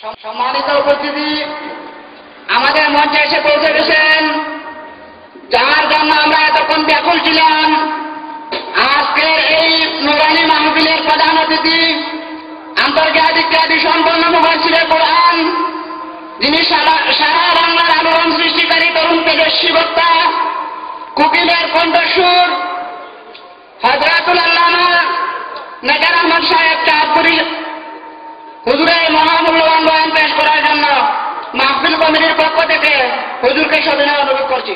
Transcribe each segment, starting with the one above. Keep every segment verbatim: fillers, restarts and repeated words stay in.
সম্মানিত উপস্থিতি, আমাদের মঞ্চে এসে পৌঁছে গেছেন যার জন্য আমরা এতক্ষণ ব্যাকুল ছিলাম। আজকের এই নুরানি মাহফিলের প্রধান অতিথি, আন্তর্জাতিক খ্যাতি সম্পন্ন মুফাসসিরে কোরআন, যিনি সারা সারা বাংলার আলোড়ন সৃষ্টিকারী তরুণ তেজস্বী বক্তা, কুকিলের কণ্ঠস্বর হযরতুল আল্লামা নেজার আহমদ সাহেব চাঁদপুরী হুজুরের মহামূল্যবান বয়ান পেশ করার জন্য মাহফিল কমিটির পক্ষ থেকে হুজুরকে সবিনয় অনুরোধ করছি।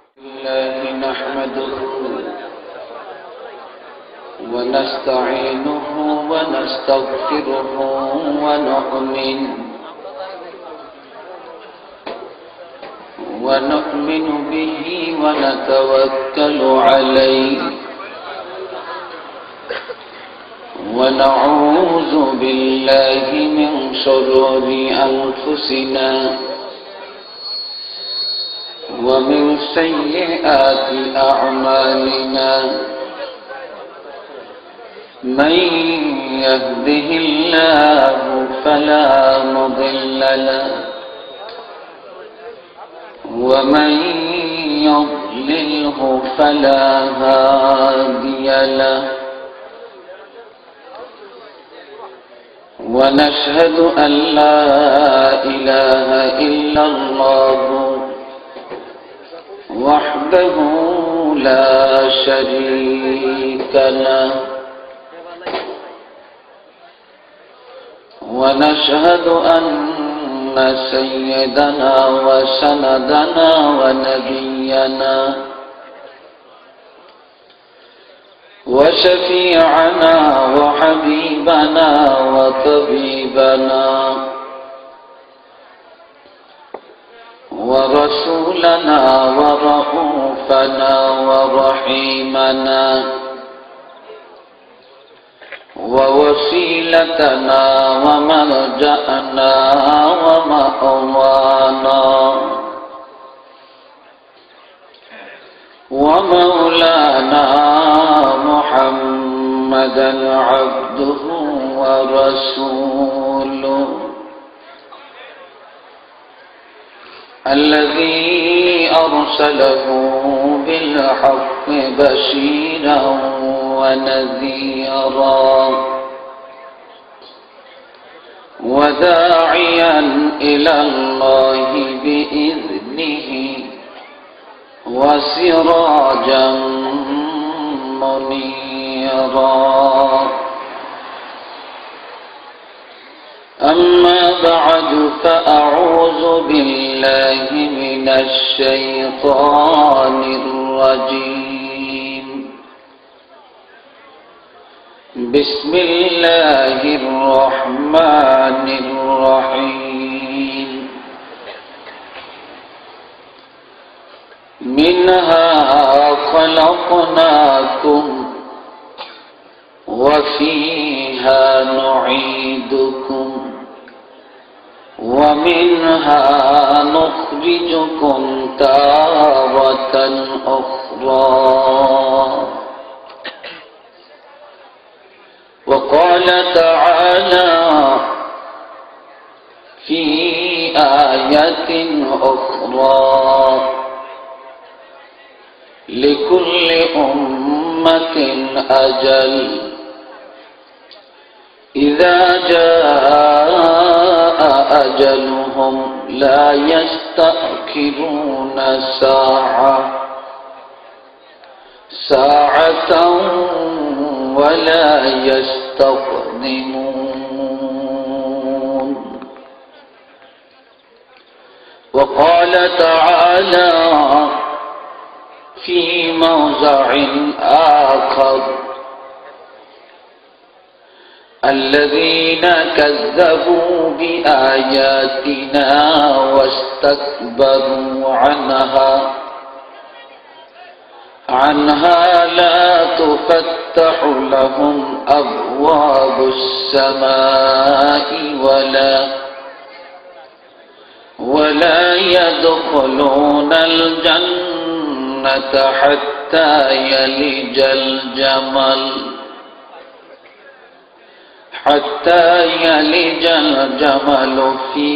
ونستعينه ونستغفره ونؤمن ونؤمن به ونتوكل عليه ونعوذ بالله من شرور أنفسنا ومن سيئات أعمالنا من يهده الله فلا مضل له ومن يضلله فلا هادي له ونشهد أن لا إله إلا الله وحده لا شريك له ونشهد أن سيدنا وسندنا ونبينا وشفيعنا وحبيبنا وطبيبنا ورسولنا ورؤوفنا ورحيمنا ووسيلتنا وملجأنا ومأوانا ومولانا محمدا عبده ورسوله الذي أرسله بالحق بشيرا ونذيرا وداعيا إلى الله بإذنه وسراجا منيرا. أما بعد فأعوذ بالله من الشيطان الرجيم. بسم الله الرحمن الرحيم. منها خلقناكم وفيها نعيدكم ومنها نخرجكم تارة أخرى. وقال تعالى في آية أخرى لكل أمة أجل إذا جاء أجلهم لا يستأخرون ساعة ساعة ولا يستقدمون. وقال تعالى في موضع آخر الذين كذبوا بآياتنا واستكبروا عنها عنها لا تفتح لهم أبواب السماء ولا ولا يدخلون الجنة حتى يلج الجمل حتى يلج الجمل في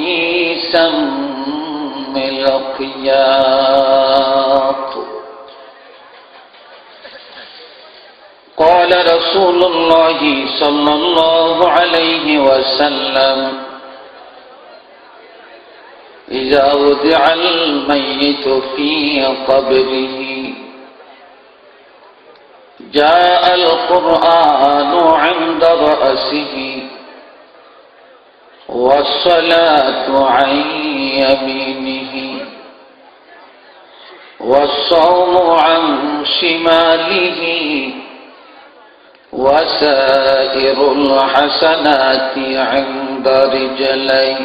سم الخياط. قال رسول الله صلى الله عليه وسلم: إذا وضع الميت في قبره جاء القرآن عند رأسه والصلاة عن يمينه والصوم عن شماله وسائر الحسنات عند رجليه،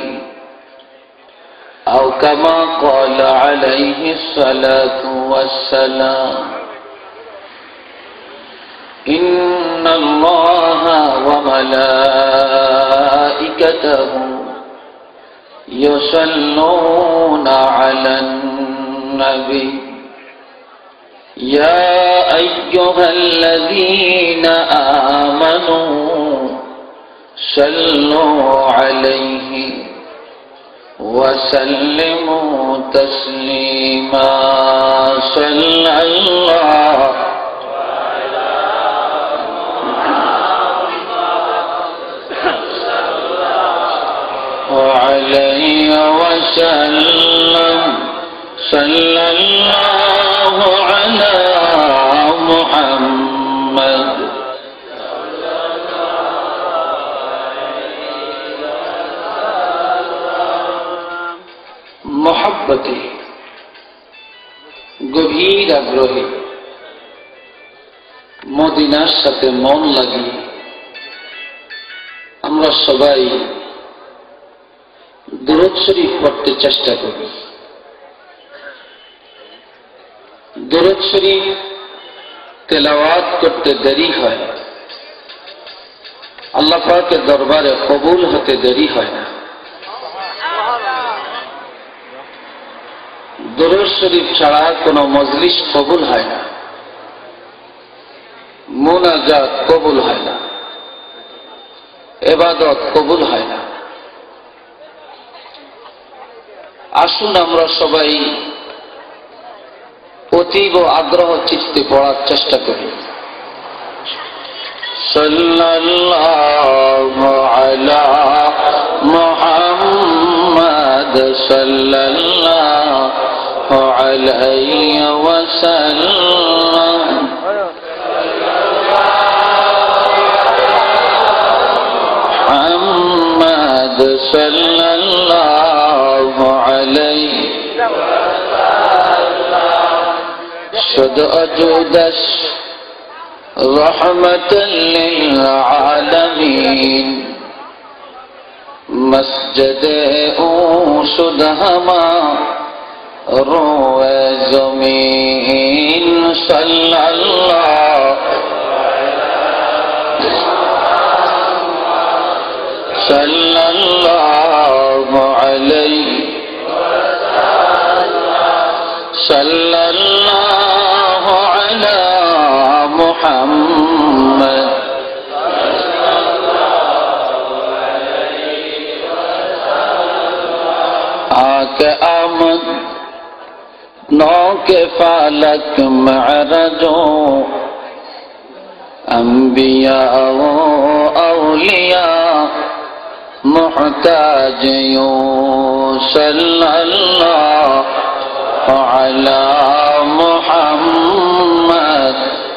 أو كما قال عليه الصلاة والسلام: إن الله وملائكته يصلون على النبي يا أيها الذين آمنوا صلوا عليه وسلموا تسليما. صلى الله عليه وسلم. صلى الله على محمد. मोहब्बते गभीर आग्रहे मदिनार साथे मन লাগিয়ে আমরা সবাই दुरूद शरीफ पढ़ते चेष्टा करी। दुरूद शरीफ तेलावात करते देरी है, अल्लाह पाक के दरबारे कबूल होते देरी है ना। दुरूद शरीफ छाड़ा कोनो मजलिस कबूल है ना, मुनाजात कबूल है ना, इबादत कबूल है ना। আসুন আমরা সবাই অতীব আগ্রহ চিত্তে পড়ার চেষ্টা করি। সাল্লাল্লাহু আলা মুহাম্মাদ সাল্লাল্লাহু আলাইহি ওয়াসাল্লাম। মুহাম্মাদ সাল্লাল্লাহু عليه شد أجودش رحمة للعالمين مسجد او شد ہما روئے زمین صلی اللہ صلی اللہ علیہ صلی اللہ علی محمد آکے آمد نو کے فالک معرجوں انبیاء و اولیاء محتاج یوں صلی اللہ على محمد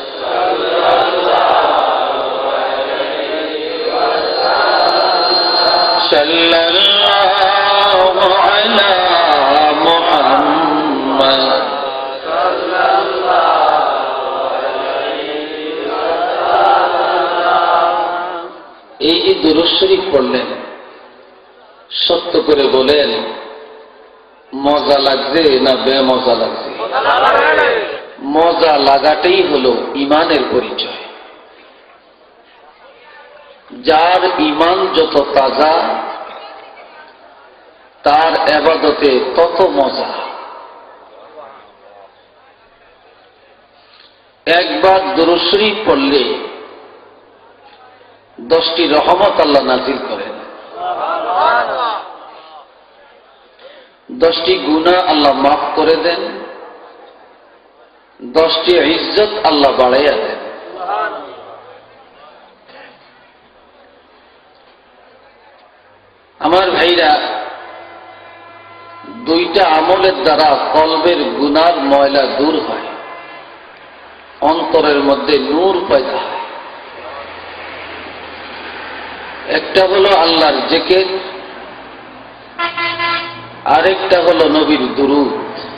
صلى الله على محمد এই যে দুরূদ শরীফ পড়লেন সত্য করে বলেন মজা লাগছে না বেমজা লাগছে? মজা লাগাটাই হলো ইমানের পরিচয়। যার ইমান যত তাজা তার ইবাদতে তত মজা। একবার দুরূদ শরীফ পড়লে দশটি রহমত আল্লাহ নাজিল করেন, দশটি গুনাহ আল্লাহ মাফ করে দেন, দশটি ইজ্জত আল্লাহ বাড়াইয়া দেন। আমার ভাইরা, দুইটা আমলের দ্বারা কলবের গুনার ময়লা দূর হয়, অন্তরের মধ্যে নূর পয়দা হয়। একটা হলো আল্লাহর জিকির, আরেকটা হলো নবীর দুরূদ।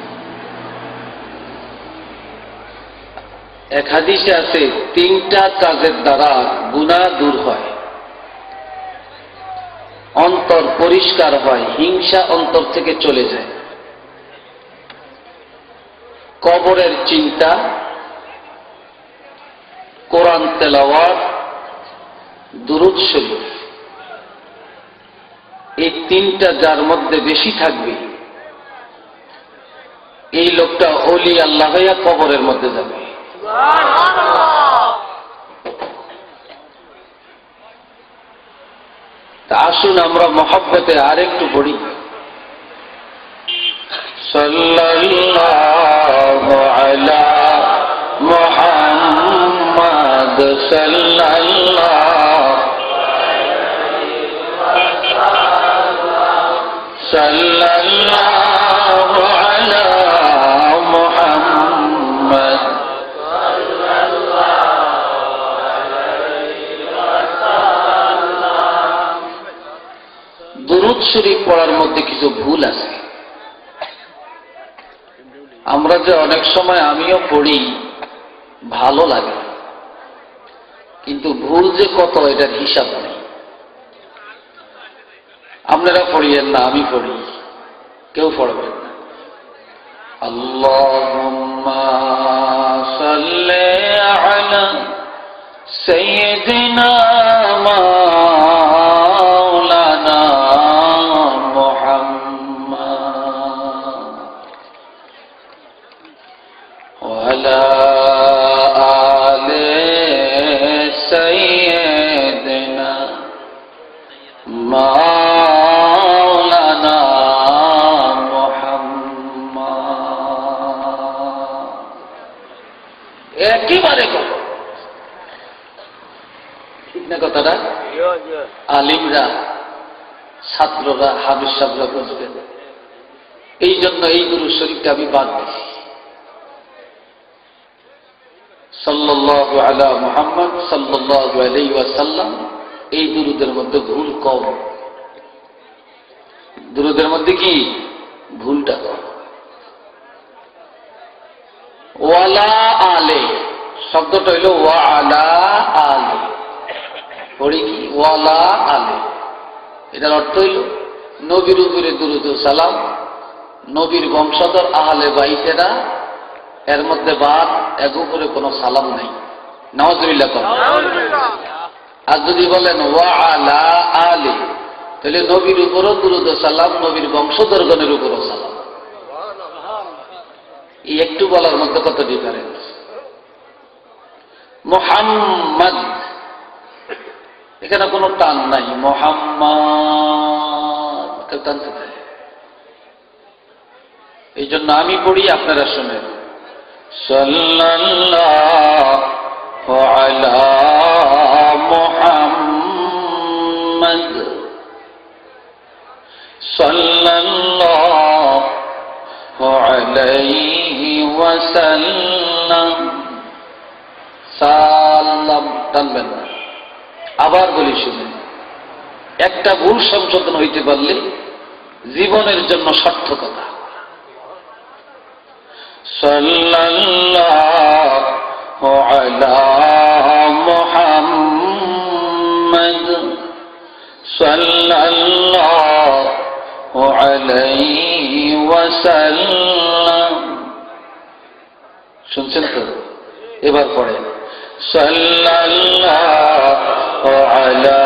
এক হাদিসে আছে তিনটা কাজের দ্বারা গুনাহ দূর হয়, অন্তর পরিষ্কার হয়, হিংসা অন্তর থেকে চলে যায়। কবরের চিন্তা, কোরআন তেলাওয়াত, দুরূদ শরীফ, এই তিনটা যার মধ্যে বেশি থাকবে এই লোকটা ওলি আল্লাহ হইয়া কবরের মধ্যে যাবে। তা আসুন আমরা মহব্বতে আরেকটু পড়ি। সাল্লাল্লাহু আলা মুহাম্মাদ সাল্লাল্লাহু সাল্লাল্লাহু আলা মুহাম্মাদ দুরূদ শরীফ পড়ার মধ্যে কিছু ভুল আছে। আমরা যে অনেক সময় আমিও পড়ি, ভালো লাগে, কিন্তু ভুল যে কত এটার হিসাব নেই। আপনারা পড়িয়েন না, আমি পড়ি, কেউ পড়বেন না। আল্লাহুম্মা সাল্লি আলা সাইয়্যিদিনা মাওলানা মুহাম্মাদ ওয়া আলা আলি সাইয়্যিদিনা মাওলানা মুহাম্মাদ। একেবারে কত ঠিক না কথাটা? আলিমরা, ছাত্ররা, হাফেজ সাহেবরা বুঝবেন। এই জন্য এই দুরূদ শরীফটা আমি বাদ দিই। সাল্লাল্লাহু আলা মুহাম্মদ সাল্লাল্লাহু আলাইহি ওয়াসাল্লাম, এই দুরূদের মধ্যে ভুল কম। দুরূদের মধ্যে কি ভুলটা কম। ওয়ালা আলে শব্দটা হইল ওয়া আলা আলে, পড়ি কি ওয়ালা আলে, এটার অর্থ হইল নবীর উপরে দুরূদ ও সালাম, নবীর বংশধর আহলে বাইতেরা, এর মধ্যে বাদ, এক উপরে কোনো সালাম নাই। নাউযুবিল্লাহ। আর যদি বলেন ওয়া আলা আলে, তাহলে নবীর উপরও দুরূদ ও সালাম, নবীর বংশধরগণের উপরও সালাম। এই একটু বলার মধ্যে কত ডিফারেন্স। মুহাম্মদ, এখানে কোনো টান নাই, মুহাম্মদ কেউ টানতে চায়। এই জন্য আমি পড়ি, আপনারা শুনেন। সাল্লাল্লাহু আলা মুহাম্মদ সাল্লাল্লাহু আলাইহি ওয়াসাল্লাম। সাল্লাম টানবেন না। আবার বলি শুনেন, একটা ভুল সংশোধন হইতে পারলে জীবনের জন্য সার্থকতা। সাল্লাল্লাহু আলা মুহাম্মদ সাল্লাল্লাহু আলাইহি ওয়াসাল্লাম। শুনছেন তো? এবার পড়েন সাল্লাল্লাহু আলা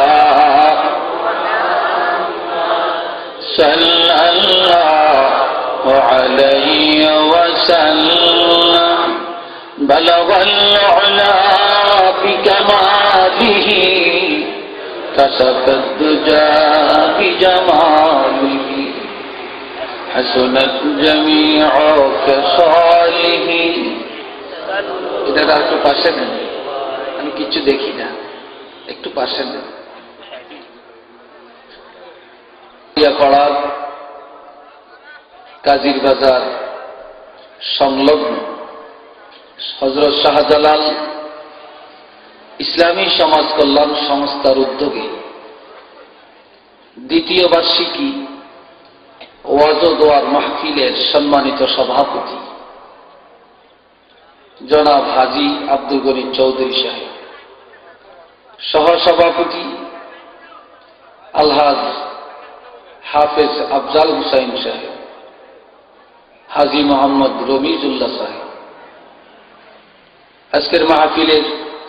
সাল্লাল্লাহু আলাইহি ওয়াসাল্লাম। বালাগাল উলা বিকামালিহি كشف الدجى بجماله حسنت جميع خصاله এটা একটু পাশে নেন আমি কিছু দেখি না একটু পাশে নেন পাড়ার কাজীর বাজার সংলগ্ন হযরত শাহজালাল ইসলামী সমাজ কল্যাণ সংস্থার উদ্যোগে দ্বিতীয় বার্ষিকী ওয়াজ ও দোয়ার মাহফিলের সম্মানিত সভাপতি জনাব হাজী আব্দুল গনি চৌধুরী সাহেব, সহসভাপতি আলহাজ হাফেজ আফজাল হুসাইন সাহেব, হাজী মোহাম্মদ রমিজুল্লাহ সাহেব, আজকের মাহফিলের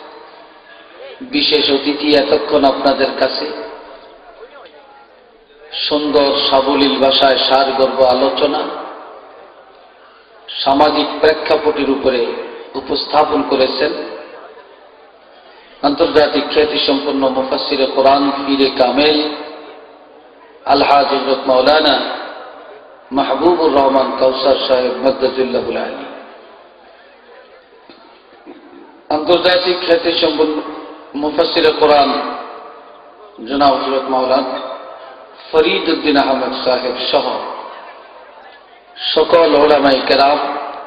বিশেষ অতিথি, এতক্ষণ আপনাদের কাছে সুন্দর সাবলীল ভাষায় সারগর্ভ আলোচনা সামাজিক প্রেক্ষাপটের উপরে উপস্থাপন করেছেন আন্তর্জাতিক খ্যাতিসম্পন্ন মুফাসসিরে কোরআন পীরে কামেল আলহাজ হযরত মাওলানা মাহবুবুর রহমান কাউসার সাহেব মাদ্দাজিল্লাহুল আলী, আন্তর্জাতিক খ্যাতিসম্পন্ন মুফাসসিরে কোরআন জনাব হযরত মাওলানা ফরিদ উদ্দিন আহমদ সাহেব সহ সকল উলামায়ে কেরাম,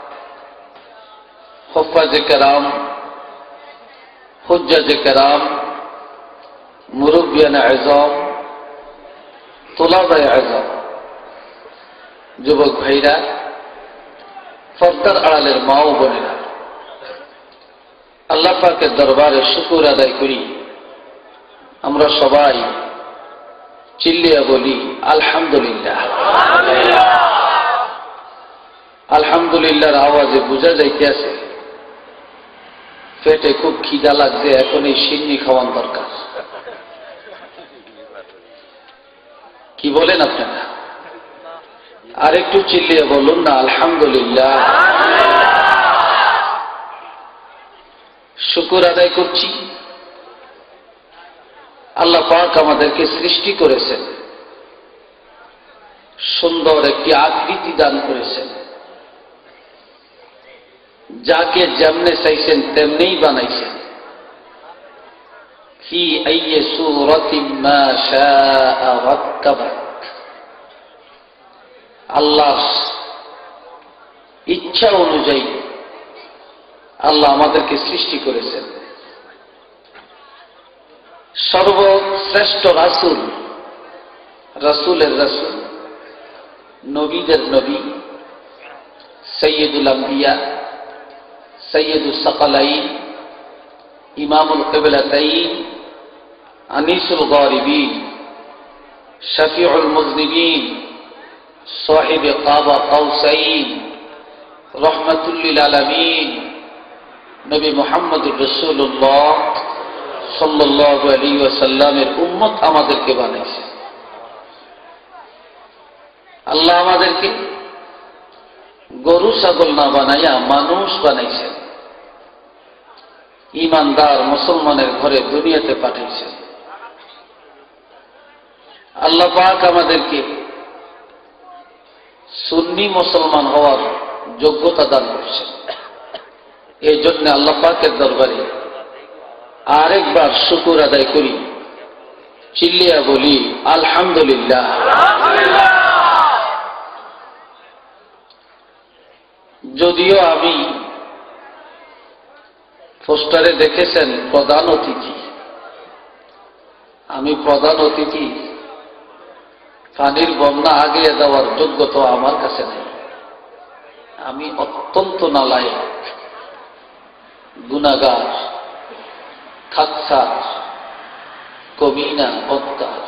হুফাজে কেরাম, হুজ্জাজে কেরাম, মুরব্বিয়ানে আযম, তুলাবায়ে আযম, যুবক ভাইরা, পর্দার আড়ালের মা ও বোনেরা, আল্লাহ পাকের দরবারে শুকর আদায় করি আমরা সবাই চিল্লিয়া বলি আলহামদুলিল্লাহ। আলহামদুলিল্লাহর আওয়াজে বোঝা যাইতেছে পেটে খুব খিদা লাগছে, এখন এই সিন্নি খাওয়ান দরকার। কি বলেন আপনারা? আর একটু চিল্লিয়ে বলুন না আলহামদুলিল্লাহ। শুকর আদায় করছি, আল্লাহ পাক আমাদেরকে সৃষ্টি করেছেন, সুন্দর একটি আকৃতি দান করেছেন, যাকে যেমনে চাইছেন তেমনিই বানাইছেন। ফি আইয়ি সূরাতিন মা শাআ রাক্কাবাক, আল্লাহ ইচ্ছা অনুযায়ী আল্লাহ আমাদেরকে সৃষ্টি করেছেন। সর্বশ্রেষ্ঠ রাসূল, রাসূলের রাসূল, নবীদের নবী, সাইয়্যিদুল আম্বিয়া, সাইয়্যিদুস সাকালাইন, ইমামুল কিবলাতাইন, আনিসুল গারিবিন, শফিউল মুযনিবিন, সাহিবে কাবা কাউসাইন, রাহমাতুল লিল আলামিন, নবী মুহাম্মদুর রাসূলুল্লাহ সাল্লাল্লাহু আলাইহি ওয়াসাল্লামের উম্মত আমাদেরকে বানাইছে। আল্লাহ আমাদেরকে গরু ছাগল না বানাইয়া মানুষ বানাইছেন, ঈমানদার মুসলমানের ঘরে দুনিয়াতে পাঠাইছেন। আল্লাহ পাক আমাদেরকে সুন্নি মুসলমান হওয়ার যোগ্যতা দান করেছেন। এই জন্য আল্লাহ পাকের দরবারে আরেকবার শুকর আদায় করি, চিল্লিয়া বলি আলহামদুলিল্লাহ। যদিও আমি পোস্টারে দেখেছেন প্রধান অতিথি, আমি প্রধান অতিথি, পানির বন্যা আগে দেওয়ার যোগ্যতা আমার কাছে নেই। আমি অত্যন্ত নালায়েক, গুনাহগার, খাচ্ছার, কমিনা, বদকার।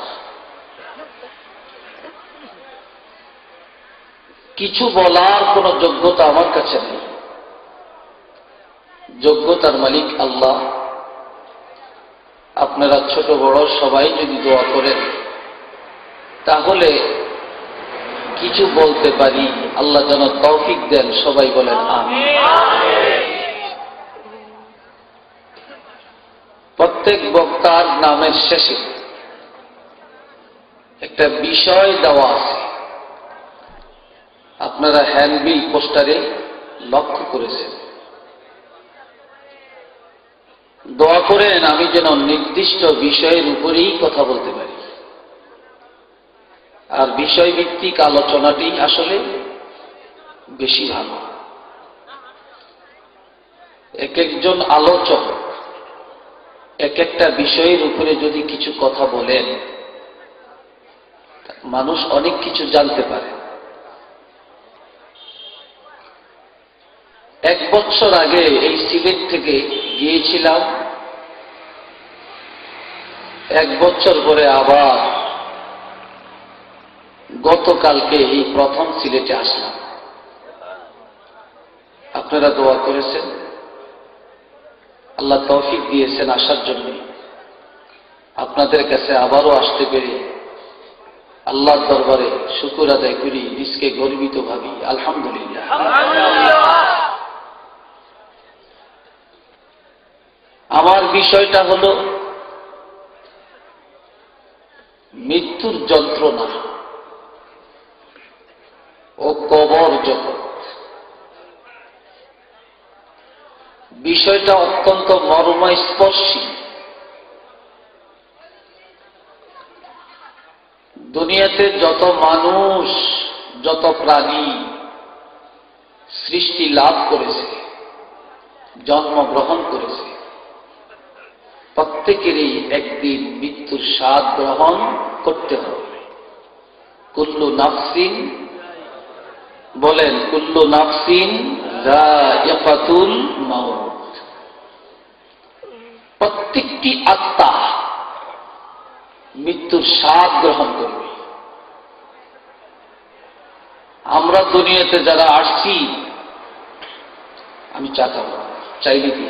কিছু বলার কোন যোগ্যতা আমার কাছে নেই। যোগ্যতার মালিক আল্লাহ। আপনারা ছোট বড় সবাই যদি দোয়া করেন তাহলে কিছু বলতে পারি, আল্লাহ যেন তৌফিক দেন। সবাই বলেন আমিন। প্রত্যেক বক্তার নামের শেষে একটা বিষয় দেওয়া আছে, আপনারা হ্যান্ডবিল পোস্টারে লক্ষ্য করেছেন। দোয়া করেন আমি যেন নির্দিষ্ট বিষয়ের উপরেই কথা বলতে পারি। আর বিষয়ভিত্তিক আলোচনাটি আসলে বেশি ভালো। এক একজন আলোচক এক একটা বিষয়ের উপরে যদি কিছু কথা বলেন, মানুষ অনেক কিছু জানতে পারে। এক বছর আগে এই সিলেট থেকে গিয়েছিলাম, এক বছর পরে আবার গতকালকে এই প্রথম সিলেটে আসলাম। আপনারা দোয়া করেছেন, আল্লাহ তৌফিক দিয়েছেন আসার জন্য। আপনাদের কাছে আবারও আসতে পেরে আল্লাহর দরবারে শুকর আদায় করি, নিজকে গর্বিত ভাবি। আলহামদুলিল্লাহ। আমার বিষয়টা হল মৃত্যুর যন্ত্রণা ও কবর জগৎ। বিষয়টা অত্যন্ত মর্মস্পর্শী। দুনিয়াতে যত মানুষ, যত প্রাণী সৃষ্টি লাভ করেছে, জন্মগ্রহণ করেছে, প্রত্যেকেরই একদিন মৃত্যুর স্বাদ গ্রহণ করতে হবে। কুল্লু নাফসিন, বলেন কুল্লু নাফসিন যায়িকাতুল মাউত। প্রত্যেকটি আত্মা মৃত্যুর স্বাদ গ্রহণ করবে। আমরা দুনিয়াতে যারা আসছি, আমি চা খাবো, চাইলে কি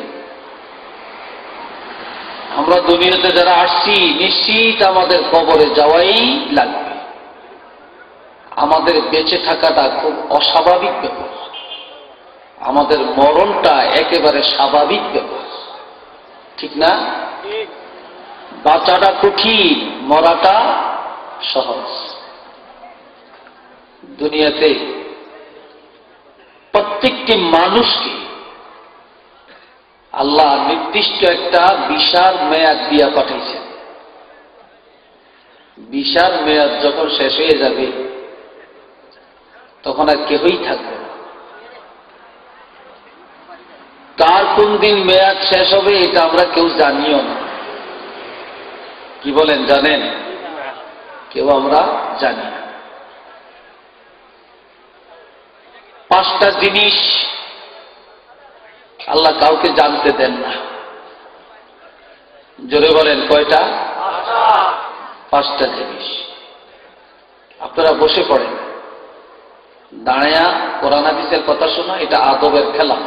আমরা দুনিয়াতে যারা আসছি, নিশ্চিত আমাদের কবরে যাওয়াই লাগবে। আমাদের বেঁচে থাকাটা খুব অস্বাভাবিক ব্যাপার, আমাদের মরণটা একেবারে স্বাভাবিক ব্যাপার, ঠিক না? বাঁচাটা কঠিন, মরাটা সহজ। দুনিয়াতে প্রত্যেকটি মানুষকে আল্লাহ নির্দিষ্ট একটা বিশাল মেয়াদ দিয়া পাঠিয়েছেন। বিশাল মেয়াদ যখন শেষ হয়ে যাবে, তখন আর কেউই থাকবে না। কার কোন দিন মেয়াদ শেষ হবে এটা আমরা কেউ জানিও না। কি বলেন, জানেন? কেউ আমরা জানি না। পাঁচটা জিনিস আল্লাহ কাউকে জানতে দেন না। জোরে বলেন, কয়টা? পাঁচটা জিনিস। আপনারা বসে পড়েন, দাঁড়ায়া কোরআন হাদিসের কথা শোনা, এটা আদবের খেলা।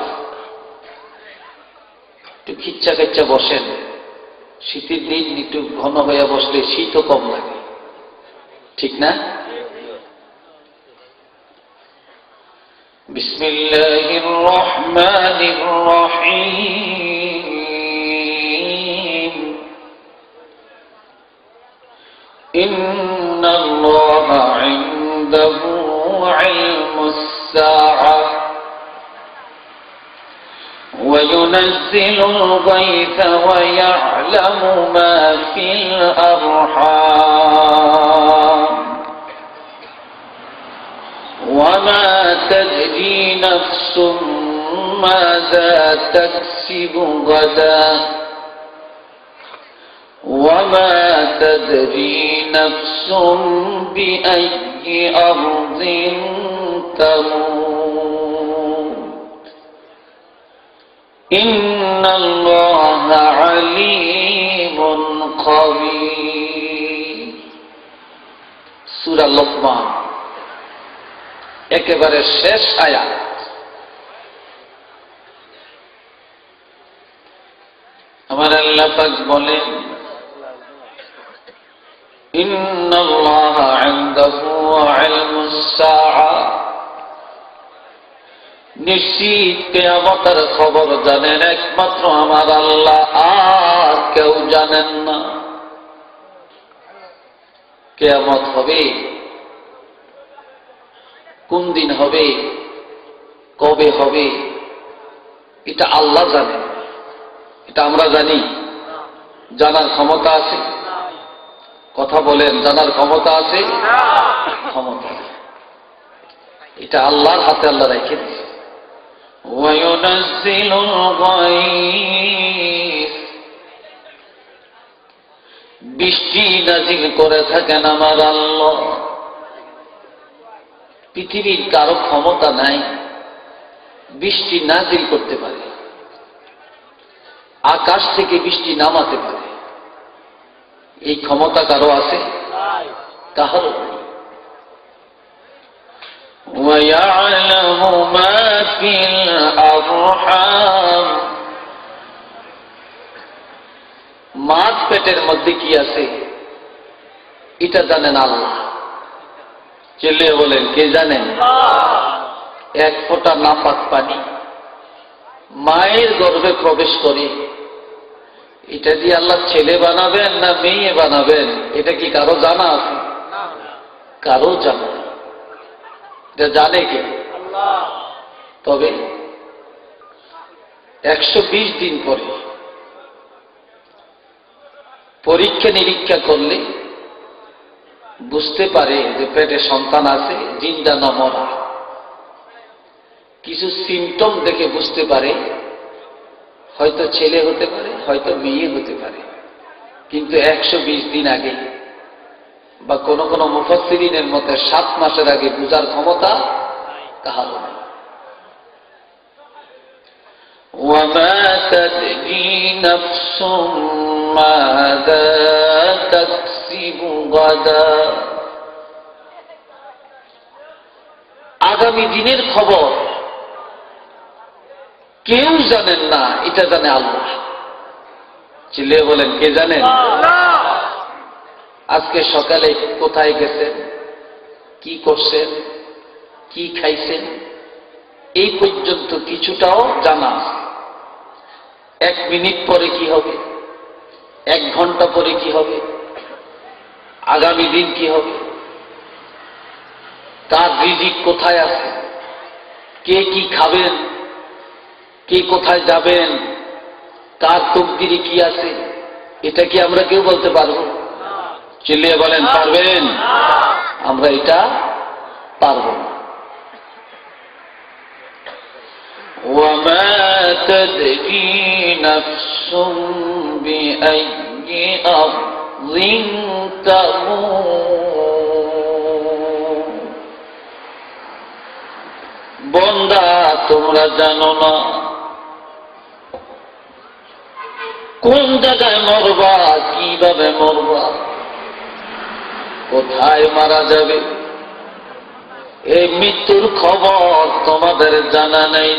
একটু খিচ্ছা খিচ্ছা বসেন। শীতের দিন একটু ঘন হয়ে বসলে শীতও কম লাগে, ঠিক না? বিসমিল্লাহির রহমানির রহিম। ইন্নাল্লাহা ইনদাহু ইলমুস সাআহ وينزل الغيث ويعلم ما في الأرحام وما تدري نفس ماذا تكسب غدا وما تدري نفس بأي أرض تموت إن الله عليم خبير। সূরা লোকমান একেবারে শেষ আয়াত। আমার আল্লাহ পাক বলেন, ইন্নাল্লাহা ইনদাহু ইলমুস সাআহ, নিশ্চিত কিয়ামতের খবর জানেন একমাত্র আমার আল্লাহ, আর কেউ জানেন না। কিয়ামত হবে, কোন দিন হবে, কবে হবে, এটা আল্লাহ জানেন। এটা আমরা জানি? জানার ক্ষমতা আছে? কথা বলেন, জানার ক্ষমতা আছে? ক্ষমতা নেই। এটা আল্লাহর হাতে আল্লাহ রেখে দিয়েছে। ওয়ায়ুনাজ্জিলুল গায়স, বৃষ্টি নাজিল করে থাকেন আমার আল্লাহ। পৃথিবীর কারো ক্ষমতা নাই বৃষ্টি নাজিল করতে পারে, আকাশ থেকে বৃষ্টি নামাতে পারে। এই ক্ষমতা কারো আছে? কারো নেই। وَيَعْلَمُ مَا فِي الْأَرْحَامِ, মার পেটের মধ্যে কি আছে এটা জানেন আল্লাহ। চিল্লিয়ে বলেন, কে জানেন? এক ফোঁটা নাপাক পানি মায়ের গর্ভে প্রবেশ করে, এটা দিয়ে আল্লাহ ছেলে বানাবেন না মেয়ে বানাবেন, এটা কি কারো জানা আছে? কারো জানা নেই। এটা জানে কে? তবে একশো বিশ দিন পরে পরীক্ষা নিরীক্ষা করলে বুঝতে পারে যে পেটে সন্তান আছে, জিন্দা না মরা। কিছু সিমটম দেখে বুঝতে পারে হয়তো ছেলে হতে পারে, হয়তো মেয়ে হতে পারে। কিন্তু একশো বিশ দিন আগে বা কোন কোন মুফাসসিরিনের মতে সাত মাসের আগে বুঝার ক্ষমতা কাহারও নেই। ওয়ামা তাদরি নাফসুম মাযা তাকসিবু গাদা, আগামী দিনের খবর কেউ জানেন না, এটা জানে আল্লাহ। চিল্লিয়ে বলেন, কে জানেন? আজকে সকালে কোথায় গেছেন, কি করছেন, কি খাইছেন, এই পর্যন্ত কিছুটাও জানা আছে। এক মিনিট পরে কি হবে, এক ঘন্টা পরে কি হবে, আগামী দিন কি হবে, কার রিজিক কোথায় আছে, কে কি খাবেন, কে কোথায় যাবেন, কার তকদিরে কি আছে, এটা কি আমরা কেউ বলতে পারবো? চিল্লিয়ে বলেন, পারবেন? আমরা এটা পারব না। وَمَا تَدْرِي نَفْسٌ بِأَيِّ أَرْضٍ تَمُوتُ, বান্দা তোমরা জানো না কোন জায়গায় মরবা, কিভাবে মরবা, কোথায় মারা যাবে। এই মৃত্যুর খবর তোমাদের জানা নেই।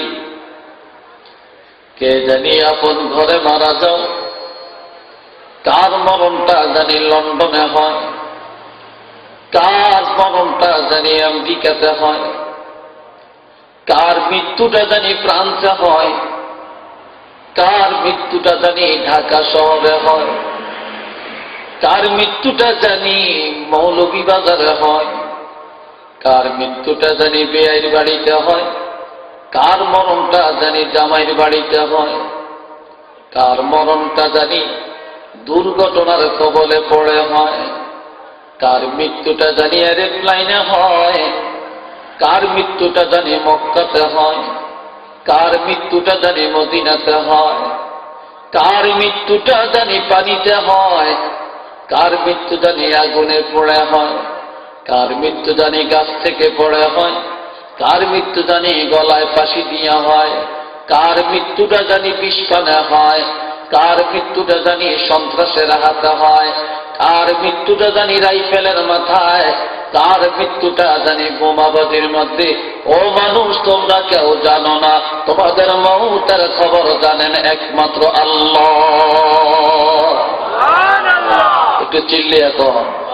কে জানি আপন ঘরে মারা যাও, কার মরণটা জানি লন্ডনে হয়, কার মরণটা জানি আমেরিকাতে হয়, কার মৃত্যুটা জানি ফ্রান্সে হয়, কার মৃত্যুটা জানি ঢাকা শহরে হয়, কার মৃত্যুটা জানি মৌলভীবাজারে হয়, কার মৃত্যুটা জানি বেয়াইর বাড়িতে হয়, কার মরণটা জানি জামাইয়ের বাড়িতে হয়, কার মরণটা জানি দুর্ঘটনার কবলে পড়ে হয়, কার মৃত্যুটা জানি এরোপ্লেনে হয়, কার মৃত্যুটা জানি মক্কাতে হয়, কার মৃত্যুটা জানি মদিনাতে হয়, কার মৃত্যুটা জানি পানিতে হয়, কার মৃত্যু জানি আগুনে পড়ে হয়, কার মৃত্যু জানি গাছ থেকে পড়ে হয়, কার মৃত্যু জানি গলায় ফাঁসি দিয়া হয়, কার মৃত্যুটা জানি বিষপানে হয়, কার মৃত্যুটা জানি সন্ত্রাসের হাতে হয়, কার মৃত্যুটা জানি রাইফেলের মাথায়, কার মৃত্যুটা জানি বোমাবাজির মধ্যে। ও মানুষ, তোমরা কেউ জানো না, তোমাদের মউতের খবর জানেন একমাত্র আল্লাহ। একটু চিল্লিয়ে কর,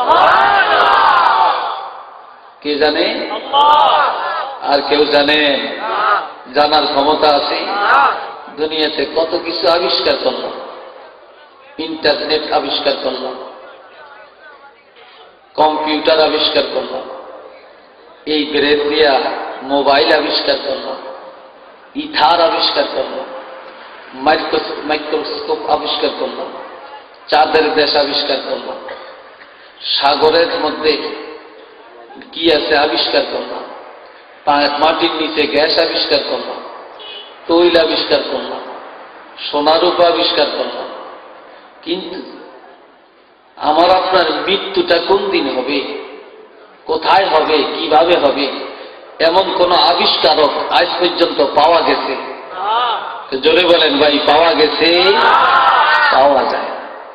কে জানে? আর কেউ জানে? জানার ক্ষমতা আছে? দুনিয়াতে কত কিছু আবিষ্কার করলাম, ইন্টারনেট আবিষ্কার করলাম, কম্পিউটার আবিষ্কার করলাম, এই ব্রেন দিয়া মোবাইল আবিষ্কার করলাম, ইথার আবিষ্কার করলাম, মাইক্রোস্কোপ আবিষ্কার করলাম, চাঁদের দেশ আবিষ্কার করলাম, সাগরের মধ্যে কি আছে আবিষ্কার করলাম, মাটির নিচে গ্যাস আবিষ্কার করলাম, তৈল আবিষ্কার করলাম, সোনারূপ আবিষ্কার করলাম, কিন্তু আমার আপনার মৃত্যুটা কোন দিন হবে, কোথায় হবে, কিভাবে হবে, এমন কোন আবিষ্কারক আজ পর্যন্ত পাওয়া গেছে? জোরে বলেন ভাই, পাওয়া গেছে? পাওয়া যায়।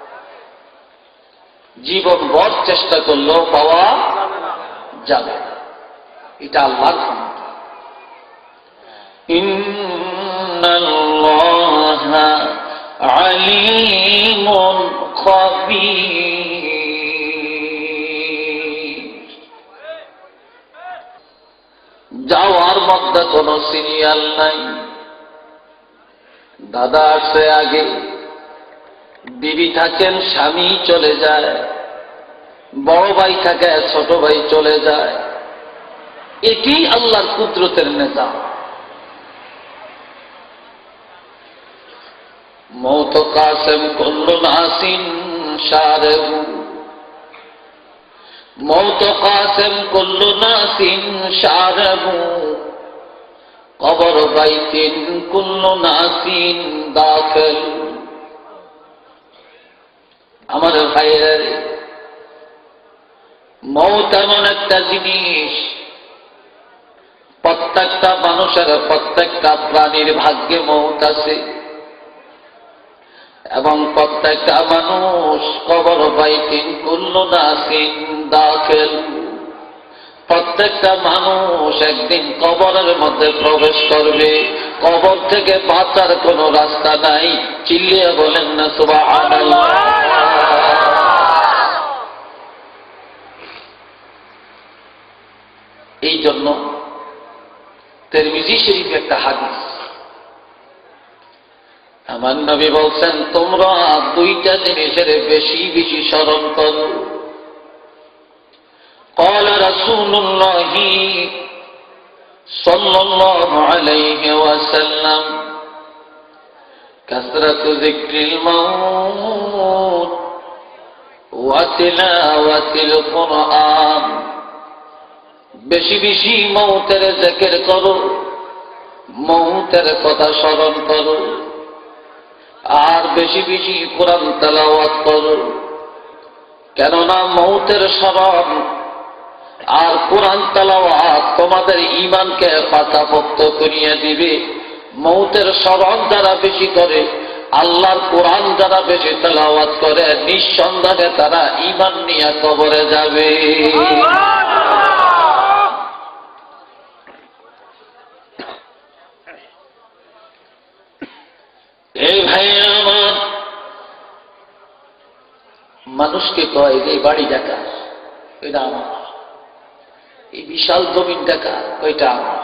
জীবন ভর চেষ্টা করলেও পাওয়া যাবে না। এটা আল্লাহর ক্ষমতা। ইন্নাল্লাহা আলীমুন খাবীর। যাওয়ার মধ্যে কোন সিরিয়াল নাই। দাদা আসছে আগে, বিবি থাকেন, স্বামী চলে যায়, বড় ভাই থাকে, ছোট ভাই চলে যায়। এটি আল্লাহর কুদরতের নিজাম। মৌত কাসেম কুল্লু নাসিন শারহু, মৌত কাসেম কুল্লু নাসিন শারহু, কবর বাইতিন কুল্লু নাসিন দাখিল। আমার ভাইয়ের, মৌত এমন একটা জিনিস, প্রত্যেকটা মানুষের, প্রত্যেকটা প্রাণীর ভাগ্যে মৌত আছে, এবং প্রত্যেকটা মানুষ কবর বাইতিন কুল্লু নাসিন দাখিল। প্রত্যেকটা মানুষ একদিন কবরের মধ্যে প্রবেশ করবে। কবর থেকে বাঁচার কোনো রাস্তা নাই। চিল্লিয়ে বলেন না সুবহানাল্লাহ। এই জন্য তিরমিজি শরীফে একটা হাদিস, আমার নবী বলছেন, তোমরা দুইটা জিনিসের বেশি বেশি স্মরণ করো। قال رسول الله صلى الله عليه وسلم كثرة ذكر الموت وتلاوة القرآن। বেশি বেশি মৌতের জিকির করো, মৌতের কথা স্মরণ করো, আর বেশি বেশি কোরআন তেলাওয়াত করো। কেননা মৌতের স্মরণ আর কোরআন তেলাওয়াত তোমাদের ঈমানকে পাকাপোক্ত করিয়ে দিবে। মৌতের স্মরণ যারা বেশি করে, আল্লাহর কোরআন যারা বেশি তেলাওয়াত করে, নিঃসন্দেহে তারা ঈমান নিয়ে কবরে যাবে। এই ভাই আমার, মানুষকে কয় যে বাড়ি টাকা, এটা আমার, এই বিশাল জমিন টাকা, ওইটা আমার,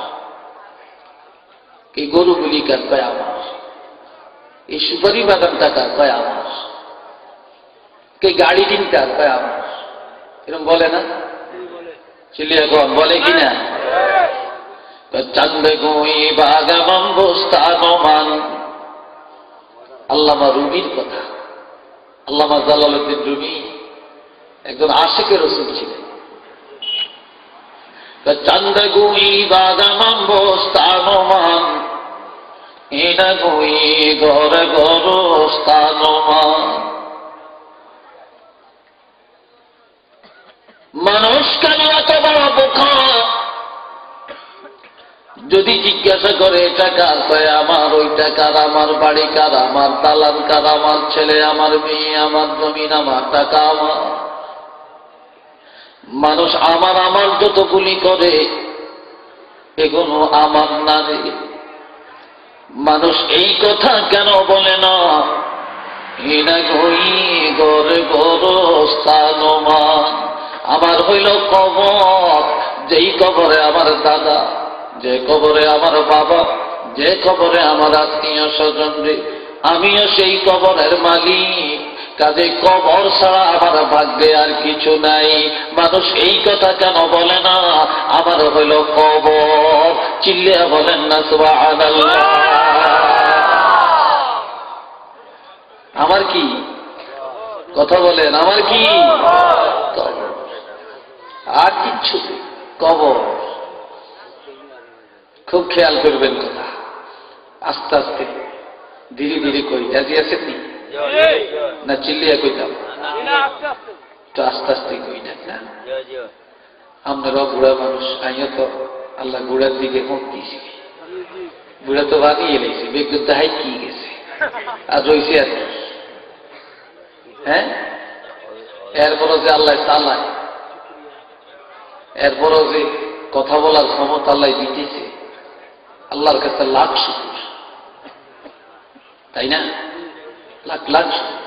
এই গরুগুলি কার, কয় আমার, এই সুপারি বাগান টাকা, কয় আমার, কে গাড়ি কিনকার, কয় আমার। এরকম বলে না? চিলিয়া কন বলে কিনা? চান্দে গুই বাগাম বস্তানমান। আল্লামা রুমির কথা। আল্লামা জালালউদ্দিন রুমি একজন আশিকের রাসূল ছিলেন। চন্দ্র গুই বাদাম বস্তানমান, ইনা গুই গর গর স্থানমান। মানুষ কেন এত বড় বোকা? যদি জিজ্ঞাসা করে এটা কার, কয় আমার, ওইটা কার, আমার বাড়ি কার, আমার দালান কার, আমার ছেলে, আমার মেয়ে, আমার জমিন, আমার টাকা আমার। মানুষ আমার আমার যতগুলি করে, এগুলো আমার না রে। মানুষ এই কথা কেন বলে না? হিনা গই গরে গর স্থানমান। আমার হইল কবর, যেই কবরে আমার দাদা, যে কবরে আমার বাবা, যে কবরে আমার আত্মীয় স্বজন রে, আমিও সেই কবরের মালিক। কাজে কবর ছাড়া আমার ভাগ্যে আর কিছু নাই। মানুষ এই কথা কেন বলে না? আমার হইল কবর। চিল্লিয়া বলেন না সুবহানাল্লাহ। আমার কি কথা বলেন? আমার কি কবর, আর কিচ্ছু কবর। খুব খেয়াল করবেন কথা, আস্তে আস্তে ধীরে ধীরে কই। রাজি আছেন নি? না চিল্লিয়া কইতাম? তো আস্তে আস্তে কই না। আপনারা বুড়া মানুষ, আমিও তো আল্লাহ বুড়ার দিকে মুখ দিয়েছি। বুড়া তো বানিয়ে এলেছি, বেগুন তাহাই কি গেছে আর রয়েছে আর কি। হ্যাঁ, এরপরও যে আল্লাহ চালায়, এরপরও যে কথা বলার ক্ষমতা আল্লাহ দিতেছে, আল্লাহর কাছে লাখ শুকর, তাই না? লাখ লাখ শুকর।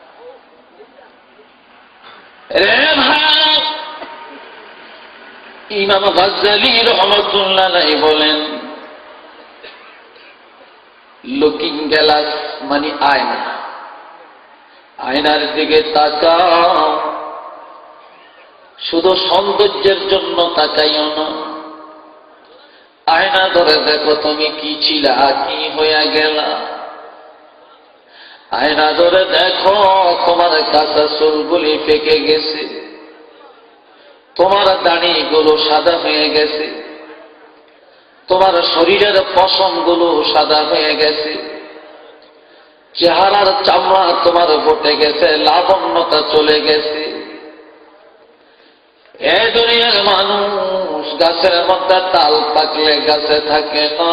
ইমাম গাজ্জালী রাহমাতুল্লাহ আলাইহি বলেন, লুকিং গ্লাস মানে আয়না, আয়নার দিকে তাকাও, শুধু সৌন্দর্যের জন্য তাকাইও না। আয়না ধরে দেখো তুমি কি ছিলা, কি হইয়া গেলা। আয়না ধরে দেখো তোমার কাঁচা চুলগুলি পেকে গেছে, তোমার দাড়িগুলো সাদা হয়ে গেছে, তোমার শরীরের পশমগুলো সাদা হয়ে গেছে, চেহারার চামড়া তোমার বটে গেছে, লাবণ্যতা চলে গেছে। এ দুনিয়ার মানুষ গাছের মধ্যে তাল পাকলে গাছে থাকে না,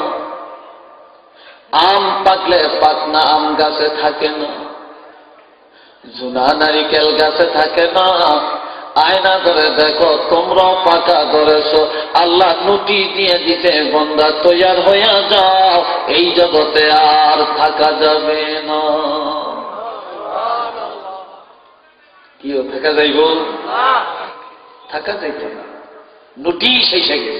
আম পাকলে পাকনা আম গাছে থাকে না, জুনা নারিকেল গাছে থাকে না। আয়না ধরে দেখো তোমরাও পাকা ধরেছ, আল্লাহ নুটি দিয়ে দিতে বন্দা তৈয়ার হইয়া যাও, এই জগতে আর থাকা যাবে না। কি থাকা যাইব? থাকা যাইত না, নুটি শেষে গেছে।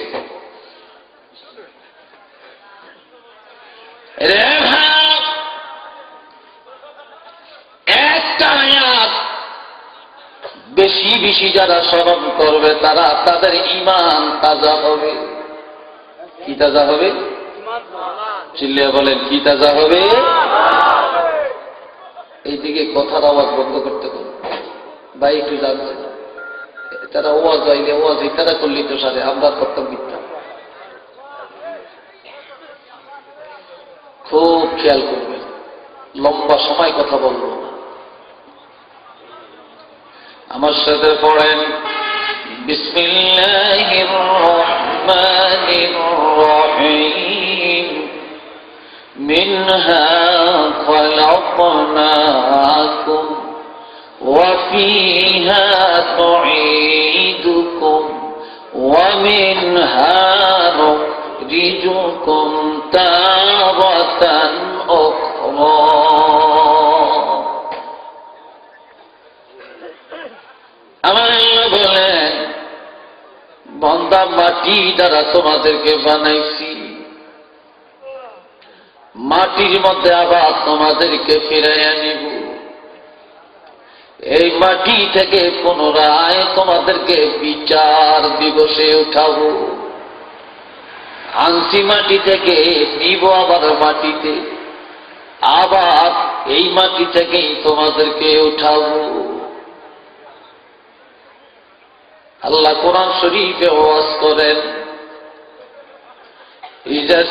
একটা আয়াত বেশি বেশি যারা স্মরণ করবে তারা তাদের ঈমান তাজা হবে। কি তাজা হবে? চিল্লিয়া বলেন, কি তাজা হবে? এইদিকে কথার আওয়াজ বন্ধ করতে হবে ভাই, একটু জানছে তারা ওয়াজ হইলে ওয়াজ তারা করলেই তো সারে, আমরা করতাম মিথ্যা। খুব খেয়াল করবেন, লম্বা সময় কথা বলবো না। আমার সাথে পড়েন, বিসমিল্লাহির রহমানির রহিম। মিনহা খলাকনাকুম ওয়া ফিহা নুঈদুকুম ওয়া মিনহা নুখরিজুকুম তারাতান উখরা। আমার আল্লাহ বলেন, বান্দা মাটি দ্বারা তোমাদেরকে বানাইছি, মাটির মধ্যে আবার তোমাদেরকে ফিরাইয়া নিব। এই মাটি থেকে পুনরায় তোমাদেরকে বিচার দিবসে উঠাবো। আনছি মাটি থেকে, নিব আবার মাটিতে, আবার এই মাটি থেকেই তোমাদেরকে উঠাবো। আল্লাহ কোরআন শরীফে ওয়াজ করেন, ইযাস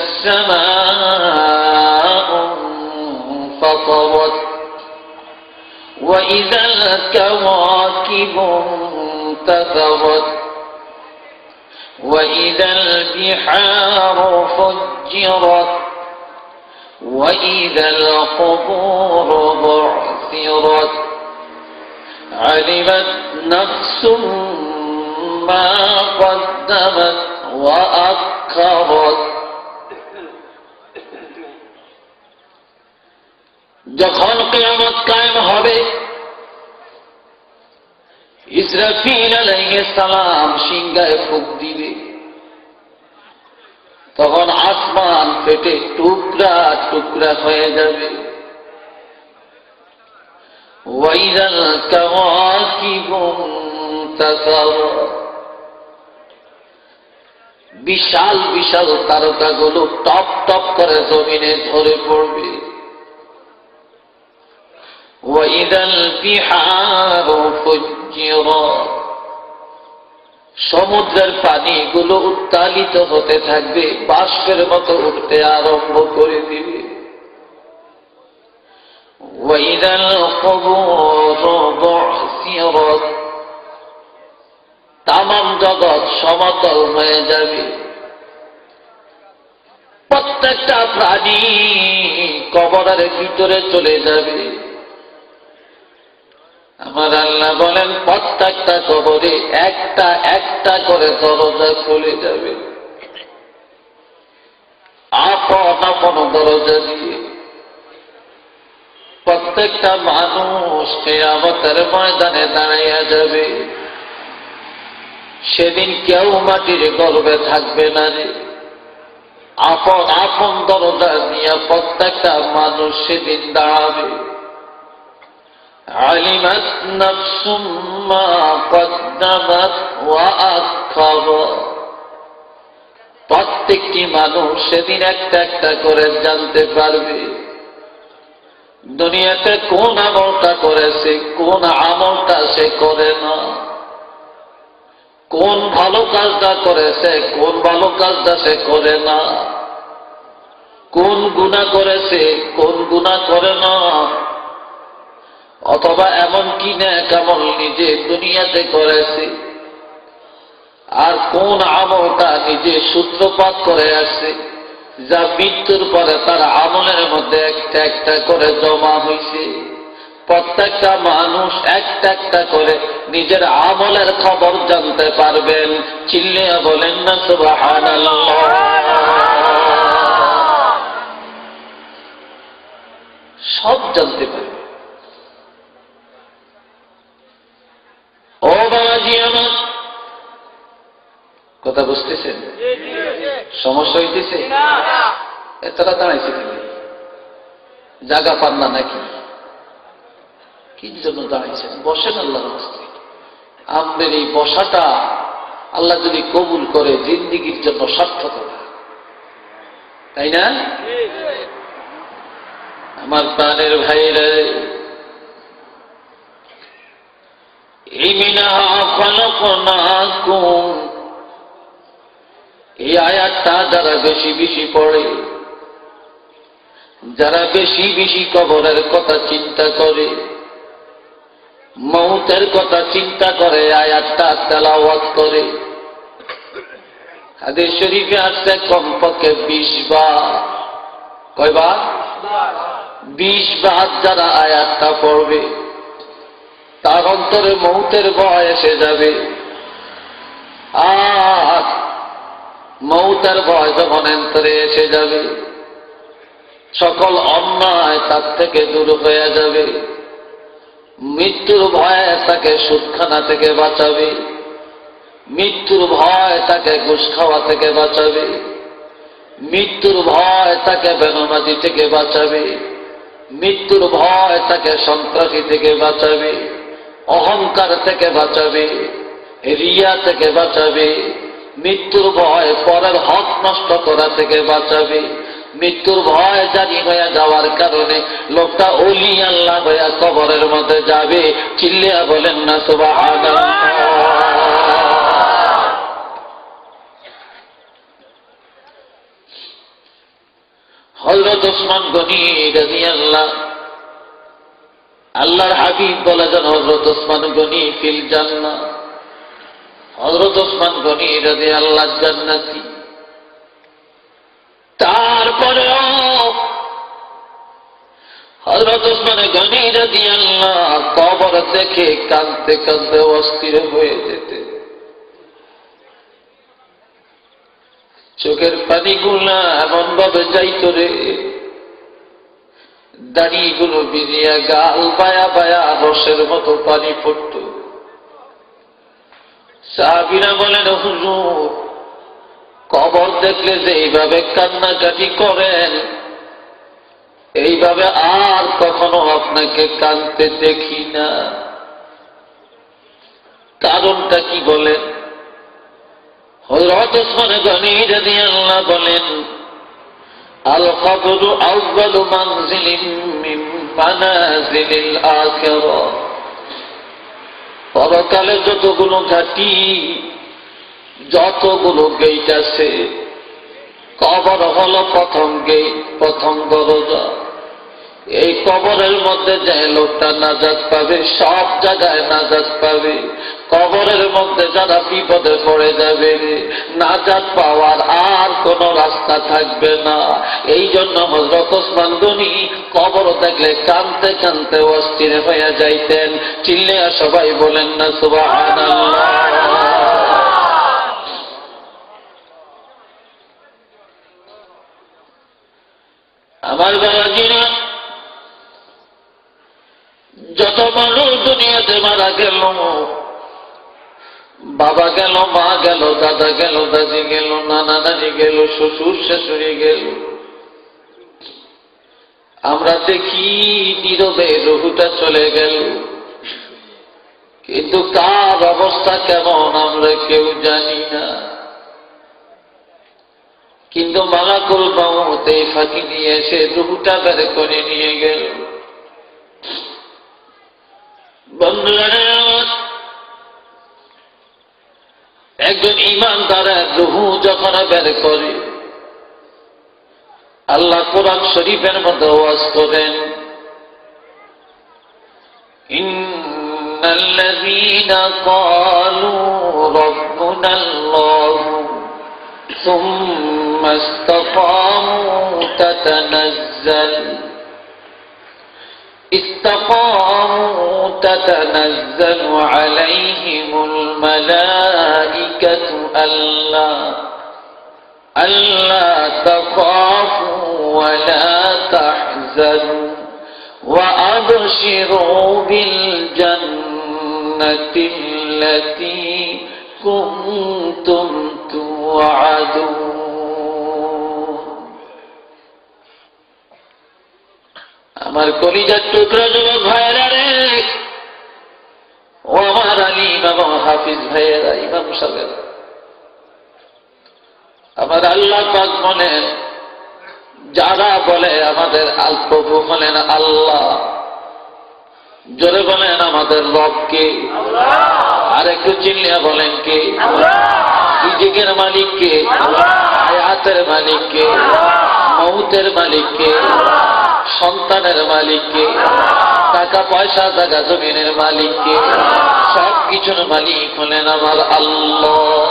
সামাউ ফাতারাত ওয়া ইযাল কাওয়াকিবু ইনতাসারাত ওয়া ইযাল বিহারু ফুজ্জিরাত ওয়া ইযাল কুবুরু বু'থিরাত আলিমাত নাফসুম মা কদ্দামাত ওয়া আখারাত। যখন কিয়ামত কায়েম হবে, ইসরাফিল আলাইহিস সালাম সিংহায় ফুঁক দিবে, তখন আসমান ফেটে টুকরা টুকরা হয়ে যাবে। ওয়াইদাল কাওয়াকিবু ইনতাসারাত, বিশাল বিশাল তারকাগুলো টপ টপ করে জমিনে ঝরে পড়বে। ওয়াইদাল বিহারু ফুজ্জিরাত, সমুদ্রের পানিগুলো উত্তালিত হতে থাকবে, বাষ্পের মতো উঠতে আরম্ভ করে দিবে। ওয়াইদাল কুবুরু বু'সিরাত, তামাম জগৎ সমতল হয়ে যাবে, প্রত্যেকটা প্রাণী কবরের ভিতরে চলে যাবে। আমার আল্লাহ বলেন প্রত্যেকটা কবরে একটা একটা করে দরজা খুলে যাবে, আপন আপন দরজা দিয়ে। প্রত্যেকটা মানুষ কিয়ামতের ময়দানে দাঁড়াইয়া যাবে। সেদিন কেউ মাটির গর্ভে থাকবে না রে, আপন আপন দরজা নিয়ে প্রত্যেকটা মানুষ সেদিন দাঁড়াবে। আলিমাত নাফসুম মা কদ্দামাত ওয়া আখারাত, প্রত্যেকটি মানুষ সেদিন একটা একটা করে জানতে পারবে দুনিয়াতে কোন আমলটা করেছে, কোন আমলটা সে করে না, কোন ভালো কাজটা করেছে, কোন ভালো কাজটা সে করে না, কোন গুনাহ করেছে, কোন গুনাহ করে না, অথবা এমন কি নেক আমল নিজে দুনিয়াতে করেছে, আর কোন আমলটা নিজে সূত্রপাত করে আসছে, যা মৃত্যুর পরে তার আমলের মধ্যে একটা একটা করে জমা হয়েছে। প্রত্যেকটা মানুষ একটা একটা করে নিজের আমলের খবর জানতে পারবেন। চিল্লিয়া বলেন না সুবহানাল্লাহ। সব জানতে পারবে। ও বাবাজি আমার কথা বুঝতেছেন? সমস্যা হইতেছে? এতটা দাঁড়াইছে কিন্তু জায়গা পান না নাকি? কি জন্য দাঁড়াইছেন? বসেন আল্লাহর রাস্তে। আমাদের এই বসাটা আল্লাহ যদি কবুল করে জিন্দিগির জন্য সার্থকতা, তাই না? আমার প্রাণের ভাইরা, মিনহা খালাকনাকুম, এই আয়াতটা যারা বেশি বেশি পড়ে, যারা বেশি বেশি কবরের কথা চিন্তা করে, মৌতের কথা চিন্তা করে, আয়াতটা তেলাওয়াত করে, হাদিস শরীফে আসছে কমপক্ষে বিশ বার। কয়বার? বিশ বার যারা আয়াতটা পড়বে, তার অন্তরে মৌতের ভয় এসে যাবে। আর মৌতের ভয় যখন অন্তরে এসে যাবে, সকল অন্যায় তার থেকে দূর হয়ে যাবে। মৃত্যুর ভয় তাকে সুদখানা থেকে বাঁচাবে, মৃত্যুর ভয় তাকে ঘুষ খাওয়া থেকে বাঁচাবে, মৃত্যুর ভয় তাকে বেনামাজি থেকে বাঁচাবে, মৃত্যুর ভয় তাকে সন্ত্রাসী থেকে বাঁচাবে, অহংকার থেকে বাঁচাবে, রিয়া থেকে বাঁচাবে, মৃত্যুর ভয় পরের হক নষ্ট করা থেকে বাঁচাবে। মৃত্যুর ভয় জারি হয়ে যাওয়ার কারণে লোকটা ওলি আল্লাহ হইয়া কবরের মধ্যে যাবে। চিল্লিয়া বলেন না সুবহানাল্লাহ। হযরত ওসমান গনি রাদিয়াল্লাহু, আল্লাহর হাবিব বলেছেন হযরত ওসমান গনি ফিল জান্নাহ। হযরত ওসমান গনি রাদিয়াল্লাহু জান্নাতি। তারপরেও হযরত ওসমান গনি রাদিয়াল্লাহু কবর দেখে কাঁদতে কাঁদতে অস্থির হয়ে যেতে, চোখের পানিগুলা এমন ভাবে যাইত রে, দাড়িগুলো ভিজিয়া গাল বায়া বায়া রসের মতো পানি পড়ত। সাহাবীরা বলেন, হুজুর কবর দেখলে যে এইভাবে কান্নাকাটি করেন, এইভাবে আর কখনো আপনাকে কাঁদতে দেখি না। কারণটা কি বলেন? হযরত ওসমান গনি রাদিয়াল্লাহু বলেন, আল কবরু আউয়ালু মানজিলিন মিন মানাজিলিল আখিরাহ। পরকালে যতগুলো ঘাটি, যতগুলো গেট আছে, কবর হলো প্রথম গেট, প্রথম দরজা। এই কবরের মধ্যে যে লোকটা নাজাত পাবে, সব জায়গায় নাজাত পাবে। কবরের মধ্যে যারা বিপদে পড়ে যাবে, নাজাত পাওয়ার আর কোন রাস্তা থাকবে না। এই জন্য হযরত ওসমান গনি কবর দেখলে কাঁদতে কাঁদতে অস্থির হয়ে যাইতেন। চিল্লে সবাই বলেন না সুবহানাল্লাহ। আমার বাবাজিরা, যত মানুষ দুনিয়াতে মারা গেল, বাবা গেল, মা গেল, দাদা গেল, দাদি গেল, নানা নানি গেল, শ্বশুর শাশুড়ি গেল, আমরা দেখি নীরবে রুহুটা চলে গেল, কিন্তু কার অবস্থা কেমন আমরা কেউ জানি না। কিন্তু মালাকুল মউত এই ফাঁকি দিয়ে এসে রুহুটা বের করে নিয়ে গেল। বন্ধুরা, একজন ঈমানদারের রুহু যখন বের করে, আল্লাহ কোরআন শরীফের মধ্যে ওয়াজ করেন, ইন্নাল্লাযীনা ক্বালু রাব্বুনাল্লাহু ثم استقاموا تتنزل استقاموا تتنزل عليهم الملائكة ألا ألا تخافوا ولا تحزنوا وأبشروا بالجنة التي كنتم توعدون। আমার কলিজার টুকরা যুবক ভাইয়েরা রে, ও আমার আলিম এবং হাফিজ ভাইয়েরা, ইমাম সাহেব, আমার আল্লাহ পাক বলেন, যারা বলে আমাদের আল প্রভু বলেন আল্লাহ, জোরে বলেন আমাদের রবকে, আর একটু চিল্লিয়া বলেন কে? রিজিকের মালিক কে? হায়াতের মালিক কে? মউতের মালিক কে? সন্তানের মালিক কে? টাকা পয়সা জায়গা জমিনের মালিক কে? সব কিছুর মালিক হলেন আমার আল্লাহ।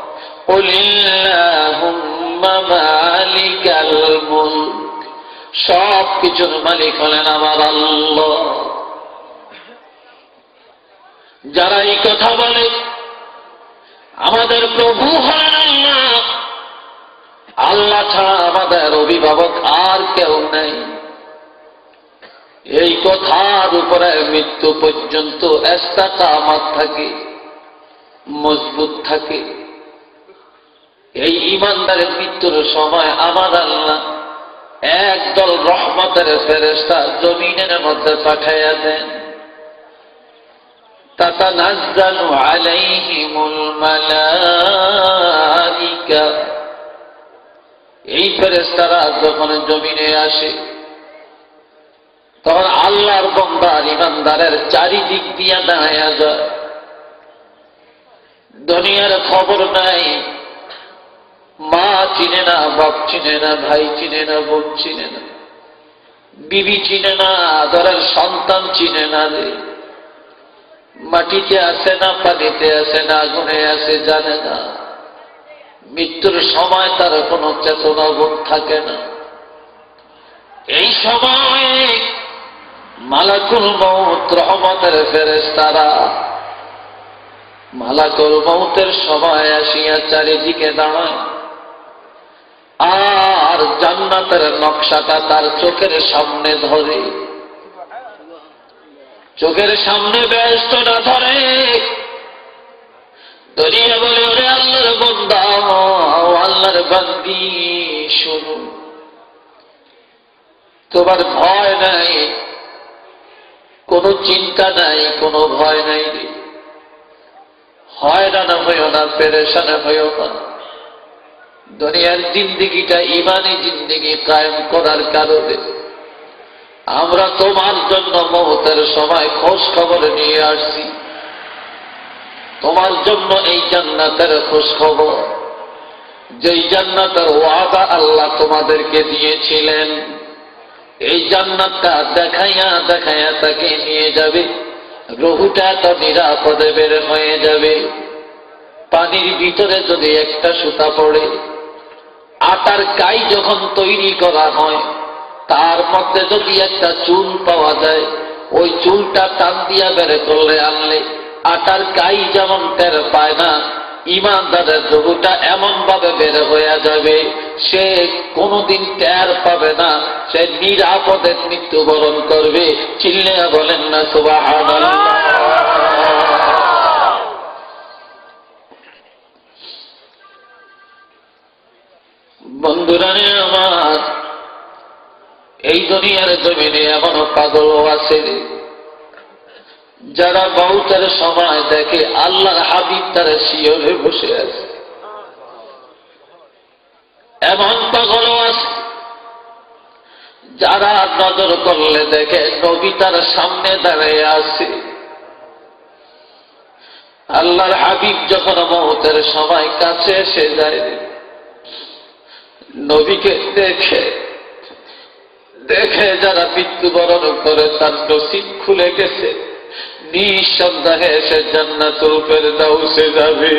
কুলিল্লাহুম্মা মালিকাল মুলক, সব কিছুর মালিক হলেন আমার আল্লাহ। যারা এই কথা বলে আমাদের প্রভু হলেন আল্লাহ, আল্লাহ ছাড়া আমাদের অভিভাবক আর কেউ নেই, এই কথার উপরে মৃত্যু পর্যন্ত ইস্তেকামত থাকে, মজবুত থাকে। এই ঈমানদারের মৃত্যুর সময় আমার আল্লাহ একদল রহমতের ফেরেশতা জমিনের মধ্যে পাঠাইয়া দেন। তাতানাজ্জালু আলাইহিমুল মালাইকা, এই ফেরেশতারা যখন জমিনে আসে, তখন আল্লাহর বান্দা ঈমানদারের চারিদিক দিয়া দাঁড়ায়া যায়। দুনিয়ার খবর নাই, মা চিনে না, বাপ চিনে না, ভাই চিনে না, বোন চিনে না, বিবি চিনে না, আদরের সন্তান চিনে না রে। মাটিতে আছে না, পানিতে আছে না, আগুনে আছে জানে না। মৃত্যুর সময় তার কোনো চেতনা বোধ থাকে না। এই সময় মালাকুল মউত রহমতের ফেরেশতারা মালাকুল মউতের সময় আসিয়া চারিদিকে দাঁড়ায়, আর জান্নাতের নকশাটা তার চোখের সামনে ধরে। চোখের সামনে ব্যস্ত না ধরে, ধরিয়া বলে, ওরে আল্লাহর বান্দা, আল্লাহর বান্দি, শুনো, তোমার ভয় নাই, কোনো চিন্তা নাই, কোনো ভয় নাই। হয়রান হইও না, পেরেশান হইও না। দুনিয়ার জিন্দেগিটা ইমানি জিন্দেগি কায়েম করার কারণে আমরা তোমার জন্য মওতের সময় খোঁজ খবর নিয়ে আসছি। তোমার জন্য এই জান্নাতের খোঁজ খবর, যেই জান্নাতের ওয়াদা আল্লাহ তোমাদেরকে দিয়েছিলেন, এই জান্নাতটা দেখাইয়া দেখাইয়া তাকে নিয়ে যাবে। রুহুটা তো নিরাপদে বের হয়ে যাবে। পানির ভিতরে যদি একটা সুতা পড়ে, আটার কাই যখন তৈরি করা হয়, তার মধ্যে যদি একটা চুল পাওয়া যায়, ওই চুলটা টান দিয়া বের করলে আনলে আটার কাই যেমন টের পায় না, ইমানদারের রুহুটা এমন ভাবে বের হয়ে যাবে, সে কোনোদিন টের পাবে না, সে নিরাপদে মৃত্যুবরণ করবে। চিল্লে বলেন না সুবহানাল্লাহ। বন্ধুরা আমার, এই দুনিয়ার জমিনে এমনও পাগলও আছে যারা মওতের সময় দেখে আল্লাহর হাবিব তার শিয়রে বসে আছে। এমন পাগলও আছে যারা নজর করলে দেখে নবী তার সামনে দাঁড়িয়ে আছে। আল্লাহর হাবিব যখন মওতের সময় কাছে এসে যায়, নবীকে দেখে দেখে যারা মৃত্যুবরণ করে তার নসিব খুলে গেছে, নিঃসন্দেহে সে জান্নাতুল ফেরদাউসে যাবে।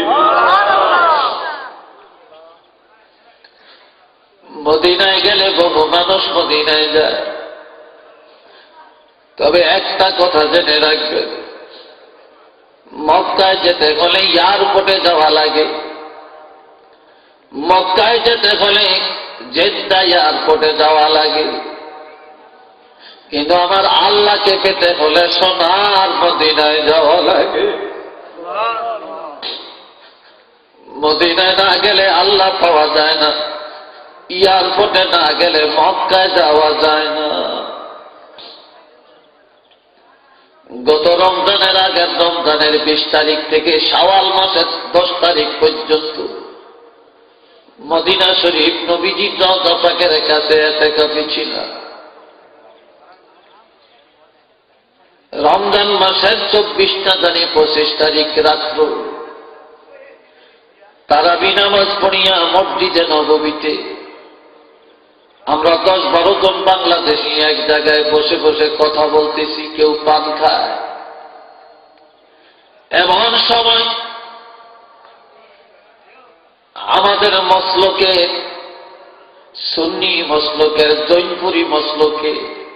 মদিনায় গেলে বহু মানুষ মদিনায় যায়, তবে একটা কথা জেনে রাখবেন, মক্কায় যেতে হলে এয়ারপোর্টে যাওয়া লাগে। মক্কায় যেতে হলে জেদ্দা এয়ারপোর্টে যাওয়া লাগে। কিন্তু আমার আল্লাহকে পেতে হলে সোনার মদিনায় যাওয়া লাগে। মদিনায় না গেলে আল্লাহ পাওয়া যায় না, এয়ারপোর্টে না গেলে মক্কায় যাওয়া যায় না। গত রমজানের আগের রমজানের বিশ তারিখ থেকে শাওয়াল মাসের দশ তারিখ পর্যন্ত মদিনা শরীফ নবীজির রওজা পাকের কাছে ইতিকাফে ছিলাম। রমজান মাসের চব্বিশ না জানি পঁচিশ তারিখ রাত্র তারাবি নামাজ পড়িয়া মসজিদে নববীতে আমরা দশ বারো জন বাংলাদেশি এক জায়গায় বসে বসে কথা বলতেছি, কেউ পান খায়। এমন সময় আমাদের মসলকের সুন্নি মসলকের জৈনপুরি মসলকে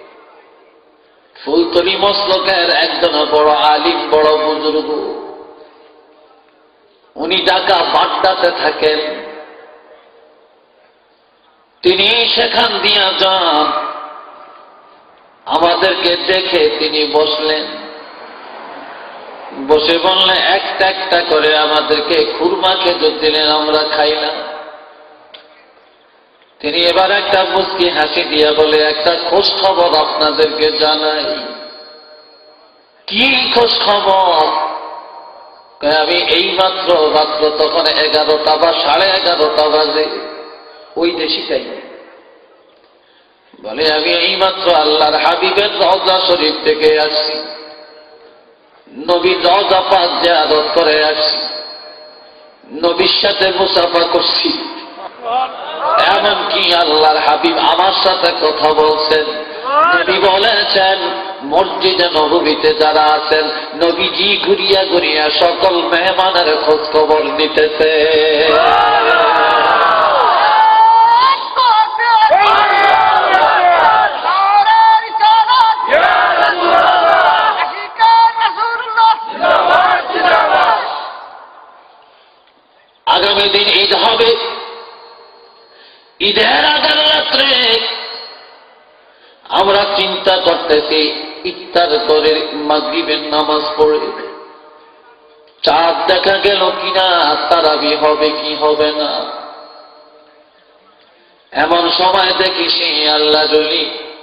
ফুলতলি মসলকের একজন বড় আলিম, বড় বুজুর্গ, উনি ঢাকা বাড্ডাতে থাকেন। তিনি সেখান দিয়া যান, আমাদেরকে দেখে তিনি বসলেন। বসে বললেন, একটা একটা করে আমাদেরকে খুরমা খেজুর দিলেন, আমরা খাইলাম। তিনি এবার একটা মুচকি হাসি দিয়া বলে, একটা খোঁজ খবর আপনাদেরকে জানাই। কি খোঁজ খবর? আমি এই মাত্র মাত্র তখন এগারোটা বা সাড়ে এগারোটা বাজে, ওই দেশি টাইম। বলে, আমি এই মাত্র আল্লাহর হাবিবের রওজা শরীফ থেকে আসছি, নবীর রওজা পাক জিয়ারত করে আসছি, নবীর সাথে মুসাফা করছি। এমনকি আল্লাহর হাবিব আমার সাথে কথা বলছেন। নবী বলেছেন, মসজিদে নববীতে যারা আছেন, নবীজি ঘুরিয়া ঘুরিয়া সকল মেহমানের খোঁজ খবর নিতেছে। আগামী দিন ঈদ হবে, ঈদের আগের রাত্রে আমরা চিন্তা করতেছি ইফতার করে মাগরিবের নামাজ পড়ে চাঁদ দেখা গেল কিনা, তারাবি হবে কি হবে না। এমন সময় দেখি সেই আল্লাহ জলি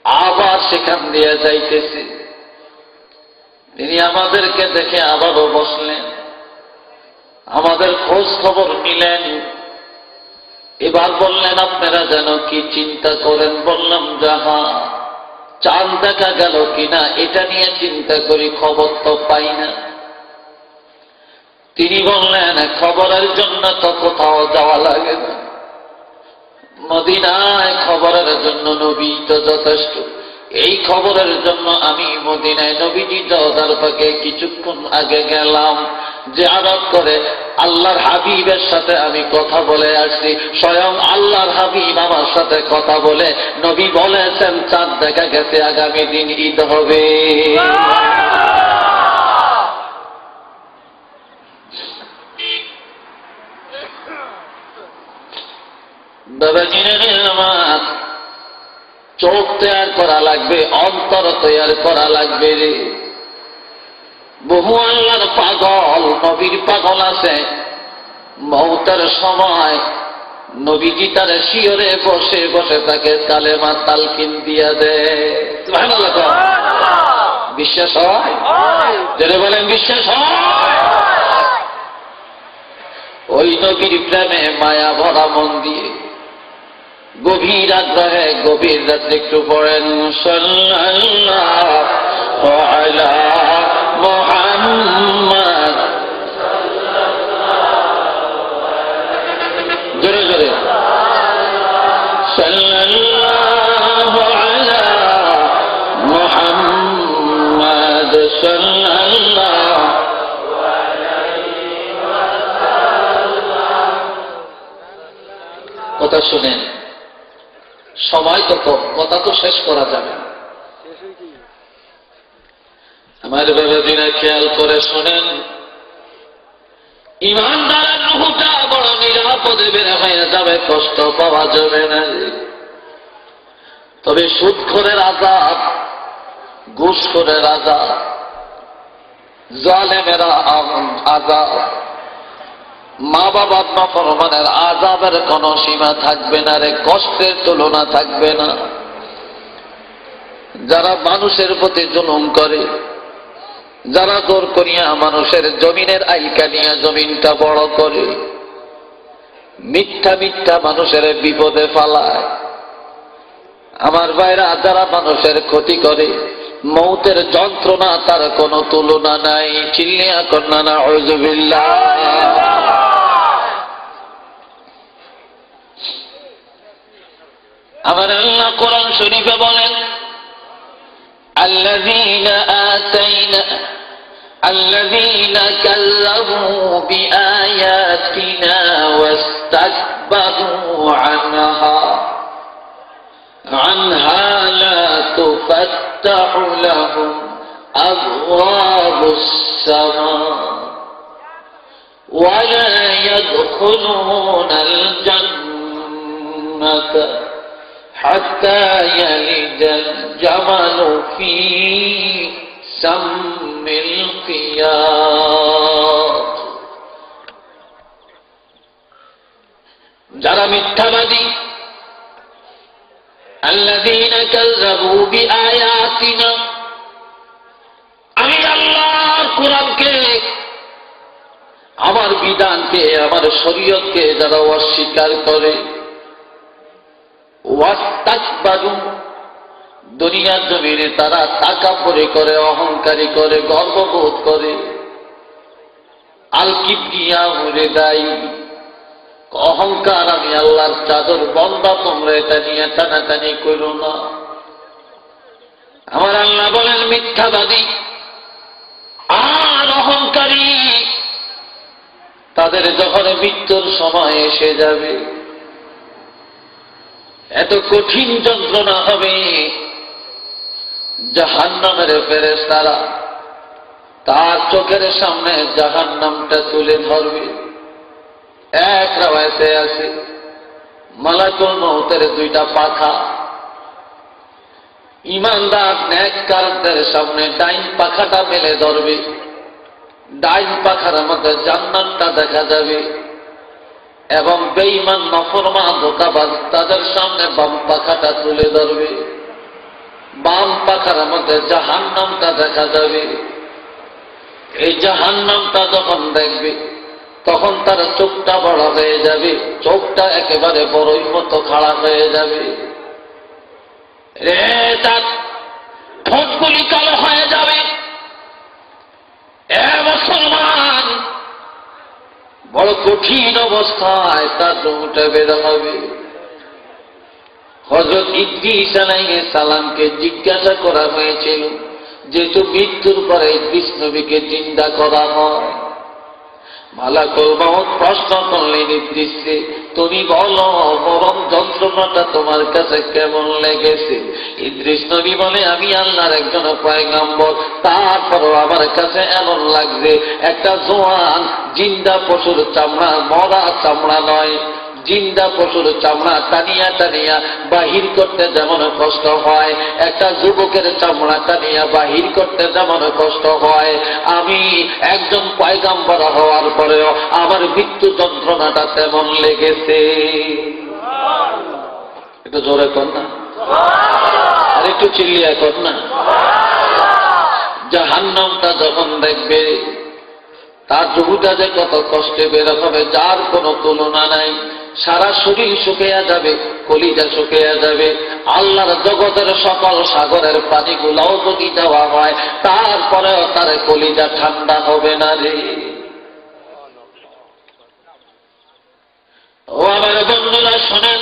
আবার সেখান দিয়ে যাইতেছে। তিনি আমাদেরকে দেখে আবারও বসলেন, আমাদের খোঁজ খবর নিলেন। এবার বললেন, আপনারা যেন কি চিন্তা করেন? বললাম, যাহা চাঁদ দেখা গেল কিনা এটা নিয়ে চিন্তা করি, খবর তো পাই না। তিনি বললেন, খবরের জন্য তো কোথাও যাওয়া লাগে না, মদিনায় খবরের জন্য নবী তো যথেষ্ট। এই খবরের জন্য আমি মদিনায় নবীজি দরবার পাকে কিছুক্ষণ আগে গেলাম, জিয়ারত করে আল্লাহর হাবিবের সাথে আমি কথা বলে আসছি। স্বয়ং আল্লাহর হাবিব আমার সাথে কথা বলে নবী বলেছেন, চাঁদ দেখা গেছে, আগামী দিন ঈদ হবে। আমার চোখ তৈয়ার করা লাগবে, অন্তর তৈয়ার করা লাগবে রে। বহু আল্লাহর পাগল, নবীর পাগল আছে, মৌতের সময় নবীজি তার শিয়রে বসে বসে তাকে কালেমা তালকিন দিয়া দেয়। বিশ্বাস হয়? যারা বলেন বিশ্বাস হয়? ওই নবীর প্রেমে মায়া ভরা মন দিয়ে গভীর আগ্রহে গভীর রাত্রে একটু পড়েন, সাল্লাল্লাহু আলা মুহাম্মদ। জোরে জোরে, সাল্লাল্লাহু আলা মুহাম্মদ সাল্লাল্লাহু। কথা শুনেন, সময় তো কম, কথা তো শেষ করা যাবে না। আমার বাবাজিরা খেয়াল করে শোনেন, ইমানদারের রূহটা বড় নিরাপদে বের হয়ে যাবে, কষ্ট পাওয়া যাবে না। তবে সুদখোরের আযাব, ঘুষখোরের আযাব, জালেমেরা আযাব, মা বাবার নাফরমানের আযাবের কোন সীমা থাকবে না রে, কষ্টের তুলনা থাকবে না। যারা মানুষের প্রতি জুলুম করে, যারা জোর করিয়া মানুষের জমিনের আইকা নিয়ে জমিনটা বড় করে, মিথ্যা মিথ্যা মানুষের বিপদে ফালায়, আমার ভাইরা যারা মানুষের ক্ষতি করে, মৌতের যন্ত্রণা তার কোনো তুলনা নাই। চিল্লিয়া কন্যা না আউযুবিল্লাহ। আমার আল্লাহ কোরআন শরীফে বলেন, আল্লাযীনা আতাইনা আল্লাযীনা কাযযাবু বিআয়াতিনা ওয়াস্তাকবারু আনহা আনহা লা তুফাত্তাহু লাহুম আবওয়াবুস সামা ওয়া লা ইয়াদখুলুনাল জান্নাতা حتى يلج الجمل في سم الخياط। যারা মিথ্যাবাদী, الذين كذبوا بآياتنا, আমি আল্লাহর কোরআনকে, আমার বিধানকে, আমার শরীয়তকে যারা অস্বীকার করে, ওয়াস্তাকবারু, দুনিয়ার জমিনে তারা তাকাব্বুরি করে, অহংকারী করে, গর্ববোধ করে, আল কিবরিয়াউ রিদাই, অহংকার, আমি আল্লাহর চাদর, বন্দা তোমরা এটা নিয়ে টানাটানি করো না। আমার আল্লাহ বলেন, মিথ্যাবাদী আর অহংকারী তাদের যখন মৃত্যুর সময় এসে যাবে, এত কঠিন যন্ত্রণা হবে, জাহান্নামের ফেরেশতারা তার চোখের সামনে জাহান্নামটা তুলে ধরবে। এক রাওয়ায়াতে আছে, মালাকুল মউতের দুইটা পাখা ইমানদার নেককারদের সামনে ডাইন পাখাটা মেলে ধরবে, ডাইন পাখার মধ্যে জান্নাতটা দেখা যাবে, এবং বেঈমান নাফরমান ধোঁকাবাজ তাদের সামনে বাম পাখাটা তুলে ধরবে। বাম পাখার মধ্যে জাহান্নামটা দেখা যাবে। এই জাহান্নামটা যখন দেখবে তখন তার চোখটা বড় হয়ে যাবে, চোখটা একেবারে বড়ই মতো খাড়া হয়ে যাবে, রে তার ঠোঁটগুলি কালো হয়ে যাবে। এ মুসলমান, বড় কঠিন অবস্থায় তার রুহটা বের হবে। হযরত ইদ্রিস আলাইহিস সালামকে জিজ্ঞাসা করা হয়েছিল, যেহেতু মৃত্যুর পরে ইদ্রিস নবীকে জিন্দা করা হয়, মালাকুল মউত প্রশ্ন করলেন, ইদ্রিসকে তুমি বলো মরণ যন্ত্রণাটা তোমার কাছে কেমন লেগেছে? ইদ্রিস নবী বলে, আমি আল্লাহর একজন পয়গম্বর, তারপরও আমার কাছে এমন লাগছে একটা জোয়ান জিন্দা পশুর চামড়া, মরা চামড়া নয়, জিন্দা পশুর চামড়া টানিয়া টানিয়া বাহির করতে যেমন কষ্ট হয়, একটা যুবকের চামড়া টানিয়া বাহির করতে যেমন কষ্ট হয়, আমি একজন পয়গম্বর হওয়ার পরেও আমার মৃত্যু যন্ত্রণাটা তেমন লেগেছে। একটু জোরে কর না, আর একটু চিল্লিয়া কর না। জাহান্নামটা যখন দেখবে তার রুহটা যে কত কষ্টে বের হবে যার কোনো তুলনা নাই। সারা শরীর শুকিয়ে যাবে, কলিজা শুকিয়ে যাবে। আল্লাহর জগতের সকল সাগরের পানিগুলাও যদি দেওয়া হয় তারপরেও তার কলিজা ঠান্ডা হবে না রে। ও আমার বন্ধুরা শোনেন,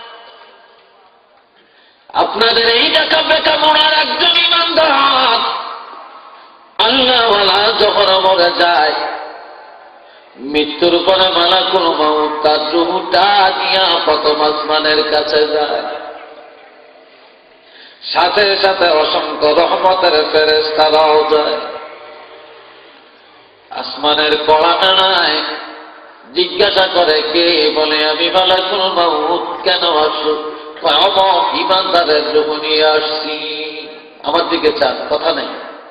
আপনাদের এই টাকা বেকা মরার একজন ইমানদার আল্লাহওয়ালা যখন মরে যায়, মৃত্যুর পরে মালাকুল মউত তার রূহটা নিয়ে প্রথম আসমানের কাছে যায়। সাথে সাথে অসংখ্য রহমতের ফেরেশতারাও যায়। আসমানের কড়া নাড়ায়, জিজ্ঞাসা করে কে? বলে আমি মালাকুল মউত। কেন আসো? আমার ইমানদারের রূহ নিয়ে আসছি। আমার দিকে চান, কথা নেই।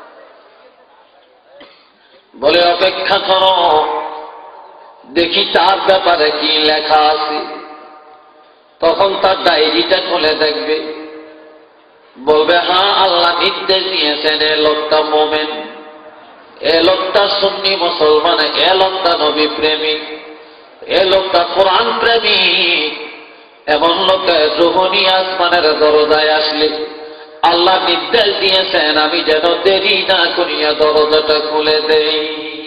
বলে অপেক্ষা করো, দেখি তার ব্যাপারে কি লেখা আছে। তখন তার ডায়েরিটা খুলে দেখবে, বলবে হ্যাঁ আল্লাহ নির্দেশ দিয়েছেন এ লোকটা মোমেন, এ লোকটা সুন্নি মুসলমান, এ লোকটা নবী প্রেমিক, এ লোকটা কোরআন প্রেমিক। এমন লোকের রূহ নিয়ে আসমানের দরজায় আসলে আল্লাহ নির্দেশ দিয়েছেন আমি যেন দেরি না করিয়া দরজাটা খুলে দেই।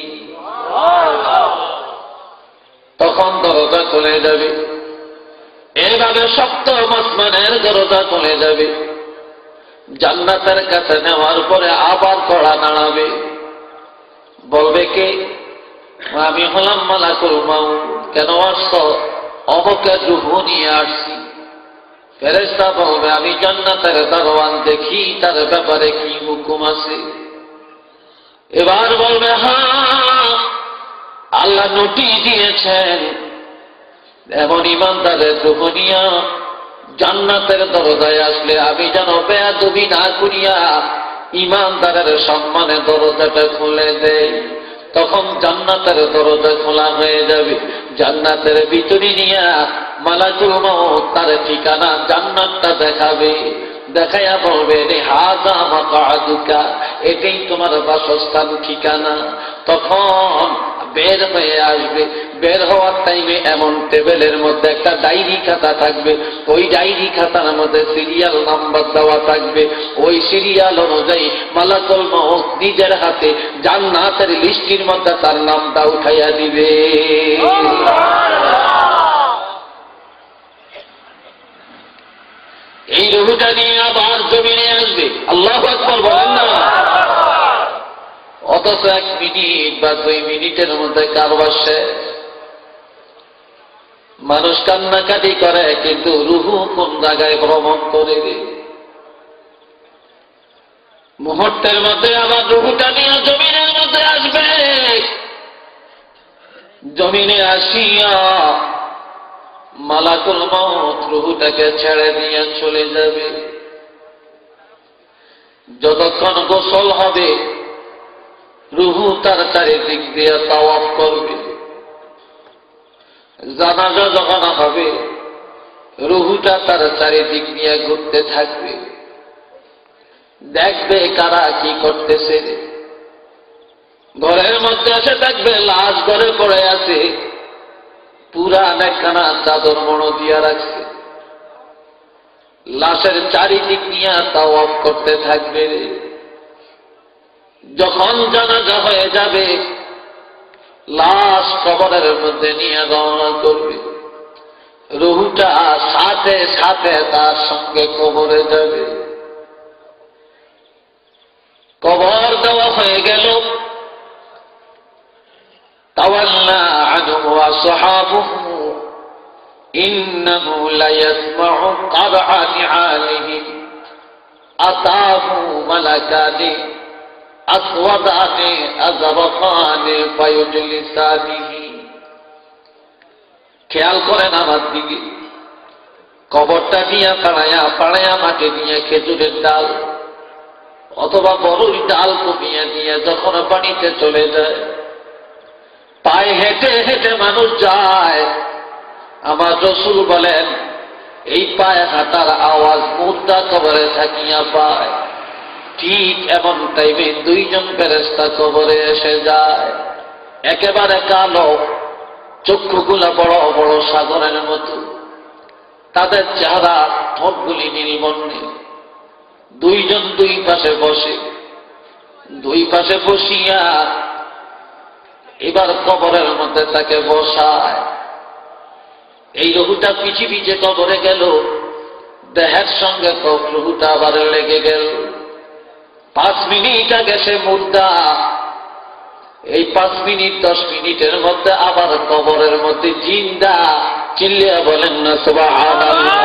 তখন দরজা খুলে যাবে। এভাবে সপ্তম আসমানের দরজা খুলে যাবে। জান্নাতের কাছে নেওয়ার পরে আবার কড়া নাড়াবে। বলবে কে? আমি হলাম মালাকুল মউত। কেন আসছ? অমুকের রূহ নিয়ে আসছি। ফেরেশতা বলবে আমি জান্নাতের দারওয়ান, দেখি তার ব্যাপারে কি হুকুম আছে। এবার বলবে হ্যাঁ আল্লাহ নোটিশ দিয়েছেন এমন ইমানদারের রূহ নিয়া জান্নাতের দরজায় আসলে আমি যেন বেয়াদবি না করিয়া ইমানদারের সম্মানে দরজাটা খুলে দেই। তখন জান্নাতের দরজা খোলা হয়ে যাবে। জান্নাতের ভিতরে নিয়া মালাকুল মউত তার ঠিকানা জান্নাতটা দেখাবে। দেখাইয়া বলবে রে হাযা মাকআদুকা, এটাই তোমার বাসস্থান, ঠিকানা। তখন বের হয়ে আসবে। বের হওয়ার টাইমে এমন টেবিলের মধ্যে একটা ডায়েরি খাতা থাকবে। ওই ডায়েরি খাতার মধ্যে সিরিয়াল নাম্বার দেওয়া থাকবে। ওই সিরিয়াল অনুযায়ী মালাকুল মউত নিজের হাতে জান্নাতের লিস্টির মধ্যে তার নামটা উঠাইয়া দিবে। এই রূহটা নিয়ে আবার জমিনে আসবে। আল্লাহু আকবার বলেন না। অথচ এক মিনিট বা দুই মিনিটের মধ্যে কারবার শেষ। মানুষ কান্নাকাটি করে, কিন্তু রুহু কোন জায়গায় ভ্রমণ করে রে। মুহূর্তের মধ্যে আবার রুহুটা নিয়ে জমিনের মধ্যে আসবে। জমিনে আসিয়া মালাকুল মউত রুহুটাকে ছেড়ে দিয়ে চলে যাবে। যতক্ষণ গোসল হবে রুহু তার চারিদিক দিয়ে তাওয়াফ করবে। জানাজা যখন হবে রুহুটা তার চারিদিক নিয়ে ঘুরতে থাকবে। দেখবে কারা কি করতেছে। ঘরের মধ্যে এসে দেখবে লাশ ঘরে পড়ে আছে, পুরান একখানা চাদর মনো দিয়া রাখছে, লাশের চারিদিক নিয়ে তাওয়াফ করতে থাকবে। যখন জানাজা হয়ে যাবে, লাশ কবরের মধ্যে নিয়ে রওনা করবে, রুহটা সাথে সাথে তার সঙ্গে কবরে যাবে। কবর দেওয়া হয়ে গেল, তাওয়াল্লা আনহু আসহাবুহু ইন্নাহু লায়াসমাউ কারআ নিআলিহিম আতাহু মালাকানি আসওয়াদানি আযবাকানি ফায়ুজলিসানিহি। খেয়াল করেন আমার দিকে, কবরটা নিয়ে পাড়ায়া পাড়ায়া মাটি নিয়ে খেজুরের ডাল অথবা বড়ই ডাল কমিয়ে নিয়ে যখন পানিতে চলে যায়, পায়ে হেঁটে হেঁটে মানুষ যায়। আমার রাসূল বলেন, এই পায়ে হাঁটার আওয়াজ মুর্দা কবরে থাকিয়া পায়। ঠিক এমন টাইমে দুইজন ফেরেশতা কবরে এসে যায়, একেবারে কালো, চক্ষুগুলা বড় বড় সাগরের মতো, তাদের চেহারা ঠোঁটগুলি নীলবর্ণে। দুইজন দুই পাশে বসে, দুই পাশে বসিয়া এবার কবরের মধ্যে তাকে বসায়। এই রুহুটা পিছি পিছে কবরে গেল, দেহের সঙ্গে রুহুটা আবার লেগে গেল। পাঁচ মিনিট আগে সে মুর্দা, এই পাঁচ মিনিট দশ মিনিটের মধ্যে আবার কবরের মধ্যে জিন্দা। চিল্লিয়া বলেন না সুবহানাল্লাহ।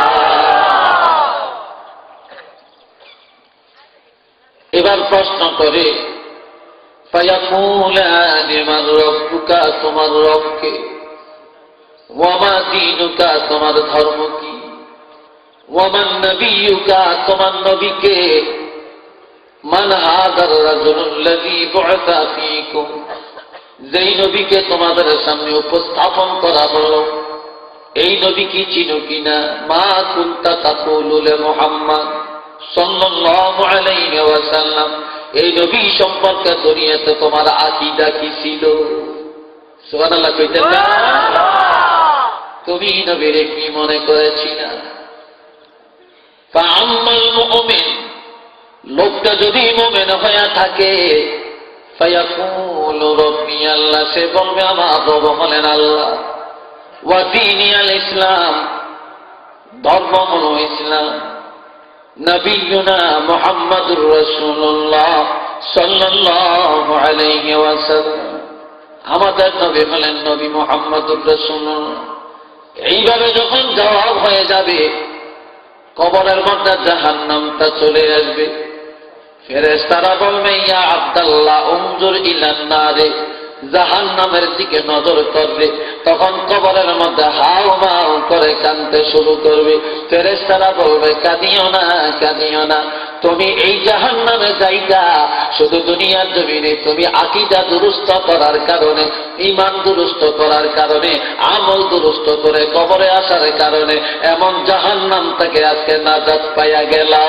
এবার প্রশ্ন করে, ফায়াকুলানি মান রাব্বুকা, তোমার রবকে, ওয়া মা দীনুকা, তোমার ধর্ম কি, ওয়া মান নবিয়ুকা, তোমার নবীকে, মান হাযার রাজুলুল্লাযী বু'সা ফীকুম, যেই নবীকে তোমাদের সামনে উপস্থাপন করা হলো, এই নবী কি চিনো কিনা? মা কুনতা তাকুলু লি মুহাম্মদ সাল্লাল্লাহু আলাইহি ওয়াসাল্লাম, এই নবী সম্পর্কে দুনিয়াতে তোমার আকীদা কি ছিল? সুবহানাল্লাহ কইতেন না? তুমি নবীরে কি মনে করেছিলা? ফাআম্মাল মুমিন, লোকটা যদি মুমিন হয়ে থাকে, ফায়াকুলু রাব্বি, আল্লাহ, সে বলবে আমার রব হলেন আল্লাহ, ওয়া দীনি আল ইসলাম, ধর্ম হলো ইসলাম, নবিয়ুনা মুহাম্মাদুর রাসূলুল্লাহ সাল্লাল্লাহু আলাইহি ওয়াসাল্লাম, আমাদের নবী হলেন নবী মুহাম্মাদুর রাসূলুল্লাহ। এইভাবে যখন জবাব হয়ে যাবে, কবরের মধ্যে জাহান্নামটা চলে আসবে। ফেরেশতারা বলবে, ইয়া আব্দুল্লাহ উনজুর ইলান নারে, জাহান্নামের দিকে নজর করবে। তখন কবরের মধ্যে হাউ মাউ করে কাঁদতে শুরু করবে। ফেরেশতারা বলবে, কাঁদিও না, কাঁদিও না, তুমি এই জাহান্নামে যাইতা শুধু দুনিয়ার জমিনে তুমি আকীদা দুরুস্ত করার কারণে, ঈমান দুরুস্ত করার কারণে, আমল দুরুস্ত করে কবরে আসার কারণে, এমন জাহান্নাম থেকে আজকে নাজাত পাইয়া গেলা।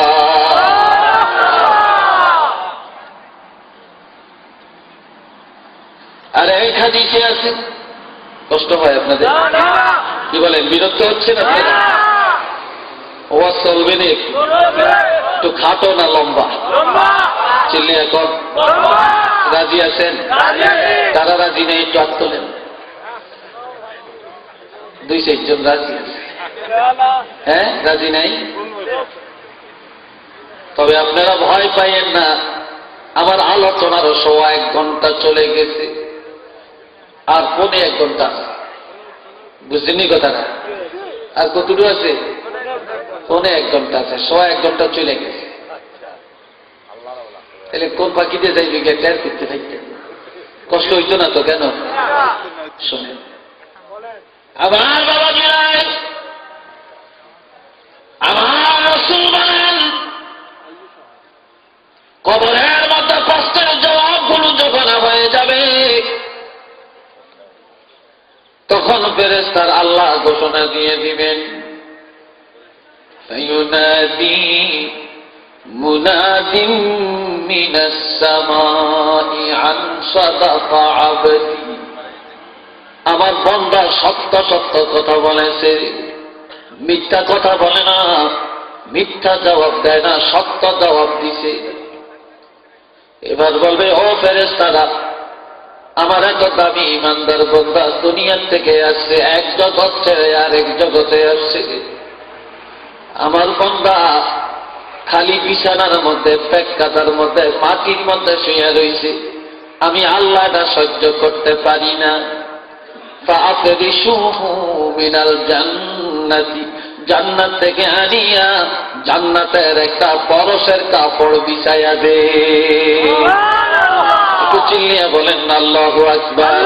আরে এই হাদিসে আছে, কষ্ট হয় আপনাদের? কি বলেন, বিরক্ত হচ্ছেন আপনারা? ওয়াজ চলবে না? একটু খাটো না লম্বা? চিল্লি এখন রাজি আছেন? তারা রাজি নেই, একটু হাত তোলেন। দুই চারজন রাজি আছে, হ্যাঁ? রাজি নাই? তবে আপনারা ভয় পাইয়েন না, আমার আলোচনারও সোয়া এক ঘন্টা চলে গেছে, আর পৌনে এক ঘন্টা, বুঝলেন কথাটা? আর কতটুকু আছে? পৌনে এক ঘন্টা আছে, সোয়া এক ঘন্টা চলে গেছে। তাহলে কোন পাখিতে যাইবে গিয়ে টের করতে থাকতেন, কষ্ট হইতো না তো? কেন? শোনেন আমার বাবা জিরাই, আমার রাসূল বলেন, কবরের মধ্যে কষ্টের জবাবগুলো যখন হয়ে যাবে, তখন ফেরেশতার আল্লাহ ঘোষণা দিয়ে দিবেন, ফায়ুনাদি মুনাদিম মিনাস সামাই আন সাদাকা আবদি, আমার বান্দা সত্য সত্য কথা বলেছে, মিথ্যা কথা বলে না, মিথ্যা জবাব দেয় না, সত্য জবাব দিছে। এবার বলবে, ও ফেরেশতারা, আমার এত দামি ইমানদার বান্দা দুনিয়ার থেকে আসছে, এক জগৎ ছেড়ে আরেক জগতে আসছে, আমার বান্দা খালি বিছানার মধ্যে পেটকাটার মধ্যে মাটির মধ্যে শুয়ে রয়েছে, আমি আল্লাহটা সহ্য করতে পারি না। ফাআফরিশুহু মিনাল জান্নাতি, জান্নাত থেকে আনিয়া জান্নাতের একটা পরশের কাপড় বিছাইয়া দে। একটু চিল্লিয়া বলেন আল্লাহু আকবার।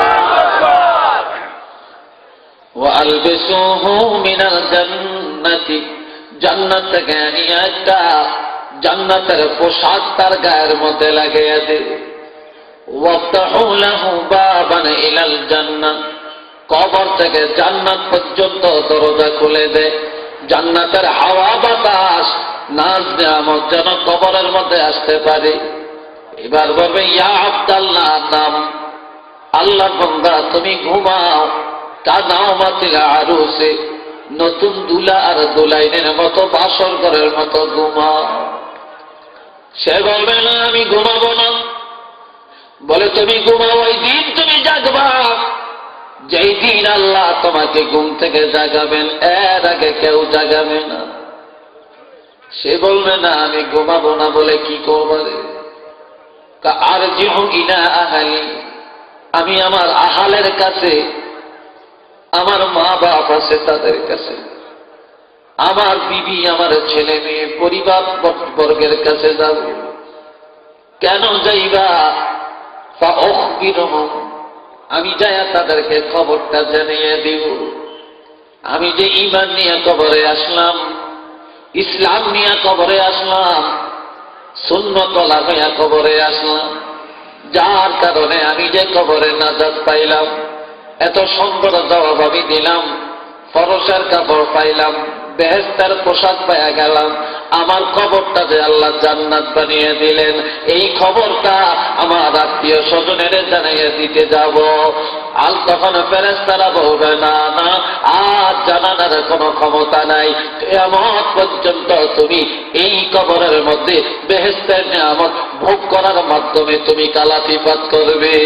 ওয়া আলবিসুহু মিনাল জান্নাতি, জান্নাত থেকে আনিয়া একটা জান্নাতের পোশাক তার গায়ের মধ্যে লাগাইয়া দে। ওয়াফতাহু লাহু বাবান ইলাল জান্নাহ, কবর থেকে জান্নাত পর্যন্ত দরজা খুলে দে, জান্নাতের হাওয়া বাতাস নাজ নিয়ামত যেন কবরের মধ্যে আসতে পারে। এবার বলবে, ইয়া আব্দাল্লাহ, নাম, আল্লাহ বান্দা তুমি ঘুমাও, কানামাতিল আরুসে, নতুন দুলা আর দুলাইনের মতো বাসর ঘরের মতো ঘুমাও। সে বলবে, না আমি ঘুমাবো না। বলে, তুমি ঘুমাও, ওই দিন তুমি জাগবা যেই দিন আল্লাহ তোমাকে ঘুম থেকে জাগাবেন, এর আগে কেউ জাগাবে না। সে বলবে, না আমি ঘুমাবো না। বলে, কি করবো? আরজিউ ইলা আহলি, আমি আমার আহালের কাছে, আমার মা বাপ আছে তাদের কাছে, আমার বিবি, আমার ছেলে মেয়ে, পরিবার বর্গের কাছে যাব। কেন যাইবা? ফাউখবিরহুম, আমি যাইয়া তাদেরকে খবরটা জানিয়ে দিব, আমি যে ঈমান নিয়ে কবরে আসলাম, ইসলাম নিয়ে কবরে আসলাম, সুন্নতওয়ালা হইয়া কবরে আসলাম, যার কারণে আমি যে কবরে নাজাত পাইলাম, এত সুন্দর জবাব আমি দিলাম, ফরসের কাপড় পাইলাম, বেহেশতের পোশাক পাইয়া গেলাম, আমার খবরটা যে আল্লাহ জান্নাত বানিয়ে দিলেন, এই খবরটা আমার আত্মীয় স্বজনের জানিয়ে দিতে যাব। আল তখন ফেরেশতারা বলবে, না না, আর জানানোর কোনো ক্ষমতা নাই, কিয়ামত পর্যন্ত তুমি এই কবরের মধ্যে বেহেশতের নিয়ামত ভোগ করার মাধ্যমে তুমি কালাতিপাত করবে।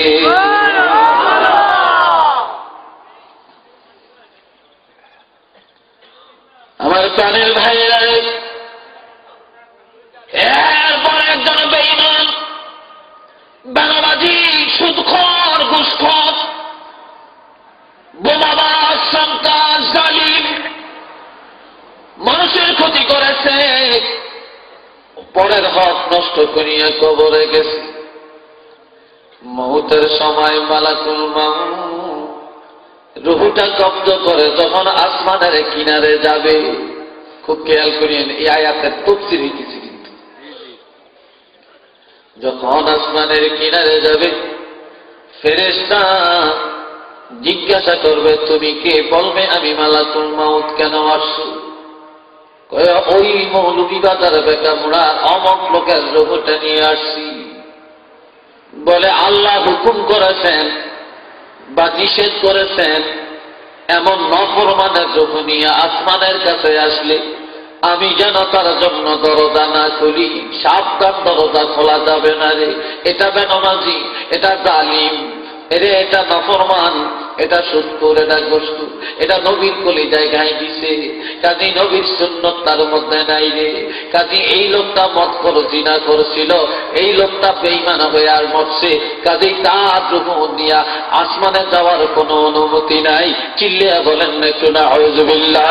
আমার প্রাণের ভাইরা, এরপর একজন বেঈমান, বাংলাবাজি, সুদখোর, ঘুষখোর, বোমাবাজ, সন্ত্রাস, জালিম, মানুষের ক্ষতি করেছে, পরের হক নষ্ট করিয়া কবরে গেছে। মউতের সময় মালাকুল মাউত রুহুটা কব্জ করে যখন আসমানের কিনারে যাবে, খুব খেয়াল করিয়েন, এই আয়াতের তাফসীর হইতেছে কিন্তু, যখন আসমানের কিনারে যাবে, ফেরেশতা জিজ্ঞাসা করবে, তুমি কে? বলবে, আমি মালাকুল মাউত। কেন আসছো? ওই মৌলভী বাজার বেকামুড়া অমক লোকের রুহুটা নিয়ে আসছি। বলে, আল্লাহ হুকুম করেছেন বা নিষেধ করেছেন, এমন নফরমানের রূপ নিয়ে আসমানের কাছে আসলে আমি যেন তার জন্য দরজা না খুলি। সাবধান, দরজা খোলা যাবে না রে, এটা বেনমাজি, এটা জালিম, এরে এটা নফরমান, এটা সুদখোর, এটা গোশত, এটা নবীর কলিজায় গায়ে দিছে, কাজী নবীর সুন্নত তার মধ্যে নাই রে, কাজী এই লোকটা মদ কর জিনা করছিল, এই লোকটা বেঈমান হয়ে আর মরছে, কাজী তার রূহ নিয়া আসমানে যাওয়ার কোনো অনুমতি নাই। চিল্লিয়া বলেন একটু না আউযুবিল্লাহ।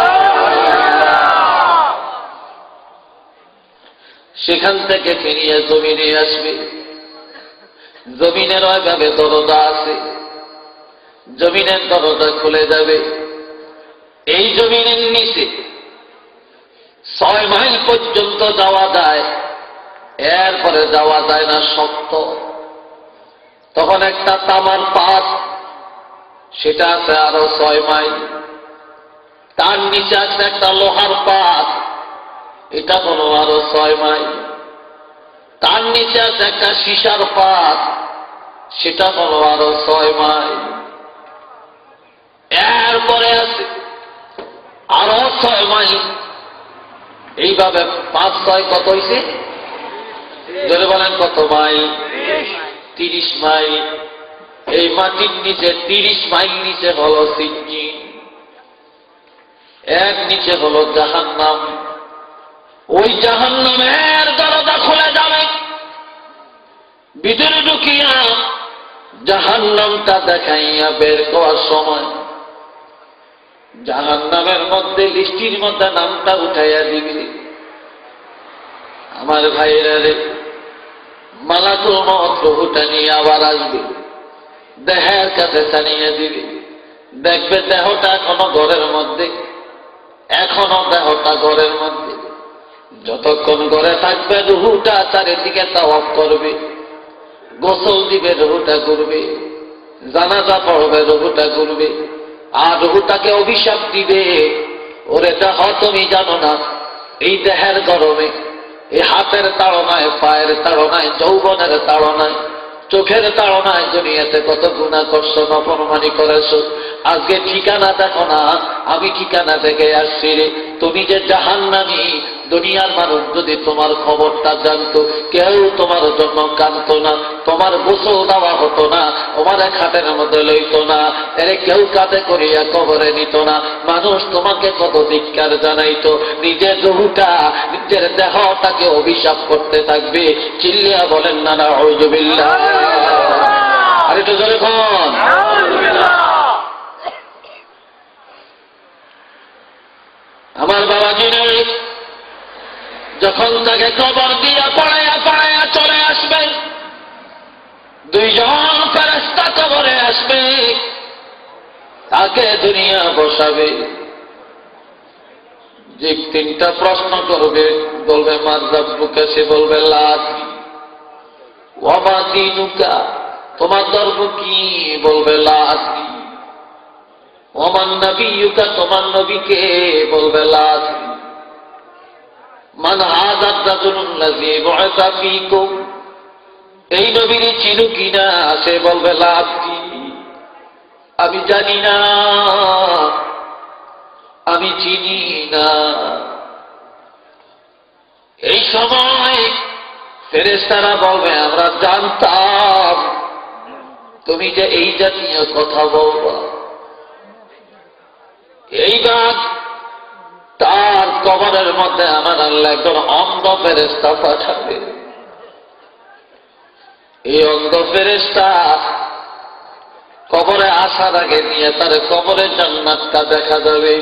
সেখান থেকে ফিরিয়ে জমিনে আসবে, জমিনের ওইভাবে দরজা আছে, জমিনের দরজা খুলে যাবে। এই জমিনের নিচে ছয় মাইল পর্যন্ত যাওয়া যায়, এরপরে যাওয়া যায় না, শক্ত। তখন একটা তামার পাত, সেটা আছে আরো ছয় মাইল, তার নিচে আছে একটা লোহার পাত, এটা হলো আরো ছয় মাইল। তার নিচে আছে একটা সীসার পাত, সেটা হলো আরো ছয় মাইল। এরপরে আছে আরো ছয় মাইল। এইভাবে পাঁচ ছয় কত হয়েছে? ধরে বলেন কত মাইল? তিরিশ মাইল। এই মাটির নিচে তিরিশ মাইল নিচে হলো সিজ্জিন, এক নিচে হলো জাহান্নাম। ওই জাহান্নামের দরজা খুলে যাবে, ভিতরে ঢুকিয়া জাহান্নামটা দেখাইয়া বের করার সময় জাহান্নামের মধ্যে লিস্টির মধ্যে নামটা উঠাইয়া দিবে। আমার ভাইয়েরা রে, মালাকুল মওত রূহটা নিয়ে আবার আসবে, দেহের কাছে টানিয়ে দিবে। দেখবে দেহটা এখনো ঘরের মধ্যে, এখনো দেহটা ঘরের মধ্যে। যতক্ষণ ঘরে থাকবে রূহটা চারিদিকে তাওয়াফ করবে, গোসল দিবে রূহটা ঘুরবে, জানাজা পড়বে রূহটা ঘুরবে, আর রূহটাকে অভিশাপ দিবে, ওরে দেহ তুমি জানো না এই দেহের গরমে, এই হাতের তাড়নায়, পায়ের তাড়নায়, যৌবনের তাড়নায়, চোখের তাড়নায় দুনিয়াতে কত গুনাহ করছো, নাফরমানি করেছো। আজকে ঠিকানা দেখো না, আমি ঠিকানা থেকে আসছি রে। তুমি যে জাহান্নামী, দুনিয়ার মানুষ যদি তোমার খবরটা জানতো, কেউ তোমার জন্য কাঁদতো না, তোমার গোসল দেওয়া হতো না, তোমার খাটের মধ্যে লইতো না, এরে কেউ কাঁধে করিয়া কবরে নিত না। মানুষ তোমাকে কত ধিক্কার জানাইতো। নিজের রূহটা, নিজের দেহটাকে অভিশাপ করতে থাকবে। চিল্লিয়া বলেন না নাউযুবিল্লাহ। আর একটু জোরে কোন আমার বাবাজি নেই, যখন তাকে কবর দিয়া পড়াইয়া পড়াইয়া চলে আসবে, দুইজন ফেরেশতা কবরে আসবে, তাকে দুনিয়া বসাবে। যে তিনটা প্রশ্ন করবে, বলবে মার রাব্বুকা, সে বলবে লা আদরি। ওয়া মা দীনুকা, তোমার ধর্ম কি? বলবে লা আদরি। ওয়া মান নাবিয়্যুকা, তোমার নবীকে? বলবে লা আদরি। মান হাযা রাজুলুল্লাযী বু'িসা ফীকুম, এই নবীর চিনো কিনা? সে বলবে লা আদরি, আমি জানি না, আমি চিনি না। এই সময় ফেরেশতারা বলবে আমরা জানতাম তুমি যে এই জাতীয় কথা বলবা। এইবার তার কবরের মধ্যে আমার আল্লাহ একজন অন্ধ ফেরেশতা পাঠাবে। এই অন্ধ ফেরেশতা কবরে আসার আগে নিয়ে তার কবরের জান্নাতটা দেখা যাবে।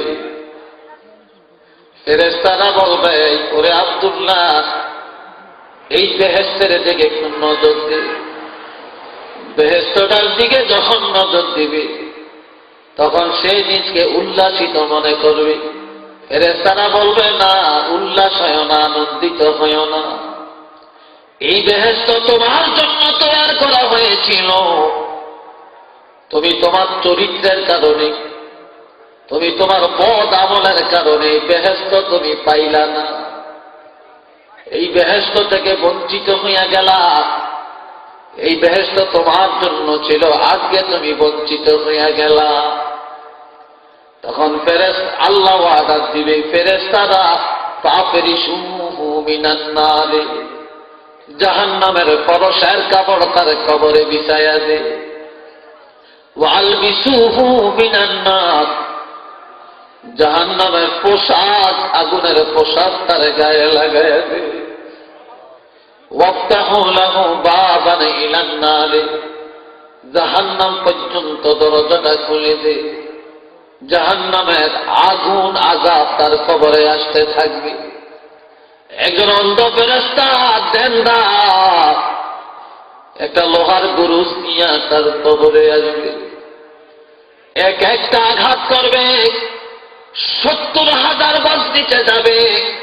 ফেরেশতারা বলবে ওরে আব্দুল্লাহ, এই বেহেশতের দিকে একটু নজর দে। বেহেশতটার দিকে যখন নজর দিবে, তখন সে নিজকে উল্লাসিত মনে করবে। ফেরেশতারা বলবে না, উল্লাস হয় না, আনন্দিত হয় না। এই বেহেশত তোমার জন্য তৈরি করা হয়েছিল। তুমি তোমার চরিত্রের কারণে, তুমি তোমার বদ আমলের কারণে বেহেশত তুমি পাইলা না। এই বেহেশত থেকে বঞ্চিত হইয়া গেলা। এই বেহেশত তোমার জন্য ছিল, আজকে তুমি বঞ্চিত হইয়া গেলা। তখন ফেরেশতা আল্লাহ ওয়াদা দিবে, ফেরেশতারা ফাফরিশুহু মিনান নার, জাহান্নামের পরশের কাপড় তার কবরে বিছায়া দে। ওয়ালবিসুহু মিনান নার, জাহান্নামের পোশাক, আগুনের পোশাক তার গায়ে লাগায়া দে। ওয়াফতাহু লাহু বাবান ইলান নার, জাহান্নাম পর্যন্ত দরজাটা খুলে দে। জাহান্নামের আগুন আযাব তার কবরে আসতে থাকবে। একজন অন্ধ ফেরেশতা দেন্দা একটা লোহার গুরুজ নিয়ে তার কবরে আসবে। এক একটা আঘাত করবে, সত্তর হাজার গজ নিচে যাবে,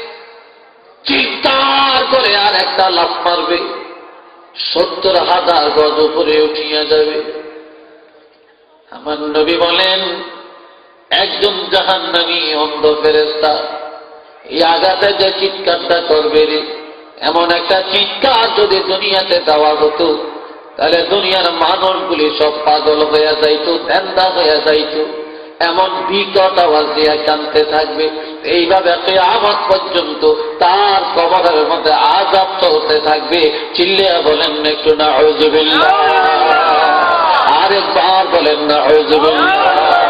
চিৎকার করে আর একটা লাফ মারবে, সত্তর হাজার গজ উপরে উঠিয়া যাবে। আমার নবী বলেন একজন জাহান্নামী অন্ধ ফেরেশতা এই আঘাতে যে চিৎকারটা করবে রে, এমন একটা চিৎকার যদি দুনিয়াতে দেওয়া হতো তাহলে দুনিয়ার মানুষগুলি সব পাগল হয়ে যাইত, ধ্যান্দা হয়ে যাইত। এমন বিকট আওয়াজ দিয়ে কাঁদতে থাকবে। এইভাবে কিয়ামত পর্যন্ত তার কবরের মধ্যে আযাব চলতে থাকবে। চিল্লিয়ে বলেন একটু নাউযুবিল্লাহ, আরেকবার বলেন নাউযুবিল্লাহ।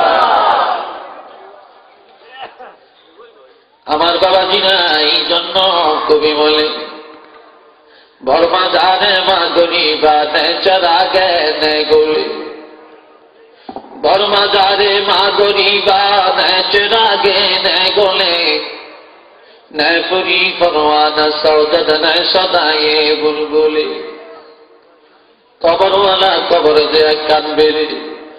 আমার বাবাজি না, এই জন্য কবি বলে বর্মা জানে মা গরিবা নে চরা গে নে গোলে, বর্মা জারে মা গরিবা নে চরা গে নে গোলে, নে পুরি পরওয়ানা সৌদত নে সদায়ে বুলবুলে। কবরওয়ালা কবর যে কানবে রে,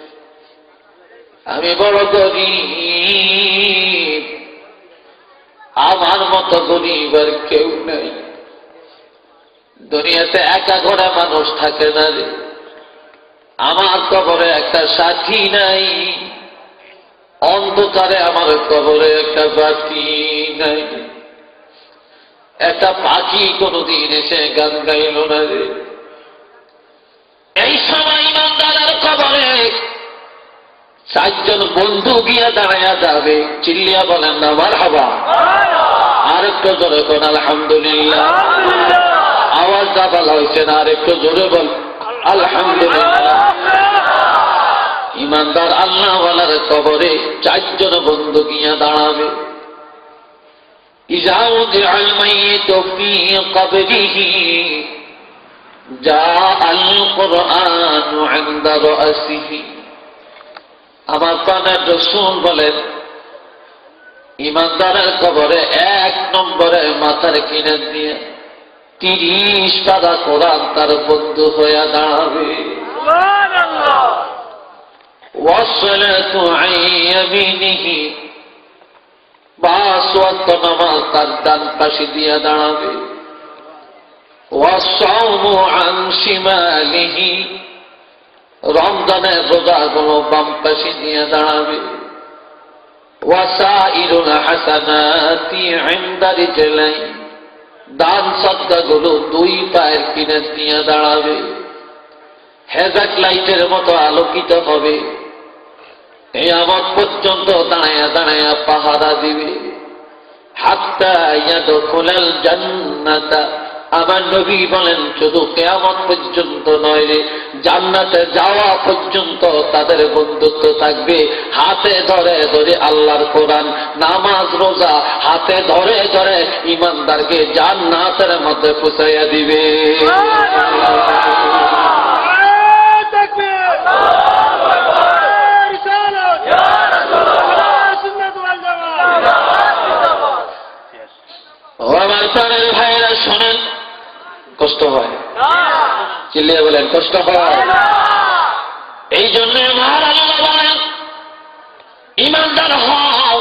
আমি বড় গরিব, আমার মতো গরিব আর কেউ নেই। দুনিয়াতে একা ঘোড়া মানুষ থাকে না রে, আমার কবরে একটা সাথী নাই, অন্ধকারে আমার কবরে একটা বাতি নাই, একটা পাখি কোনদিন এসে গান গাইল না রে। এই সময় ইমানদারের কবরে চারজন বন্ধু গিয়া দাঁড়াইয়া যাবে। চিল্লিয়া বলেন না মারহাবা, আর একটু জোরে কোন আলহামদুলিল্লাহ। আওয়াজ দাবাল হয়েছে না, আর একটু জোরে বল আলহামদুলিল্লাহ। ইমানদার আল্লাহওয়ালার কবরে চারজন বন্ধু গিয়া দাঁড়াবে। ইযা উযিআল মাইয়িতু ফী কবরিহি জাআল কুরআনু ইনদা রাসিহি। আমার প্রাণের রাসূল বলেন, ইমানদারের কবরে এক নম্বরে মাথার কিনে দিয়ে তিরিশ পারা কোরআন তার বন্ধু হয়ে দাঁড়াবে। সুবহানাল্লাহ। ওয়াসসালাতু আন ইয়ামিনিহি, পাঁচ ওয়াক্ত নামাজ তার ডান পাশে দিয়ে দাঁড়াবে। ওয়াসসাওমু আন শিমালিহি, রমজানের রোজাগুলো বাম পাশে দিয়ে দাঁড়াবে। ওয়াসাইরুল হাসানাতি ইনদা রিজলাই, দান সদকাগুলো দুই পায়ের কিনে দিয়ে দাঁড়াবে। হেজাক লাইটের মতো আলোকিত হবে। কিয়ামত পর্যন্ত দাঁড়ায়া দাঁড়ায়া পাহারা দিবে। হাত্তা ইয়াদখুলাল জান্নাতা, আমার নবী বলেন শুধু কিয়ামত পর্যন্ত নয় রে, জান্নাতে যাওয়া পর্যন্ত তাদের বন্ধুত্ব থাকবে। হাতে ধরে ধরে আল্লাহর কোরআন, নামাজ রোজা হাতে ধরে ধরে ইমানদারকে জান্নাতের মধ্যে পৌঁছাইয়া দিবে। ও আমার প্রাণের ভাইরা শোনেন, কষ্ট হয়, চিল্লিয়ে বলেন কষ্ট হয়। এই জন্য আমার আল্লাহ বলেন ইমানদার হও,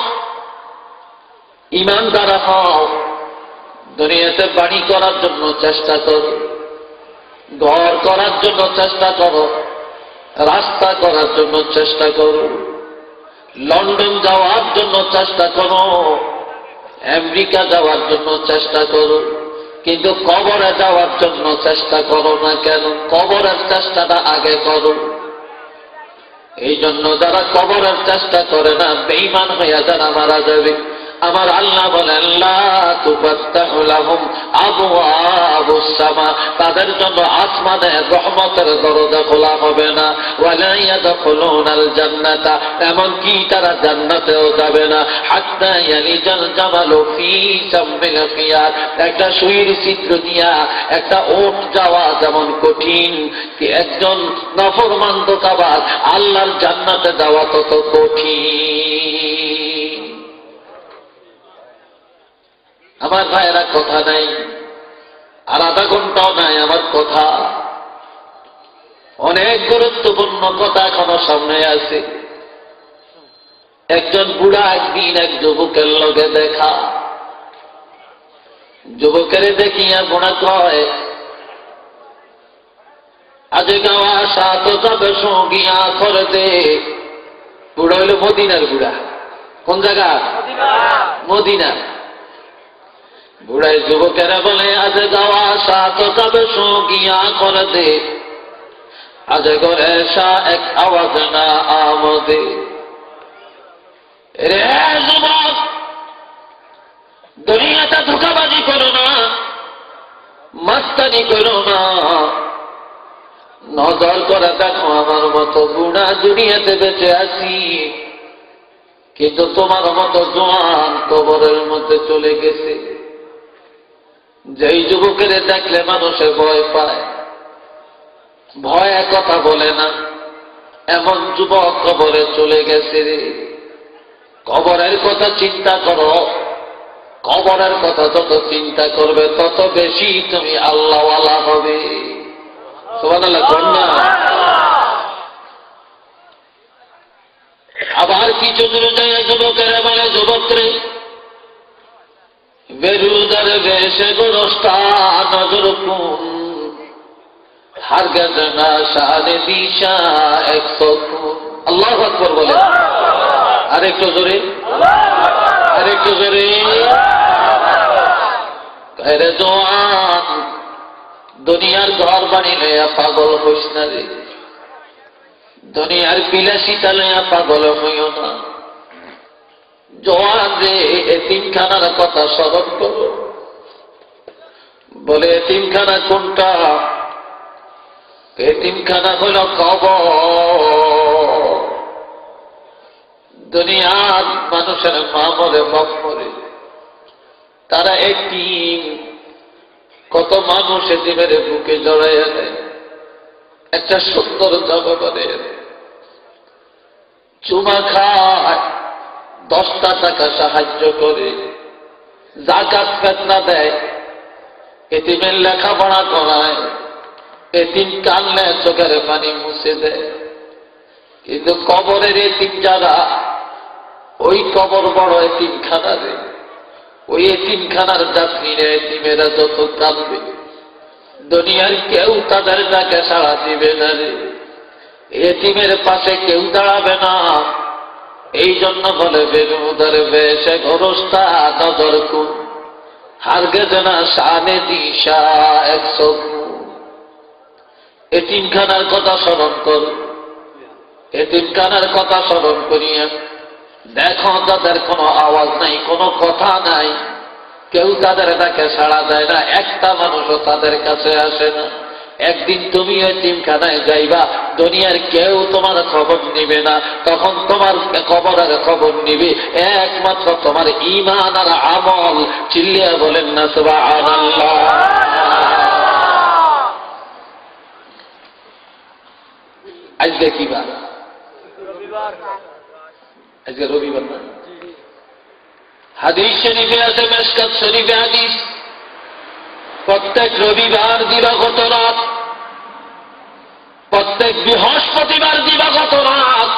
ইমানদার হও। দুনিয়াতে বাড়ি করার জন্য চেষ্টা করো, ঘর করার জন্য চেষ্টা করো, রাস্তা করার জন্য চেষ্টা করো, লন্ডন যাওয়ার জন্য চেষ্টা করো, আমেরিকা যাওয়ার জন্য চেষ্টা করো, কিন্তু কবরে যাওয়ার জন্য চেষ্টা করো না কেন? কবরের চেষ্টাটা আগে করো। এই জন্য যারা কবরের চেষ্টা করে না, বেঈমান হইয়া যারা মারা যাবে, আমার আল্লাহ বলেন লা তুফাত্তাহু লাহুম আবওয়াবুস সামা, তাদের জন্য আসমানের রহমতের দরজা খোলা হবে না। ওয়ালা ইয়াদখুলুনাল জান্নাতা, এমনকি তারা জান্নাতেও যাবে না। হাত্তা ইয়ালিজাল জামালু ফি সামিল খিয়ার, একটা সুইর চিত্র দিয়া একটা ওট যাওয়া যেমন কঠিন, কি একজন নাফরমান দোকাবাজ আল্লাহর জান্নাতে যাওয়া তত কঠিন। আমার ভাইয়েরা কথা নাই, আর আধা ঘন্টাও নাই আমার কথা। অনেক গুরুত্বপূর্ণ কথা এখনো সামনে আছে। একজন বুড়া একদিন এক যুবকের লগে দেখা, যুবকের দেখিয়া বুড়া কয়, আজ গাওয়া সাত যাবে সঙ্গিয়া করে দে। বুড়া হইল মদিনার বুড়া। কোন জায়গা? মদিনা। বুড়াই যুবকেরা বলে আজ গাওয়া সাত কবে সঙ্গিয়া করে দে, আজ করে সা এক আওয়াজ না আমদে। রে যুবক, দুনিয়াটা ধোঁকাবাজি করো না, মাস্তানি করো না, নজর করে দেখো আমার মতো বুড়া দুনিয়াতে বেঁচে আছি, কিন্তু তোমার মতো জোয়ান কবরের মধ্যে চলে গেছে। যেই যুবকের দেখলে মানুষে ভয় পায়, ভয়ে কথা বলে না, এমন যুবক কবরে চলে গেছে রে। কবরের কথা চিন্তা করো, কবরের কথা যত চিন্তা করবে তত বেশি তুমি আল্লাহওয়ালা হবে। সুবহানাল্লাহ কন্যা। আবার কিছু দূর যায় যুবকেরা বলে যুবকরে বেরুদার বেশে গোরস্তা নজর কুন হারগজ না শানে দিশা একশো কুন। আল্লাহু আকবার বলে আরেকটু জোরে, আরেকটু জোরে। আরে জওয়ান, দুনিয়ার ঘর বাড়ি লইয়া পাগল হইস না রে, দুনিয়ার বিলাসিতা লইয়া পাগল হইও না। জওয়ান রে, এতিমখানার কথা স্মরণ করো। বলে এতিমখানা কোনটা? এতিমখানা হইল কবর। দুনিয়ার মানুষের মা মরে, বাপ মরে, তারা এতিম। কত মানুষ এতিমের বুকে জড়াইয়া দেয়, একটা সুন্দর জগতের চুমা খায়, দশটা টাকা সাহায্য করে, যাকাত ফেতনা দেয়, এতিমের লেখাপড়া করায়, এতিম কানলে চোখের পানি মুছে দেয়। কিন্তু কবরের এতিম যারা, ওই কবর বড় এতিমখানা রে, ওই এতিমখানার যাত্রীরা এতিমেরা যত কাঁদবে, দুনিয়ার কেউ তাদের ডাকে সাড়া দিবে না রে। এতিমের পাশে কেউ দাঁড়াবে না। এই জন্য বলে বেরুদার বেশে গোরস্তা নজর কুন হারগজ না শানে দিশা একশো কুন। এতিমখানার কথা স্মরণ কর, এতিমখানার কথা স্মরণ করিয়া দেখো তাদের কোনো আওয়াজ নাই, কোনো কথা নাই, কেউ তাদের ডাকে সাড়া দেয় না, একটা মানুষও তাদের কাছে আসে না। একদিন তুমি এতিমখানায় যাইবা, দুনিয়ার কেউ তোমার খবর নিবে না, তখন তোমার কবরের খবর নিবে একমাত্র তোমার ঈমান আর আমল। চিল্লিয়া বলেন না সুবহানাল্লাহ। আজকে কি বার? আজকে রবিবার না? হাদিস শরীফে আছে, মিশকাত শরীফে হাদিস, প্রত্যেক রবিবার দিবাগত রাত, প্রত্যেক বৃহস্পতিবার দিবাগত রাত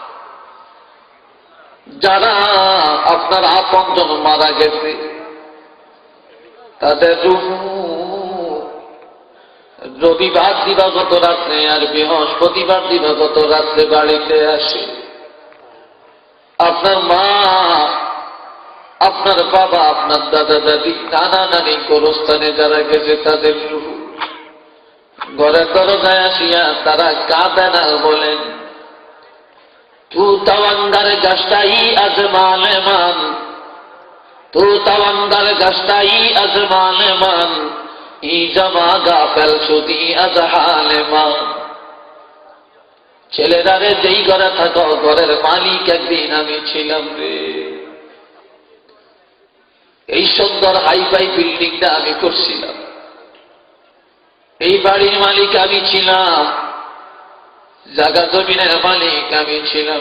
যারা আপনার আপনজন মারা গেছে তাদের রূহ রবিবার দিবাগত রাত্রে আর বৃহস্পতিবার দিবাগত রাত্রে বাড়িতে আসে। আপনার মা, আপনার বাবা, আপনার দাদা দাদি, নানা নানি, গোরস্থানে যারা গেছে তাদের রূহ ঘরের দরজায় আসিয়া তারা কাঁদে না, বলেন তু তাওয়াঙ্গার গাছটাই আজমালে মান, তু তাওয়াঙ্গার গাছটাই আজমালে মান, ই জমা গাফেল সুদি আজহালে মান। ছেলেরা রে, যেই ঘরে থাকো, ঘরের মালিক একদিন আমি ছিলাম রে। এই সুন্দর হাইফাই বিল্ডিংটা আমি করছিলাম, এই বাড়ির মালিক আমি ছিলাম, জায়গা জমিনের মালিক আমি ছিলাম,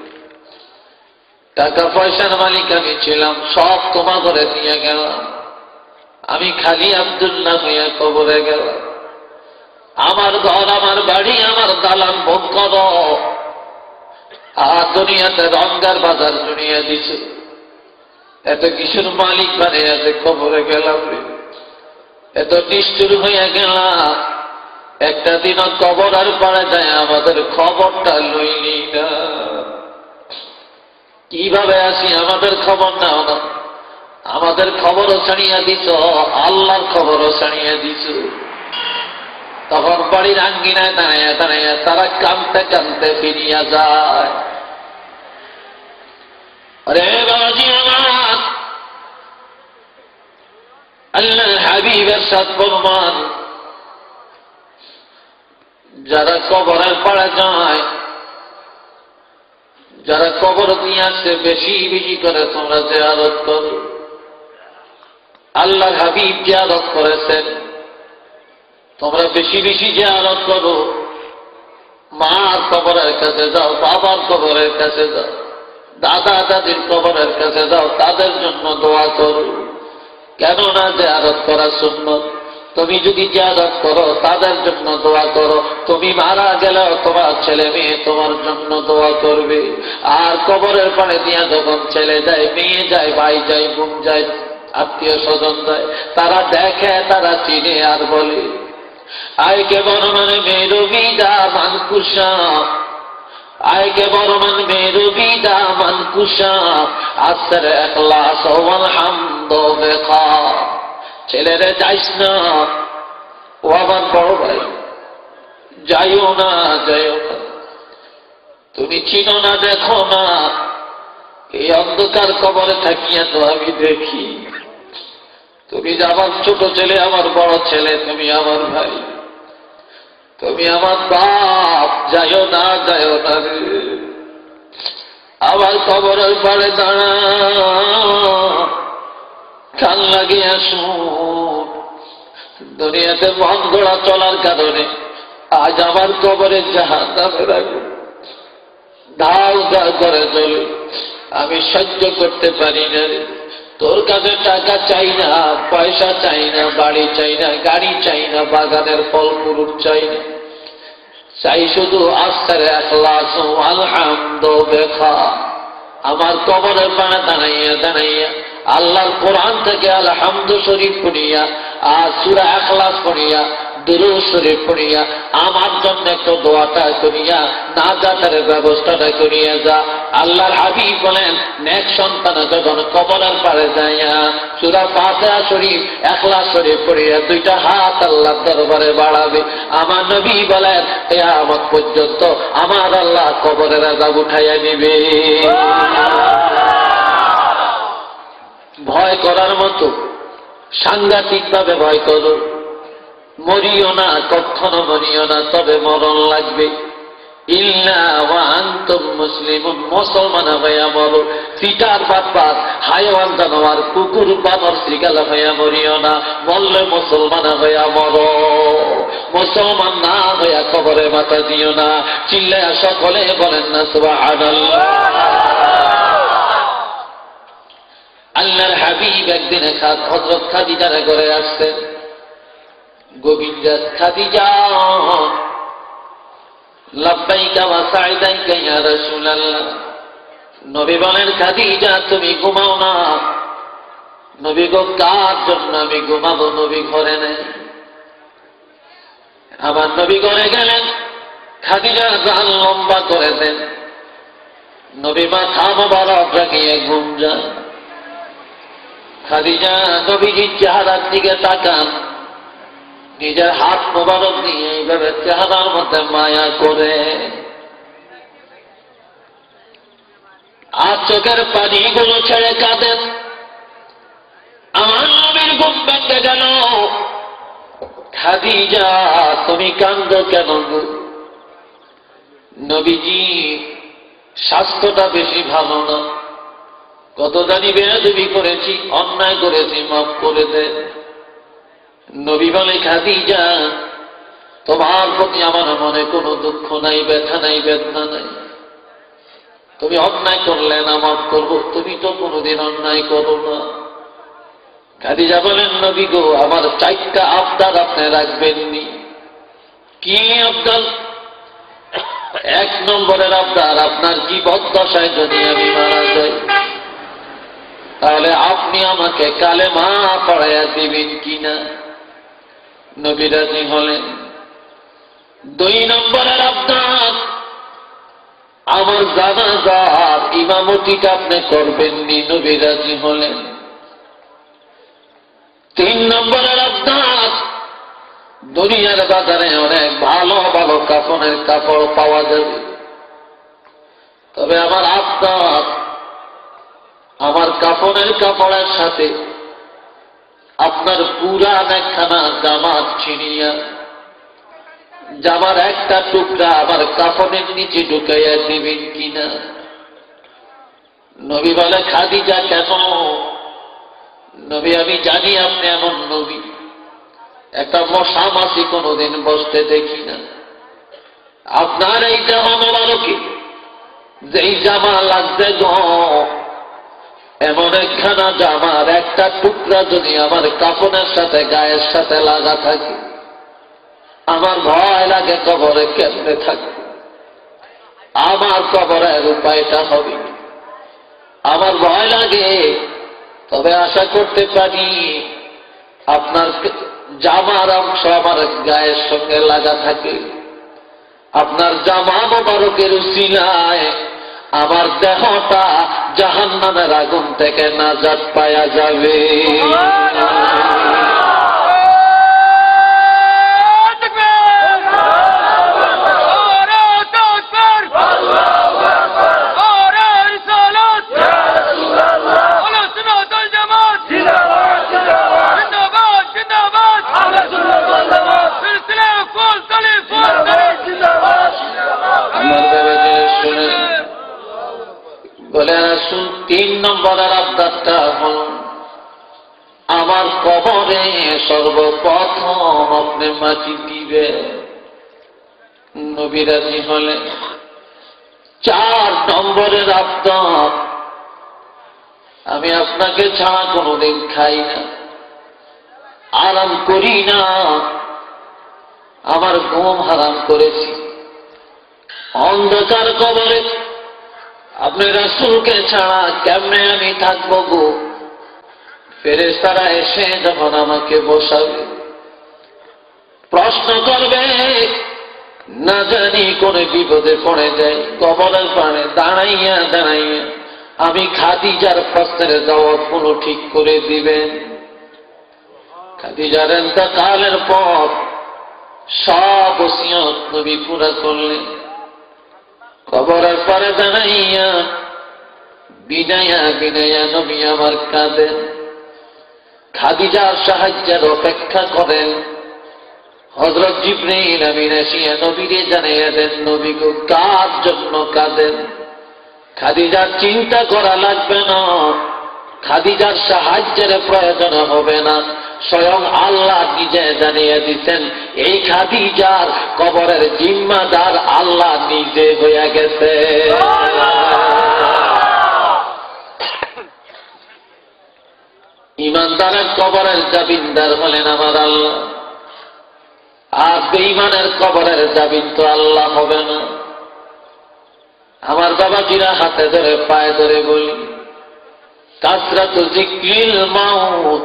টাকা পয়সার মালিক আমি ছিলাম, সব তোমার ঘরে নিয়ে গেলাম। আমি খালি আব্দুল্লাহ হইয়া কবরে গেলাম। আমার ঘর, আমার বাড়ি, আমার দালান ভোগ করো, আর দুনিয়াতে রঙ্গার বাজার জড়িয়ে দিছ। এত কিশোর মালিক মানে আছে, কবরে গেলাম রে, এত নিষ্ঠুর হইয়া গেলাম। একটা দিন কবর আর পাড়া যায়, আমাদের খবরটা লইলি না। কিভাবে আসি আমাদের খবর নাও না। আমাদের খবরও ছাড়িয়ে দিছ, আল্লাহর খবরও ছাড়িয়ে দিছ। তখন বাড়ির আঙ্গিনায় দাঁড়াইয়া দাঁড়াইয়া তারা কাঁদতে কাঁদতে ফিরিয়া যায়। আরে বাবাজি আমার, আল্লাহ হাবিবের সাথ প্রমাণ, যারা কবরের পাড়ে যায়, যারা কবর দিয়ে আসছে, বেশি বেশি করে তোমরা জিয়ারত করো। আল্লাহ হাবিব জিয়ারত করেছেন, তোমরা বেশি বেশি জিয়ারত করো। মার কবরের কাছে যাও, বাবার কবরের কাছে যাও, দাদা দাদির কবরের কাছে যাও, তাদের জন্য দোয়া করো। কেননা জিয়ারত করা সুন্নাত। তুমি যদি জিয়ারত করো, তাদের জন্য দোয়া করো। তুমি মারা গেলেও তোমার ছেলে মেয়ে তোমার জন্য দোয়া করবে। আর কবরের পাড়ে দিয়া যখন ছেলে যায়, মেয়ে যায়, ভাই যায়, বোন যায়, আত্মীয় স্বজন যায়, তারা দেখে, তারা চিনে আর বলে, আয় কে বর্মান মেরু বিদা মানকুশা, আয় কে বর্মান মেরু বিদা মানকুশা, আসর ইখলাস ওয়াল হামদ বেখা। ছেলেরে যাইস না, ও আমার বড় ভাই, যাইও না, যাইও না, তুমি চিনো না, দেখো না, এই অন্ধকার কবরে থাকিয়া তো আমি দেখি। তুমি আমার ছোট ছেলে, আমার বড় ছেলে, তুমি আমার ভাই, তুমি আমার বাপ, যাইও না, যাইও না রে। আবার কবরের পাড়ে দাঁড়া, কান লাগিয়ে শুন। দুনিয়াতে মন গড়া চলার কারণে আজ আমার কবরে জাহান্নামের আগুন ধাও ধাও করে জ্বলে। আমি সহ্য করতে পারি না রে। তোর কাছে টাকা চাই না, পয়সা চাই না, বাড়ি চাই না, গাড়ি চাই না, বাগানের ফল ফুল চাই না, চাই শুধু আসর ইখলাস ওয়াল হামদ বেখা। আমার কবরের পাড়ে দাঁড়াইয়া দাঁড়াইয়া আল্লাহর কোরআন থেকে আলহামদু শরীফ পড়িয়া আর সূরা ইখলাস পড়িয়া দুরূদ শরীফ পড়িয়া আমার জন্য একটু দোয়াটা করিয়া নাজাতের ব্যবস্থাটা করিয়া যা। আল্লাহর হাবিব বলেন, নেক সন্তান যখন কবরের পাড়ে যাইয়া সূরা ফাতিহা শরীফ, ইখলাস শরীফ পড়িয়া দুইটা হাত আল্লাহর দরবারে বাড়াবে, আমার নবী বলেন কিয়ামত পর্যন্ত আমার আল্লাহ কবরের আযাব উঠাইয়া দিবে। ভয় করার মতো সাংঘাতিক ভাবে ভয় করো। মরিও না, কখনো মরিও না, তবে মরণ লাগবে। ইল্লা ওয়া আনতুম মুসলিমুন, মুসলমান হইয়া মরো। ফিটার বাটপাত, হাইওয়ান জানোয়ার, কুকুর বানর শ্রীগালা হইয়া মরিও না, মরলে মুসলমান হইয়া মরো। মুসলমান না হইয়া কবরে মাথা দিও না। চিল্লায়া সকলে বলেন না সুবহানাল্লাহ। আল্লাহর হাবিব একদিন হযরত খাদিজার ঘরে আসছেন। গোবিন্দা, খাদিজা, লাব্বাইকা ওয়া সাইদাইকা ইয়া রাসূলুল্লাহ। নবী বলেন, খাদিজা তুমি ঘুমাও না। নবী গো, কার জন্য আমি ঘুমাবো? নবী ঘরে নেই। আমার নবী ঘরে গেলেন, খাদিজা গাল লম্বা করে দেন। নবী মাথা মোবারক রাখিয়ে ঘুম যান। খাদিজা নবীজির চেহারার দিকে তাকান, নিজের হাত মোবারক দিয়ে এইভাবে চেহারার মধ্যে মায়া করে, আর চোখের পানিগুলো ছেড়ে কাঁদেন। আমার নবীর ঘুম ভেঙে গেল। খাদিজা তুমি কাঁদো কেন গো? নবীজি স্বাস্থ্যটা বেশি ভালো না, কত জানি বেয়াদবি করেছি, অন্যায় করেছি, মাফ করে দেন। নবী বলে, খাদিজা তোমার প্রতি আমার মনে কোনো দুঃখ নাই, ব্যথা নাই, বেদনা নাই। তুমি অন্যায় করলে না, মাফ করবো। তুমি তো কোনোদিন অন্যায় করো না। খাদিজা বলেন, নবী গো, আমার চারটা আবদার আপনি রাখবেননি। কি আবদার? এক নম্বরের আবদার, আপনার জীবদ্দশায় যদি আমি মারা যাই, তাহলে আপনি আমাকে কালেমা পড়াইয়া দিবেন কিনা? নবী রাজি হলেন। দুই নম্বরের আবদার, আমার জানাজার ইমামতিটা আপনি করবেননি। নবী রাজি হলেন। তিন নম্বরের আবদার, দুনিয়ার বাজারে অনেক ভালো ভালো কাফনের কাপড় পাওয়া যাবে, তবে আমার আবদার, আমার কাফনের কাপড়ের সাথে আপনার পুরান একখানা জামা ছিনিয়া জামার একটা টুকরা আমার কাফনের নিচে ঢুকাইয়া দিবেন কিনা। নবী বলে, খাদিজা কেন? নবী, আমি জানি আপনি এমন নবী, একটা মশা মাছি কোনোদিন বসতে দেখি না। আপনার এই জামা মোবারকে যেই জামা লাগছে গো, এমন একখানা জামার একটা টুকরা যদি আমার কাফনের সাথে গায়ের সাথে লাগা থাকে, আমার ভয় লাগে কবরে কেমনে থাকে, আমার কবরের উপায়টা হবে, আমার ভয় লাগে। তবে আশা করতে পারি আপনার জামার অংশ আমার গায়ের সঙ্গে লাগা থাকে, আপনার জামা মোবারকের উসিলায় আমার দেহটা জাহান্নামের আগুন থেকে নাজাত পাওয়া যাবে। বলে আসুন, তিন নম্বরের আবদারটা হল আমার কবরে সর্বপ্রথম আপনি মাটি দিবে। নবী রাজি হলে চার নম্বরের আবদার, আমি আপনাকে ছাড়া কোনোদিন খাই না, আরাম করি না, আমার ঘুম হারাম করেছি। অন্ধকার কবরে আপনি রাসূলকে ছাড়া কেমনে আমি থাকবো গো? ফেরেশতারা এসে যখন আমাকে বসাবে, প্রশ্ন করবে, না জানি কোন বিপদে পড়ে যাই, কবরের পাড়ে দাঁড়াইয়া দাঁড়াইয়া আমি খাদিজার প্রশ্নের জবাব পুরো ঠিক করে দিবেন। খাদিজার ইন্তেকালের পর সব ওসিয়ত নবী পুরা করলেন। কবরের পরে দাঁড়াইয়া বিনায়া বিনায়া নবী আমার কাঁদেন, খাদিজার সাহায্যের অপেক্ষা করেন। হযরত জিবরাইল আমিন এসে নবীকে জানিয়ে দেন, নবী গো কার জন্য কাঁদেন? খাদিজার চিন্তা করা লাগবে না, খাদিজার সাহায্যের প্রয়োজন হবে না, স্বয়ং আল্লাহ নিজে জানিয়ে দিচ্ছেন এই খাদিজার কবরের জিম্মাদার আল্লাহ নিজে হয়ে গেছে। ইমানদারের কবরের জামিনদার হলেন আমার আল্লাহ, আর বেঈমানের কবরের জামিন তো আল্লাহ হবে না। আমার বাবাজিরা হাতে ধরে পায়ে ধরে বলি, কাসরাতু যিকরিল মাউত,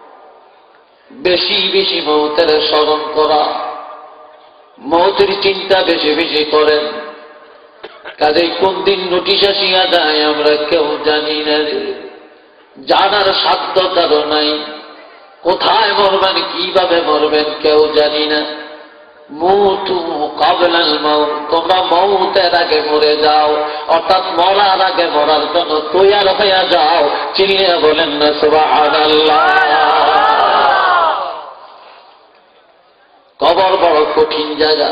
বেশি বেশি মৌতের স্মরণ করা, মৌতের চিন্তা বেশি বেশি করেন। কাজেই কোন দিন নোটিশ আসিয়া যায় আমরা কেউ জানি না, জানার সাধ্য কারো নাই। কোথায় মরবেন, কিভাবে মরবেন কেউ জানি না। মুতু ক্বাবলাল মাউত, তোমরা মৌতের আগে মরে যাও, অর্থাৎ মরার আগে মরার জন্য তৈয়ার হয়ে যাও। চিল্লিয়ে বলেন না সুবহানাল্লাহ। কবর বড় কঠিন জায়গা,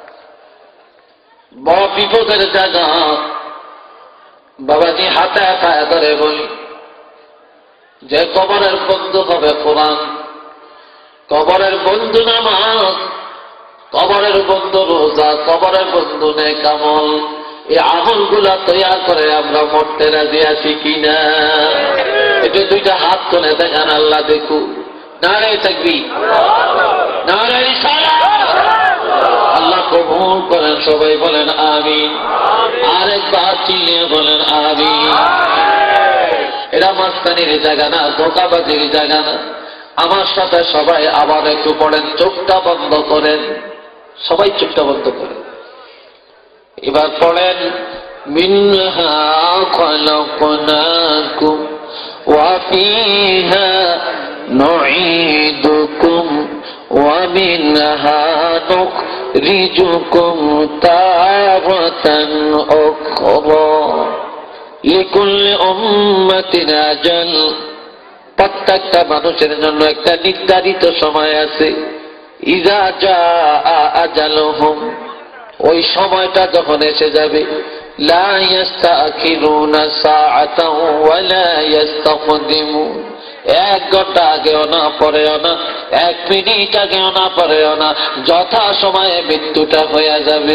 বড় বিপদের জায়গা। বাবাজি হাতে পায়ে ধরে বলি, যে কবরের বন্ধু হবে কোরআন, কবরের বন্ধু নামাজ, কবরের বন্ধু রোজা, কবরের বন্ধু নেক আমল। এই আমলগুলা তৈরি করে আমরা মরতে রাজি আছি কিনা? এটা দুইটা হাত তুলে দেখেন, আল্লাহ দেখু। নারে তাকবীর, নারে রিসালাত। আল্লাহ কবুল করেন, সবাই বলেন আমিন। আরেকবার চিল্লিয়ে বলেন আমিন। এরা মাস্তানির জায়গা না, ধোঁকাবাজির জায়গা না। আমার সাথে সবাই আবার একটু পড়েন, চোখটা বন্ধ করেন, সবাই চোখটা বন্ধ করেন। এবার পড়েন, মিনহা খলাকনাকুম ওয়া ফিহা নুঈদুকুম ওয়া মিনহা নুখরিজুকুম তারাতান উখরা লিকুল্লি উম্মাতিন আজাল। প্রত্যেকটা মানুষের জন্য একটা নির্ধারিত সময় আছে। ইযা জাআ আজালুহুম, ওই সময়টা যখন এসে যাবে, লা ইস্তাখিরুনা সাআতাও ওয়া লা ইস্তাকদিমুন, এক ঘন্টা আগেও না পরেও না, এক মিনিট আগেও না পরেও না, যথা সময়ে মৃত্যুটা হয়ে যাবে।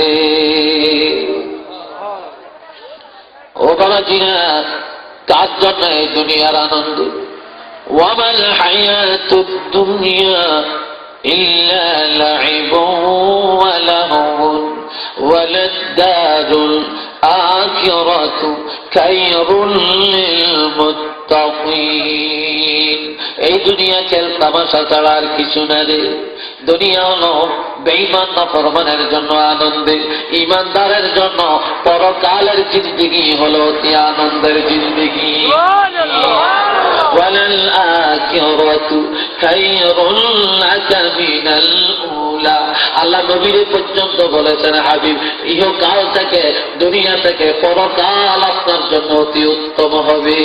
ও বাবাজিরা, কার জন্য এই দুনিয়ার আনন্দ? ওয়ামাল হায়াতুদ দুনিয়া ইল্লা লাইবুন ওয়া লাহবুন ওয়ালাদ-দারুল আখিরাতু খায়রুল লিল মুত্তাকিন। এই দুনিয়া খেল তামাশা ছাড়া আর কিছু না রে। দুনিয়া হলো বেঈমান নাফরমানের জন্য আনন্দের, ঈমানদারের জন্য পরকালের জিন্দেগি হলো অতি আনন্দের জিন্দেগি। ওয়ালাল আখিরাতু খায়রুল লাকা মিনাল উলা। আল্লাহ নবীর পর্যন্ত বলেছেন, হাবিব, ইহকাল থেকে, দুনিয়া থেকে পরকাল আপনার জন্য অতি উত্তম হবে।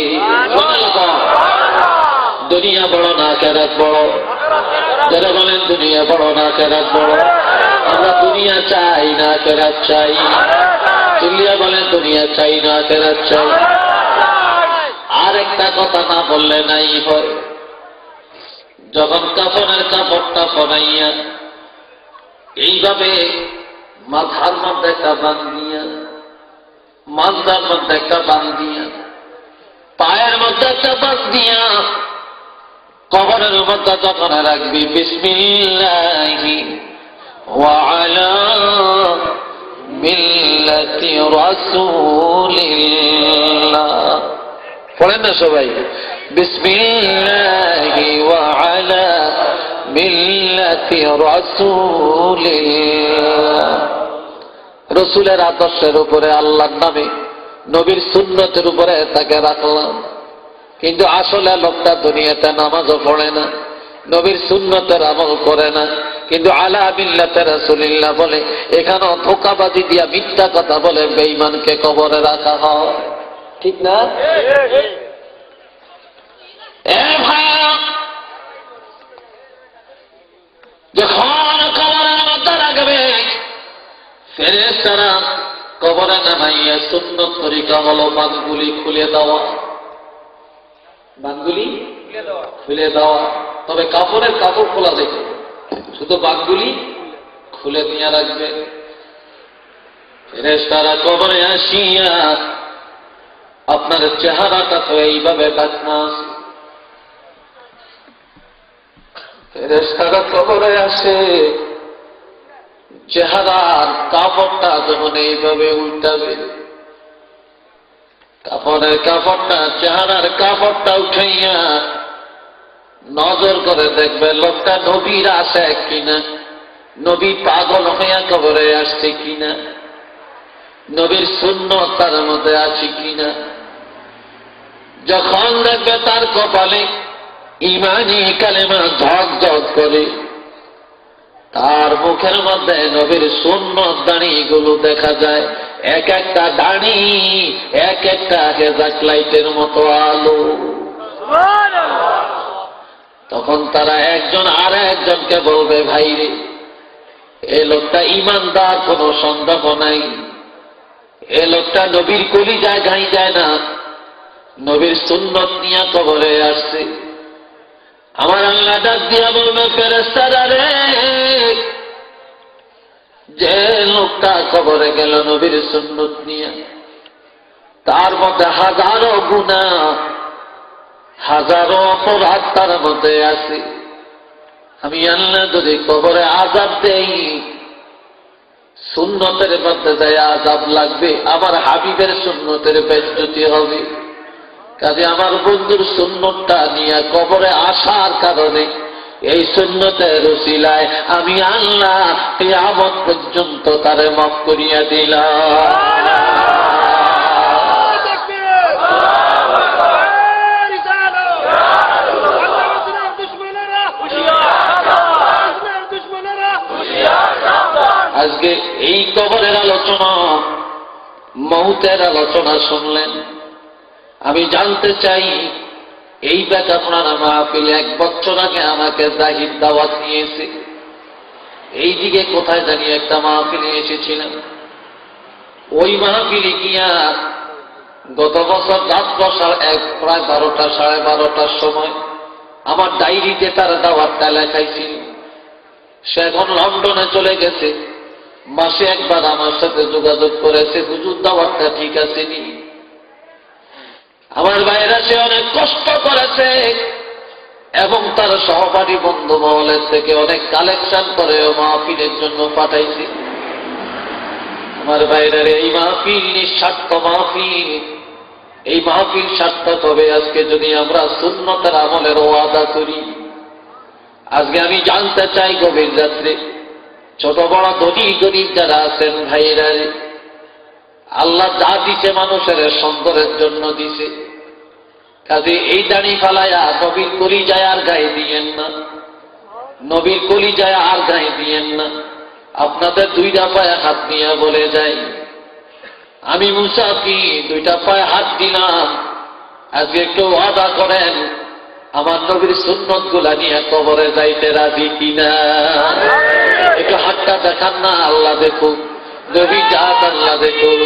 দুনিয়া বড় না আখিরাত বড়? যারা বলেন দুনিয়া বড় না আখিরাত বড়? আমরা দুনিয়া চাই না আখিরাত চাই? চিল্লিয়া বলেন দুনিয়া চাই না আখিরাত চাই? আর একটা কথা না বললে নাই হয়। যখন কাফনের কাপড়টা পরাইয়া এইভাবে মাথার মধ্যে একটা বান্ধিয়া, মাথার মধ্যে একটা বান্ধিয়া, পায়ের মধ্যে একটা বান্ধিয়া কবরের মধ্যে যখন রাখবি, বিসমিল্লাহি ওয়া আলা মিল্লাতি রাসূলিল্লাহ পড়েন না সবাই? বিসমিল্লাহি ওয়া আলা মিল্লাতি রাসূলিল্লাহ। রাসূলের আদর্শের উপরে, আল্লাহর নামে, নবীর সুন্নতের উপরে তাকে রাখলাম। কিন্তু আসলে লোকটা দুনিয়াতে নামাজও পড়ে না, নবীর সুন্নতের আমল করে না, কিন্তু আলা মিল্লাতে রাসূলিল্লাহ বলে। এখানেও ধোঁকাবাজি দিয়া মিথ্যা কথা বলে বেঈমানকে কবরে রাখা হয়, ঠিক না? এ ভাইরা, যখন কবরের মধ্যে রাখবে, ফেরেশতারা কবরে নামাইয়া সুন্নত তরিকা হলো বাঁধগুলি খুলে দেওয়া। বাঁধগুলি খুলে দেওয়া, তবে কাপড়ের কাপড় খোলা দেখে, শুধু বাঁধগুলি খুলে নিয়ে রাখবে। ফেরেশতারা কবরে আসিয়া আপনার চেহারাটা তো এইভাবে ডাকনা, ফেরেশতারা কবরে আসে, চেহারার কাপড়টা যখন এইভাবে উল্টাবে, কাপড়ের কাপড়টা, চেহারার কাপড়টা উঠাইয়া নজর করে দেখবে লোকটা নবীর আসে কিনা, নবী পাগল হইয়া কবরে আসছে কিনা, নবীর সুন্নত তার মধ্যে আছে কিনা। যখন দেখবে তার কপালে ইমানি কালেমা ঝক ঝক করে, তার মুখের মধ্যে নবীর সুন্নত দাড়িগুলো দেখা যায়, এক একটা দাড়ি এক একটা হেজাক লাইটের মতো আলো। তখন তারা একজন আর একজনকে বলবে, ভাই রে, এ লোকটা ইমানদার, কোনো সন্দেহ নাই, এ লোকটা নবীর কলিজায় ঘাই যায় না, নবীর সুন্নত নিয়ে কবরে আসছে। আমার আল্লাহ ডাক দিয়া বলবে, ফেরেশতারা রে, যে লোকটা কবরে গেল নবীর সুন্নত নিয়ে, তার মধ্যে হাজারো গুনাহ, হাজারো অপরাধ তার মধ্যে আছে। আমি আল্লাহ যদি কবরে আযাব দেই, সুন্নতের মধ্যে যায় আযাব লাগবে, আমার হাবিবের সুন্নতের বেজ্জতি হবে। কাজে আমার বন্ধুর সুন্নতটা নিয়ে কবরে আসার কারণে, এই সুন্নতের উসিলায় আমি আল্লাহ কিয়ামত পর্যন্ত তারে মাফ করিয়া দিলাম। আজকে এই কবরের আলোচনা, মৌতের আলোচনা শুনলেন। আমি জানতে চাই এই ব্যাটা আপনারা মাহফিলে এক বছর আগে আমাকে জাহিদ দাওয়াত নিয়েছে, এই দিকে কোথায় জানি একটা মাহফিলে এসেছিলেন। ওই মাহফিলে গিয়া গত বছর রাত বসার এক প্রায় বারোটা সাড়ে বারোটার সময় আমার ডায়েরিতে তার দাওয়াতটা লেখাইছিল। সে এখন লন্ডনে চলে গেছে, মাসে একবার আমার সাথে যোগাযোগ করেছে, হুজুর দাওয়াতটা ঠিক আছে নি। আমার ভাইয়েরা সে অনেক কষ্ট করেছে এবং তার সহপাঠী বন্ধু মহলের থেকে অনেক কালেকশন করে মাহফিলের জন্য পাঠাইছে। আমার ভাইয়েরা এই মাহফিল নিঃস্বার্থ মাহফিল, এই মাহফিল সার্থক হবে আজকে যদি আমরা সুন্নতের আমলের ওয়াদা করি। আজকে আমি জানতে চাই গভীর রাত্রে ছোট বড় ধনী গরিব যারা আছেন ভাইয়েরা, আল্লাহ যা দিছে মানুষের সুন্দরের জন্য দিছে, কাজে এই দাড়ি ফালায়া নবীর কলিজায় আর গায়ে দিয়েন না, নবীর কলিজায় আর গায়ে দিয়েন না। আপনাদের দুইটা পায়ে হাত নিয়ে বলে যাই, আমি মুসাফির, দুইটা পায়ে হাত দিলাম, আজকে একটু ওয়াদা করেন আমার নবীর সুন্নত গুলা নিয়ে কবরে যাইতে রাজি কিনা। একটু হাতটা দেখান না, আল্লাহ দেখুক, নবী জাত আল্লাহ দেখুক।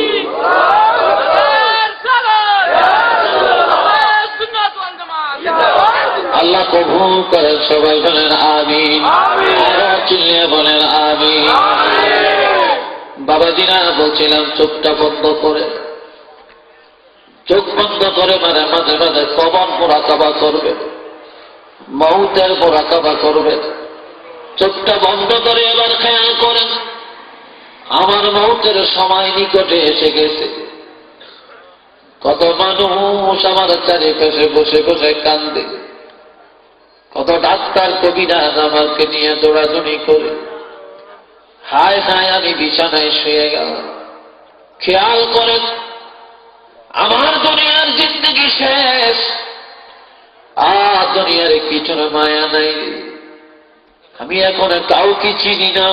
আল্লাহ কবুল করেন, সবাই বলেন আমিন, আরো চিল্লিয়ে বলেন আমিন। বাবাজিরা বলছিলাম চোখটা বন্ধ করে, চোখ বন্ধ করে মানে মাঝে মাঝে কবর মোরাকাবা করবে, মউতের মোরাকাবা করবে। চোখটা বন্ধ করে এবার খেয়াল করেন, আমার মউতের সময় নিকটে এসে গেছে। কত মানুষ আমার চারিপাশে বসে বসে কান্দে, কত ডাক্তার কবিরাজ আমাকে নিয়ে দৌড়াদৌড়ি করে। হায় হায় আমি বিছানায় শুয়ে গেলাম। খেয়াল করেন আমার দুনিয়ার জিন্দগি শেষ, আর দুনিয়ার কিছু মায়া নাই, আমি এখন কাউকে চিনি না।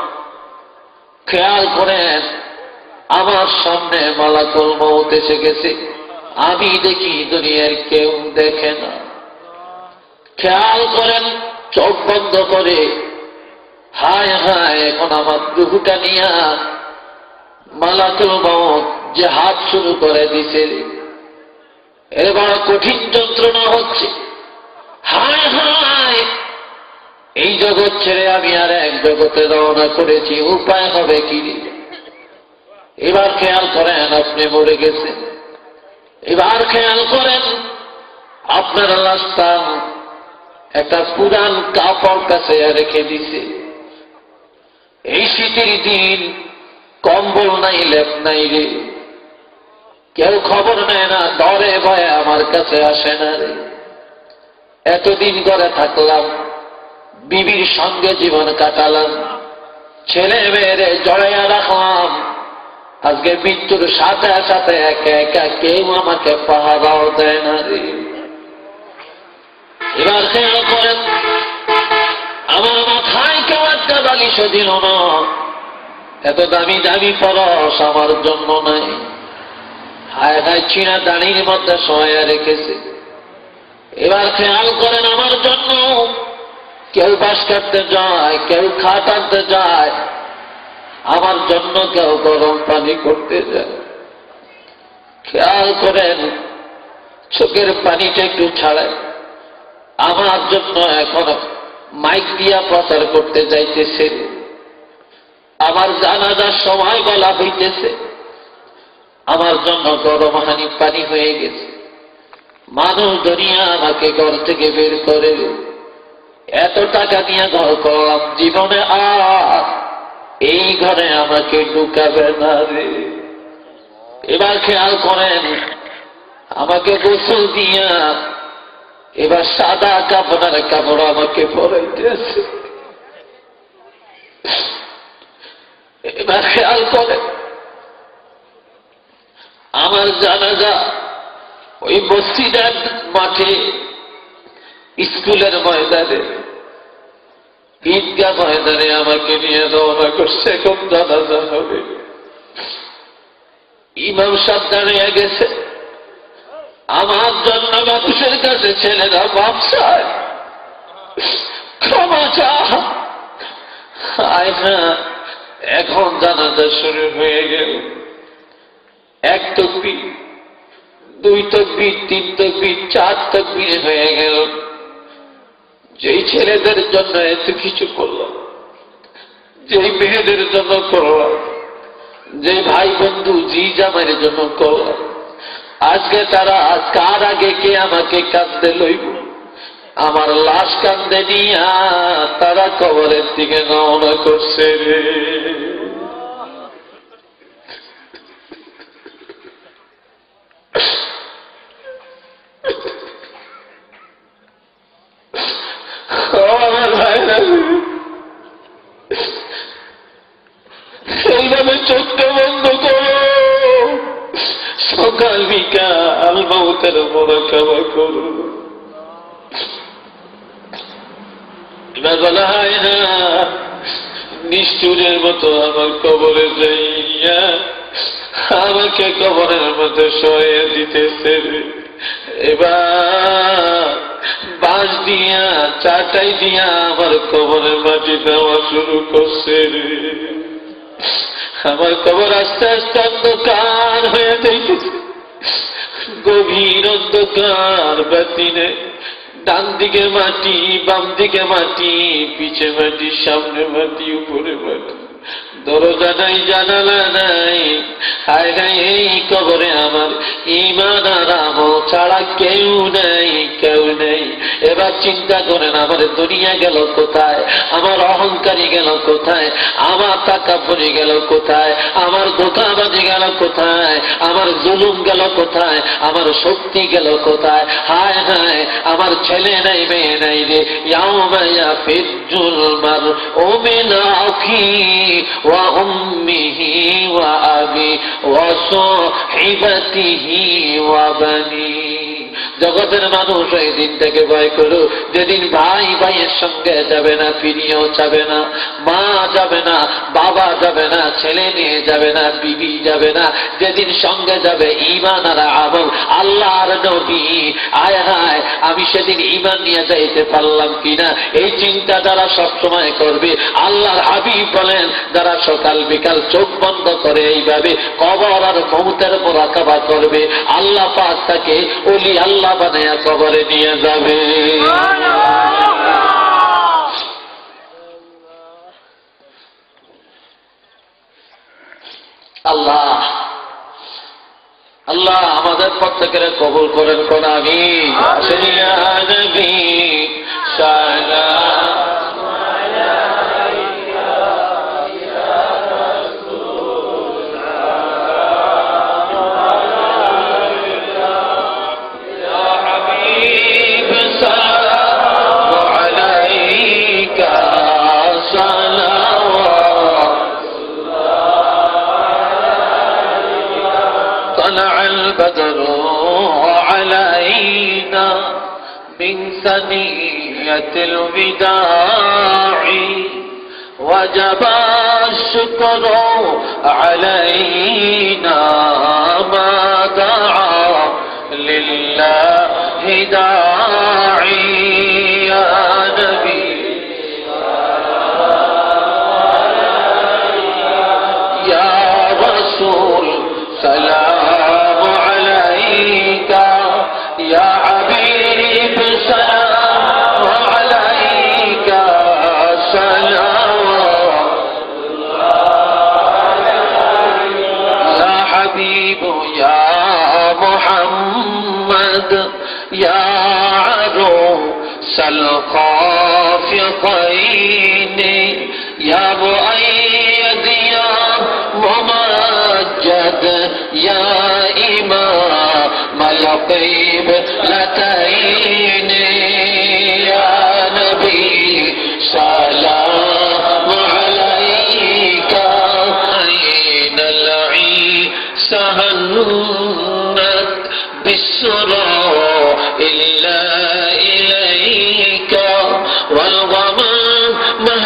খেয়াল করেন আমার সামনে মালাকুল মউত এসে গেছে, আমি দেখি দুনিয়ার কেউ দেখে না। খেয়াল করেন চোখ বন্ধ করে, হায় হায় এখন আমার রুহুটা নিয়া মালাকুল মউত যে হাত শুরু করে দিছে, এর বড় কঠিন যন্ত্রণা হচ্ছে। হায় হায় এই জগৎ ছেড়ে আমি আর এক জগতে রওনা করেছি, উপায় হবে কি? এবার খেয়াল করেন আপনি মরে গেছেন। এবার খেয়াল করেন আপনার লাশটা একটা পুরান কাপড় কাছে রেখে দিছে। এই শীতের দিন কম্বল নাই, লেপ নাই রে, কেউ খবর নেয় না, ডরে ভয়ে আমার কাছে আসে না রে। এতদিন করে থাকলাম, বিবির সঙ্গে জীবন কাটালাম, ছেলে মেয়েরে জড়াইয়া রাখলাম, আজকে মৃত্যুর সাথে সাথে একা একা কেউ আমাকে পাহারাও দেয় না রে। এবার খেয়াল করেন আমার মাথায় কেউ একটা বালিশও দিল না, এত দামি দামি পরশ আমার জন্য নাই। হায় হায় চিনা দাঁড়ির মধ্যে শোয়া রেখেছে। এবার খেয়াল করেন আমার জন্য কেউ বাস কাটতে যায়, কেউ খাট আনতে যায়, আমার জন্য কেউ গরম পানি করতে যায়। খেয়াল করেন চোখের পানিটা একটু ছাড়ায়, আমার জন্য এখন মাইক দিয়া প্রচার করতে যাইতেছে। আমার জানাজার সময় বলা হইতেছে, আমার জন্য গরম হানি পানি হয়ে গেছে। মানুষ দুনিয়া আমাকে ঘর থেকে বের করে, এত টাকা নিয়ে ঘর করলাম, জীবনে আর এই ঘরে আমাকে ঢুকাবে না রে। এবার খেয়াল করেন আমাকে গোসল দিয়া এবার সাদা কাপড়ের কাপড় আমাকে পরাইতেছে। এবার খেয়াল করেন আমার জানাজা ওই মসজিদের মাঠে, স্কুলের ময়দানে ঈদগাহ ময়দানে আমাকে নিয়ে রওনা করছে, এখন জানাজা হবে। ইমাম সাহেব দাঁড়িয়ে গেছে, আমার জন্য মানুষের কাছে ছেলেরা মাপ চায়, ক্ষমা চায়। আয় না, এখন জানাজা শুরু হয়ে গেল। এক তাকবীর, দুই তাকবীর, তিন তাকবীর, চার তাকবীর হয়ে গেল। যেই ছেলেদের জন্য এত কিছু করলাম, যেই মেয়েদের জন্য করলাম, যে ভাই বন্ধু জি জামাইয়ের জন্য করলাম, আজকে তারা কার আগে কে আমাকে কাঁদতে লইব? আমার লাশ কান্দে নিয়া তারা কবরের দিকে রওনা করছে রে। আমার ভাইরা, সেইভাবে চোখটা বন্ধ করো, সকাল বিকাল মৌতের মোরাকাবা করো। এবার বলা হয় না, নিষ্ঠুরের মতো আমার কবরে যাইয়া আমাকে কবরের মধ্যে সরিয়ে দিতেছে। এবার বাঁশ দিয়া চাটাই দিয়া আমার কবরের মাটি দেওয়া শুরু করছে। আমার কবর আস্তে আস্তে অন্ধকার হয়ে যাইতেছে, গভীর অন্ধকার, বাতি নেই। ডান দিকে মাটি, বাম দিকে মাটি, পিছে মাটি, সামনে মাটি, উপরে মাটি, দরজা নাই, জানালা নাই। হায় নাই, এই কবরে আমার ঈমান আর আমল ছাড়া কেউ নেই, কেউ নেই। এবার চিন্তা করেন, আমার দুনিয়া গেল কোথায়, আমার অহংকারী গেল কোথায়, আমার তাকাব্বুরি গেল কোথায়, আমার ধোঁকাবাজি গেল কোথায়, আমার জুলুম গেল কোথায়, আমার শক্তি গেল কোথায়। হায় হায়, আমার ছেলে নাই, মেয়ে নাই রে। ইয়াউমা ইয়াফিজ্জুল মারউ মিন আখি ওয়া উম্মিহি ওয়া আবি ওয়া সাহিবাতিহি ওয়া বানি। জগতের মানুষ এই দিনটাকে ভয় করো, যেদিন ভাই ভাইয়ের সঙ্গে যাবে না, ফিরিয়েও যাবে না, মা যাবে না, বাবা যাবে না, ছেলে নিয়ে যাবে না, বিবি যাবে না। যেদিন সঙ্গে যাবে ঈমান আর আমল, আল্লাহ আর নবী। আয় হায়, আমি সেদিন ঈমান নিয়ে যাইতে পারলাম কিনা, এই চিন্তা যারা সবসময় করবে। আল্লাহর হাবিব বলেন, যারা সকাল বিকাল চোখ বন্ধ করে এইভাবে কবর আর মউতের মুরাকাবা করবে, আল্লাহ পাক তাকে ওলি আল্লাহ বানায়া কবরে নিয়ে যাবে। আল্লাহ আল্লাহ আমাদের প্রত্যেকের কবুল করেন, কোন আমিন। আসেন ইয়া নবী সালাম البدر علينا من ثنية الوداع وجب الشكر علينا ما دعا لله داعي يا نبي يا رسول سلام عليك يا حبيب سلام عليك سلام يا حبيب يا محمد يا عروس الخافقين يا مؤيد يا ممجد يا إمام القبلتين يا نبي سلام عليك أين العيسى هنت بالسرى إلا إليك والغمام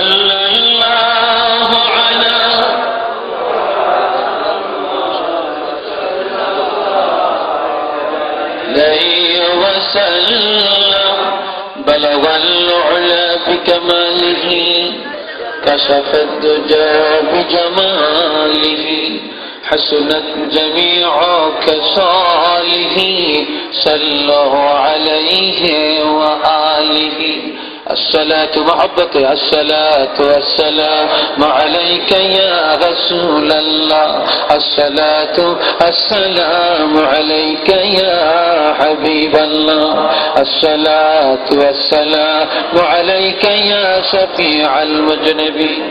সাল্লাল্লাহু আলা وسلم بلغ العلا بكماله كشف الدجى بجماله حسنت جميع خصاله صلوا عليه وآله الصلاة محبة الصلاة والسلام عليك يا رسول الله الصلاة السلام عليك يا حبيب الله الصلاة والسلام عليك يا شفيع المذنبين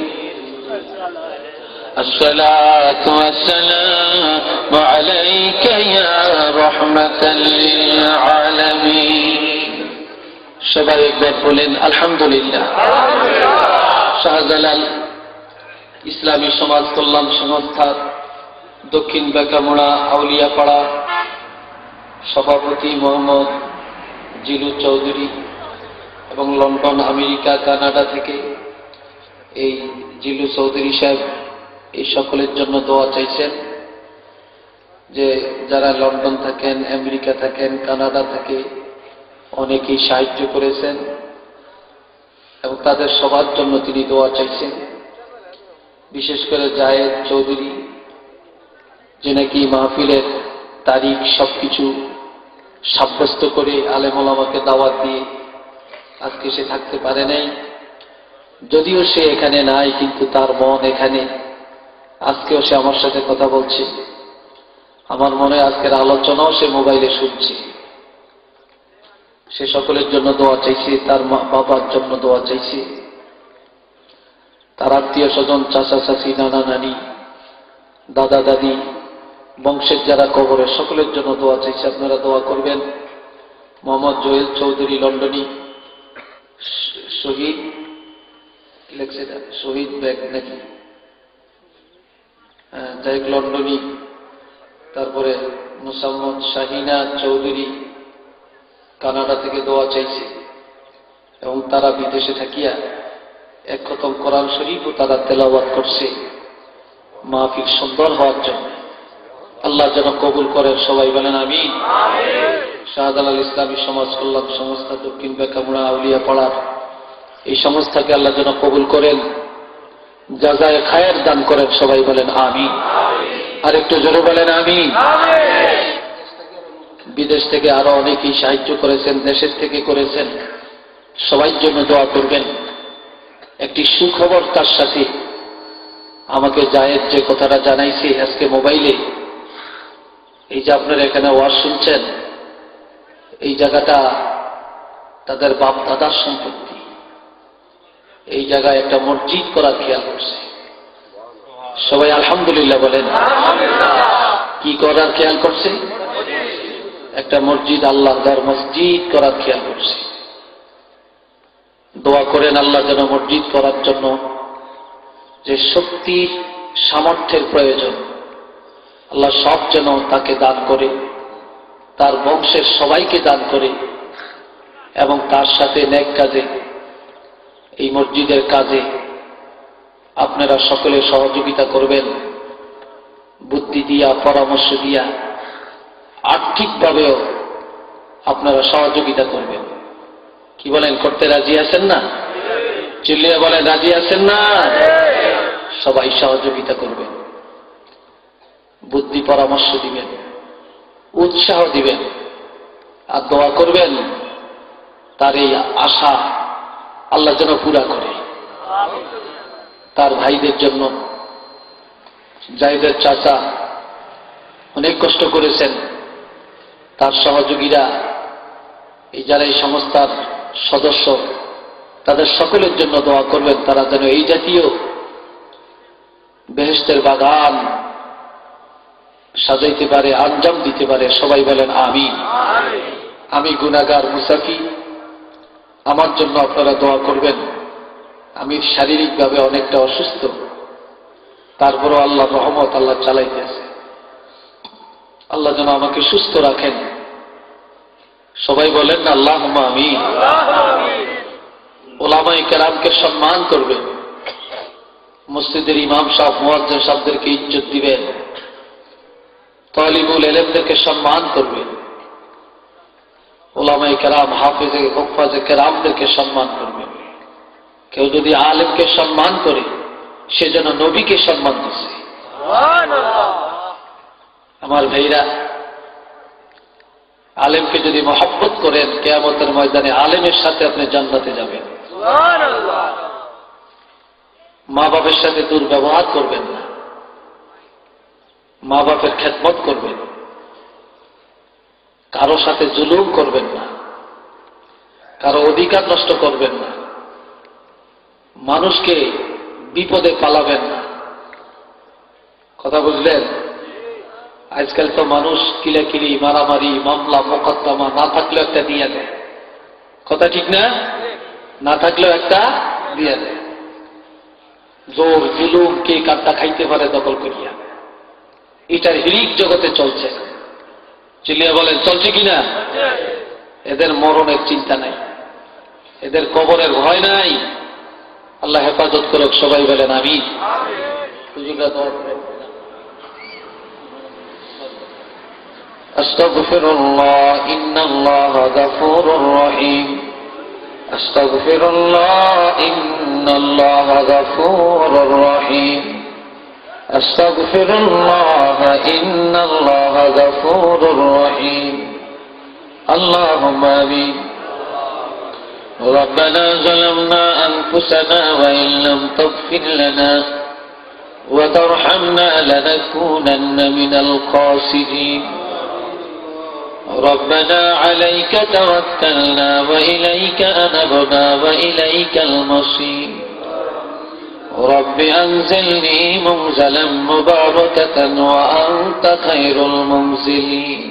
الصلاة والسلام عليك يا رحمة للعالمين সবাই একবার বলেন আলহামদুলিল্লাহ। শাহজালাল ইসলামী সমাজ কল্যাণ সংস্থার দক্ষিণ বেকামোড়া আউলিয়াপাড়া সভাপতি মোহাম্মদ জিলু চৌধুরী এবং লন্ডন আমেরিকা কানাডা থেকে এই জিলু চৌধুরী সাহেব এই সকলের জন্য দোয়া চাইছেন যে যারা লন্ডন থাকেন, আমেরিকা থাকেন, কানাডা থেকে অনেকেই সাহায্য করেছেন এবং তাদের সবার জন্য তিনি দোয়া চাইছেন। বিশেষ করে জায়েদ চৌধুরী যে নাকি মাহফিলের তারিখ সবকিছু সাব্যস্ত করে আলেম ওলামাকে দাওয়াত দিয়ে আজকে সে থাকতে পারে নাই, যদিও সে এখানে নাই কিন্তু তার মন এখানে। আজকেও সে আমার সাথে কথা বলছে, আমার মনে আজকের আলোচনাও সে মোবাইলে শুনছে। সে সকলের জন্য দোয়া চাইছে, তার মা বাবার জন্য দোয়া চাইছে, তার আত্মীয় স্বজন, চাচা চাচি, নানা নানি, দাদা দাদি, বংশের যারা কবরে সকলের জন্য দোয়া চাইছে। আপনারা দোয়া করবেন। মোহাম্মদ জোয়েল চৌধুরী লন্ডনী শহীদ লেখছে শহীদ ব্যাগ নাকি যাই লন্ডনী, তারপরে মুসাম্মদ শাহিনা চৌধুরী কানাডা থেকে দোয়া চাইছে এবং তারা বিদেশে থাকিয়া এক খতম কোরআন শরীফও তারা তেলাওয়াত করছে মাহফিল সুন্দর হওয়ার জন্য। আল্লাহ যেন কবুল করেন, সবাই বলেন আমিন। শাহজালাল ইসলামী সমাজ কল্যাণ সংস্থা দক্ষিণ বেকামোড়া আউলিয়াপাড়ার এই সংস্থাকে আল্লাহ যেন কবুল করেন, জাযায়ে খায়ের দান করেন, সবাই বলেন আমিন। আর একটু জোরে বলেন আমিন। বিদেশ থেকে আরো অনেকেই সাহায্য করেছেন, দেশের থেকে করেছেন, সবাই জন্য দোয়া করবেন। একটি সুখবর তার সাথে আমাকে জায়েদ যে কথাটা জানাইছে আজকে মোবাইলে, এই যে আপনারা এখানে ওয়াজ শুনছেন, এই জায়গাটা তাদের বাপ দাদার সম্পত্তি। এই জায়গায় একটা মসজিদ করার খেয়াল করছে, সবাই আলহামদুলিল্লাহ বলেন। কি করার খেয়াল করছে? একটা মসজিদ, আল্লাহর মসজিদ করার খেয়াল করছে। দোয়া করেন আল্লাহ যেন মসজিদ করার জন্য যে শক্তির সামর্থ্যের প্রয়োজন আল্লাহ সব যেন তাকে দান করে, তার বংশের সবাইকে দান করে এবং তার সাথে নেক কাজে, এই মসজিদের কাজে আপনারা সকলে সহযোগিতা করবেন, বুদ্ধি দিয়া, পরামর্শ দিয়া, আর্থিকভাবেও আপনারা সহযোগিতা করবেন। কি বলেন, করতে রাজি আছেন না? চিল্লিয়ে বলেন রাজি আছেন না? সবাই সহযোগিতা করবেন, বুদ্ধি পরামর্শ দিবেন, উৎসাহ দিবেন আর দোয়া করবেন তার এই আশা আল্লাহ যেন পুরা করে। তার ভাইদের জন্য জায়েদের চাচা অনেক কষ্ট করেছেন, তার সহযোগীরা, এই যারা এই সংস্থার সদস্য, তাদের সকলের জন্য দোয়া করবেন তারা যেন এই জাতীয় বেহেশতের বাগান সাজাইতে পারে, আঞ্জাম দিতে পারে, সবাই বলেন আমিন। আমি গুনাহগার মুসাফির, আমার জন্য আপনারা দোয়া করবেন। আমি শারীরিকভাবে অনেকটা অসুস্থ, তারপরও আল্লাহর রহমত আল্লাহ চালাইতেছে। আল্লাহ যেন আমাকে সুস্থ রাখেন, সবাই বলেন আল্লাহুম্মা আমিন। ওলামায়ে কেরামকে সম্মান করবেন, মসজিদের ইমাম সাহেব মুয়াজ্জিন সাহেবদেরকে ইজ্জত দিবেন, তালিবুল ইলমদেরকে সম্মান করবেন, উলামায়ে কেরাম হাফেজে হুফাজে কেরামদেরকে সম্মান করবেন। কেউ যদি আলেমকে সম্মান করে সে যেন নবীকে সম্মান দিচ্ছে। আমার ভাইরা, আলেমকে যদি মহব্বত করেন কিয়ামতের ময়দানে আলেমের সাথে আপনি জান্নাতে যাবেন। মা বাপের সাথে দুর্ব্যবহার করবেন না, মা বাপের খেদমত করবেন, কারো সাথে জুলুম করবেন না, কারো অধিকার নষ্ট করবেন না, মানুষকে বিপদে পালাবেন না। কথা বুঝলেন? আজকাল তো মানুষ কিলাকিলি মারামারি মামলা মোকদ্দমা না থাকলেও একটা দিয়ে দেয়। কথা ঠিক না? না থাকলেও একটা দিয়ে দেয়। জোর জুলুম কে কাটটা খাইতে পারে দখল করিয়া, এটার হিরিক জগতে চলছে। চিল্লিয়া বলেন চলছে কিনা? এদের মরণের চিন্তা নাই, এদের কবরের ভয় নাই। আল্লাহ হেফাজত করুক, সবাই বলেন আমিন। আস্তাগফিরুল্লাহ ইন্নাল্লাহ গফুরুর রহিম। আস্তাগফিরুল্লাহ ইন্নাল্লাহ গফুরুর রহিম। আস্তাগফিরুল্লাহ ইন্নাল্লাহ গফুরুর রহিম। আল্লাহুম্মা আমিন। ربنا ظلمنا أنفسنا وإن لم تغفر لنا وترحمنا لنكونن من الخاسرين. ربنا عليك توكلنا وإليك أنبنا وإليك المصير. رب أنزلني منزلا مباركة وأنت خير المنزلين.